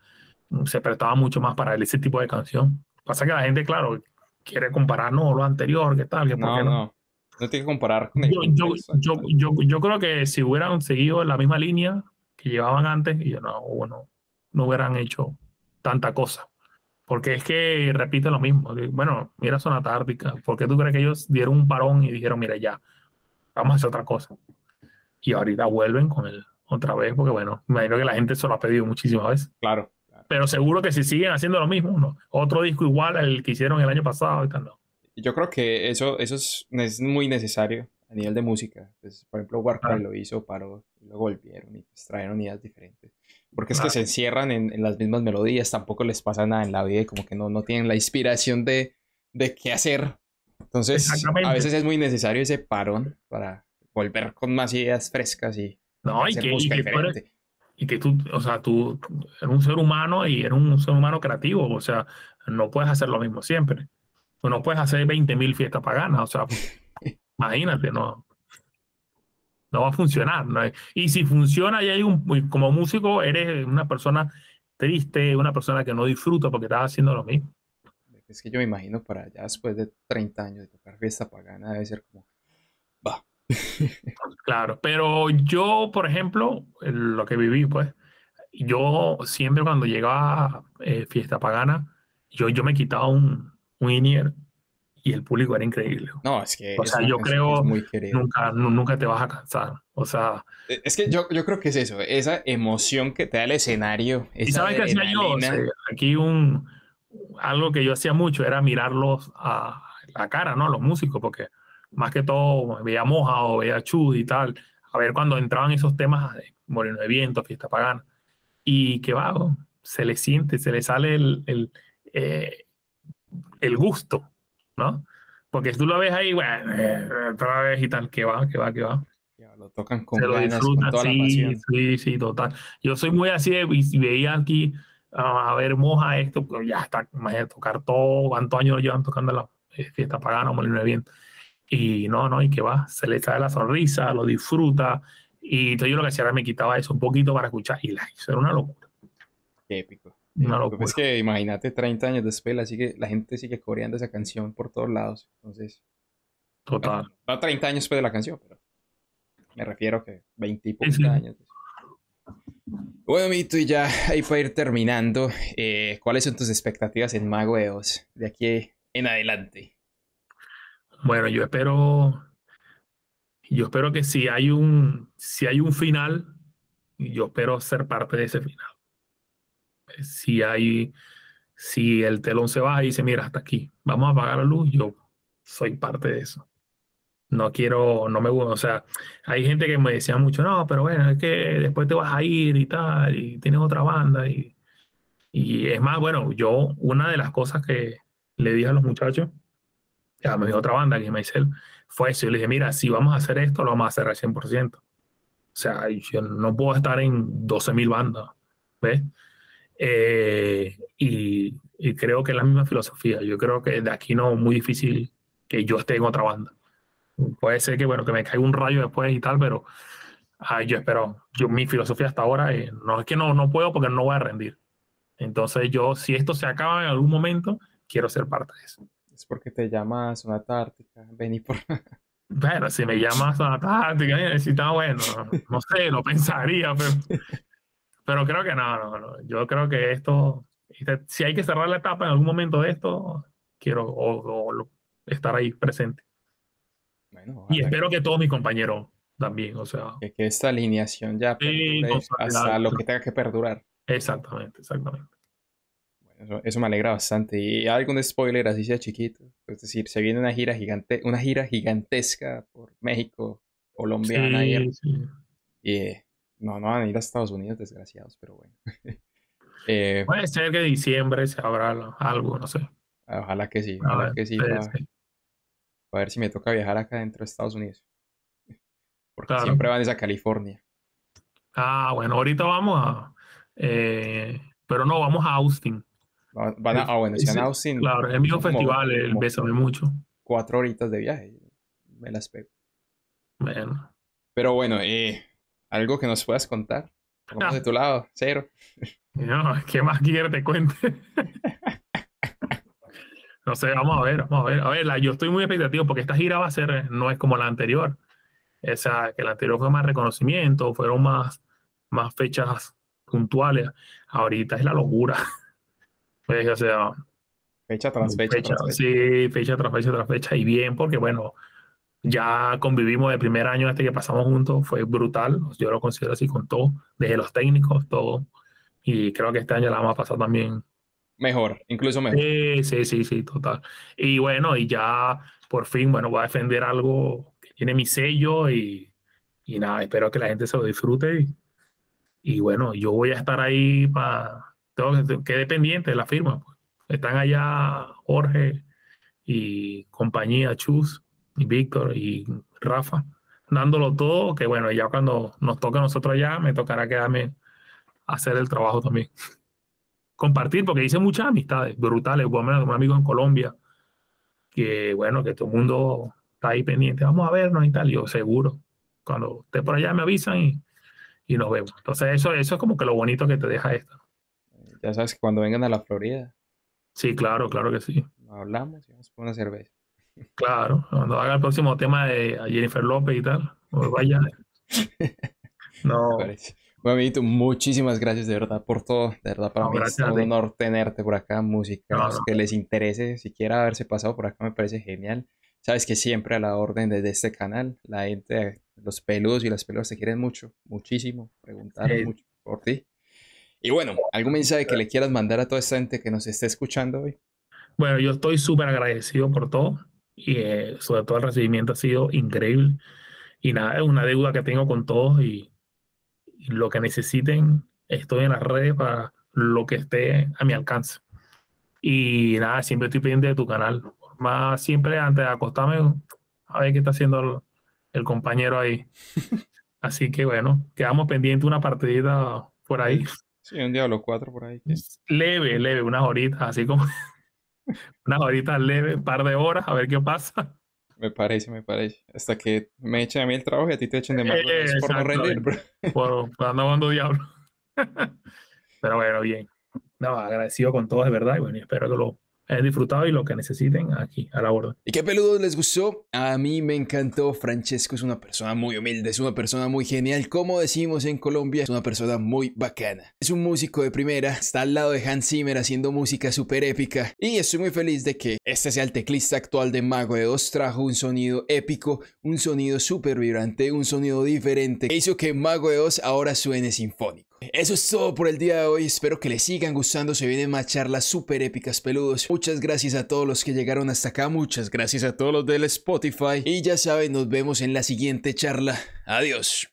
se prestaba mucho más para ese tipo de canción. Pasa que la gente, claro, quiere comparar, no, lo anterior, qué tal, que por No, qué no. no. No tiene que comparar con el contexto actual. Yo creo que si hubieran seguido la misma línea que llevaban antes, y no, bueno, no hubieran hecho tanta cosa. Porque es que repite lo mismo. Bueno, mira Sonata Ártica. ¿Por qué tú crees que ellos dieron un parón y dijeron, mira, ya, vamos a hacer otra cosa? Y ahorita vuelven con él otra vez, porque bueno, me imagino que la gente se lo ha pedido muchísimas veces. Claro, claro. Pero seguro que si siguen haciendo lo mismo, ¿no? Otro disco igual al que hicieron el año pasado y tal, no. Yo creo que eso es muy necesario a nivel de música. Pues, por ejemplo, Warcry Claro, lo hizo, paró, y luego volvieron y pues, trajeron ideas diferentes. Porque es que se claro. encierran en las mismas melodías, tampoco les pasa nada en la vida y como que no tienen la inspiración de qué hacer. Entonces, a Exactamente. veces es muy necesario ese parón para volver con más ideas frescas y No, hacer música diferente. y que tú, o sea, tú eres un ser humano y eres un ser humano creativo, o sea, no puedes hacer lo mismo siempre. Tú no puedes hacer 20.000 fiestas paganas, o sea, imagínate, no, no va a funcionar, ¿no? Y si funciona, y hay como músico, eres una persona triste, una persona que no disfruta porque estás haciendo lo mismo. Es que yo me imagino para ya después de 30 años de tocar fiesta pagana debe ser como, va. Claro, pero yo, por ejemplo, lo que viví, pues, yo siempre cuando llegaba a fiesta pagana, yo me quitaba un in-ear y el público era increíble. No, es que O es sea, una yo canción que es creo muy querida. nunca te vas a cansar. O sea, Es que yo creo que es eso, esa emoción que te da el escenario, ¿y esa sabes qué hacía yo? O sea, adrenalina. aquí algo que yo hacía mucho era mirarlos a la cara, ¿no? Los músicos, porque más que todo veía Moja o veía Chud y tal, a ver cuando entraban esos temas de Moreno de Viento, Fiesta Pagana, y que va, oh, se le siente, se le sale eh, el gusto, ¿no? Porque si tú lo ves ahí, bueno, otra vez y tal, que va. Ya, lo tocan Se con lo ganas, con disfrutan, toda la sí, pasión. sí, sí, total. Yo soy muy así de, y si veía aquí, a ver, Moja esto, pues ya está, imagínate, tocar todo, cuántos años lo llevan tocando la fiesta pagana, Molino de Viento. Y no, no, y que va, se le sale la sonrisa, lo disfruta. Y entonces yo lo que hacía era me quitaba eso un poquito para escuchar, y eso era una locura, Qué épico, qué una épico. Es locura, que imagínate 30 años después, la gente sigue coreando esa canción por todos lados. Entonces, bueno, total. no 30 años después de la canción, pero me refiero que 20 y Sí, poquita sí. años. Bueno, Mito, y ya ahí para ir terminando, ¿cuáles son tus expectativas en Mago de Oz de aquí en adelante? Bueno, yo espero que si hay un final, yo espero ser parte de ese final. Si hay, si el telón se baja y dice, mira, hasta aquí, vamos a apagar la luz, yo soy parte de eso. No quiero, no me gusta, o sea, hay gente que me decía mucho, no, pero bueno, es que después te vas a ir y tal, y tienes otra banda. Y es más, bueno, yo, una de las cosas que le dije a los muchachos, a mi otra banda, que es Maicel, fue eso. Yo le dije, mira, si vamos a hacer esto, lo vamos a hacer al 100%. O sea, yo no puedo estar en 12.000 bandas, ¿ves? Y creo que es la misma filosofía. Yo creo que de aquí no es muy difícil que yo esté en otra banda. Puede ser que, bueno, que me caiga un rayo después y tal, pero yo espero, mi filosofía hasta ahora no es que no puedo porque no voy a rendir. Entonces yo, si esto se acaba en algún momento, quiero ser parte de eso. Es porque te llamas una Ártica, vení por... Bueno, si me llamas a la táctica y necesita, bueno, no sé, lo pensaría, pero creo que no. Yo creo que esto, si hay que cerrar la etapa en algún momento de esto, quiero, o estar ahí presente. Bueno, Y ojalá espero que todos mis compañeros también, o sea, que esta alineación ya sí, perdure hasta consolidar. lo que tenga que perdurar. Exactamente, exactamente. Bueno, eso me alegra bastante. Y algún spoiler, así sea chiquito. Es decir, se viene una gira gigantesca por México, Colombia van a ir. Sí, sí. Y no van a ir a Estados Unidos, desgraciados, pero bueno. Eh, Puede ser que en diciembre se abra algo, no sé. A ojalá ver, que sí, sí, para sí, ver si me toca viajar acá dentro de Estados Unidos. Porque claro. siempre van a California. Ah, bueno, ahorita vamos pero no, vamos a Austin. Bueno, si van a Austin, Claro, es el mismo son festival, el como Bésame Mucho. 4 horitas de viaje. Me las pego. Bueno. Pero bueno, algo que nos puedas contar. Por lo menos de tu lado, cero. No, ¿qué más quieres te cuente? No sé, vamos a ver, vamos a ver. A ver, yo estoy muy expectativo porque esta gira va a ser, no es como la anterior. Esa, que la anterior fue más reconocimiento, fueron más fechas puntuales. Ahorita es la locura. Pues, o sea, Fecha tras fecha fecha, tras fecha. sí, fecha tras fecha tras fecha. Y bien, porque bueno, ya convivimos el primer año este que pasamos juntos, fue brutal. Yo lo considero así con todo, desde los técnicos, todo. Y creo que este año la vamos a pasar también. Mejor, incluso mejor. Sí, sí, sí, sí, total. Y bueno, y ya por fin, bueno, voy a defender algo que tiene mi sello y nada, espero que la gente se lo disfrute. Y bueno, yo voy a estar ahí para. Quede pendiente de la firma, pues. Están allá Jorge y compañía, Chus y Víctor y Rafa, dándolo todo, que bueno, ya cuando nos toque a nosotros allá, me tocará quedarme a hacer el trabajo también. Compartir, porque hice muchas amistades brutales, bueno, un amigo en Colombia, que bueno, que todo el mundo está ahí pendiente, vamos a vernos y tal, yo seguro, cuando esté por allá me avisan y nos vemos. Entonces eso es como que lo bonito que te deja esto. Ya sabes que cuando vengan a la Florida, Sí, claro, claro que sí. hablamos y vamos por una cerveza. Claro, cuando haga el próximo tema de a Jennifer López y tal, pues vaya, Me no, parece. Bueno, amiguito, muchísimas gracias de verdad por todo. De verdad, para no, mí es gracias a un ti. honor tenerte por acá. Música, No, los no, que les interese, siquiera haberse pasado por acá, me parece genial. Sabes que siempre a la orden desde este canal, la gente, los peludos y las peludas te quieren mucho, muchísimo. Preguntaron eh, mucho por ti. Y bueno, ¿algún mensaje que le quieras mandar a toda esta gente que nos esté escuchando hoy? bueno, yo estoy súper agradecido por todo y sobre todo el recibimiento ha sido increíble. Y nada, es una deuda que tengo con todos y lo que necesiten, estoy en las redes para lo que esté a mi alcance. Y nada, siempre estoy pendiente de tu canal. Más siempre antes de acostarme, a ver qué está haciendo el compañero ahí. Así que bueno, quedamos pendientes una partidita por ahí. Sí, un Diablo 4 por ahí. Leve, leve, unas horitas, así como unas horitas leve, un par de horas, a ver qué pasa. Me parece, me parece. Hasta que me echen a mí el trabajo y a ti te echen de mago de vez por no rendir, Exactamente. bro. Por andar jugando diablo. Pero bueno, bien. No, agradecido con todos de verdad y bueno, espero que lo hayan disfrutado y lo que necesiten aquí a la orden. ¿Y qué peludos les gustó? A mí me encantó. Francesco es una persona muy humilde, es una persona muy genial. Como decimos en Colombia, es una persona muy bacana. Es un músico de primera, está al lado de Hans Zimmer haciendo música súper épica. Y estoy muy feliz de que este sea el teclista actual de Mago de Oz. Trajo un sonido épico, un sonido súper vibrante, un sonido diferente, que hizo que Mago de Oz ahora suene sinfónico. Eso es todo por el día de hoy, espero que les sigan gustando, se vienen más charlas súper épicas peludos. Muchas gracias a todos los que llegaron hasta acá, muchas gracias a todos los del Spotify y ya saben, nos vemos en la siguiente charla. Adiós.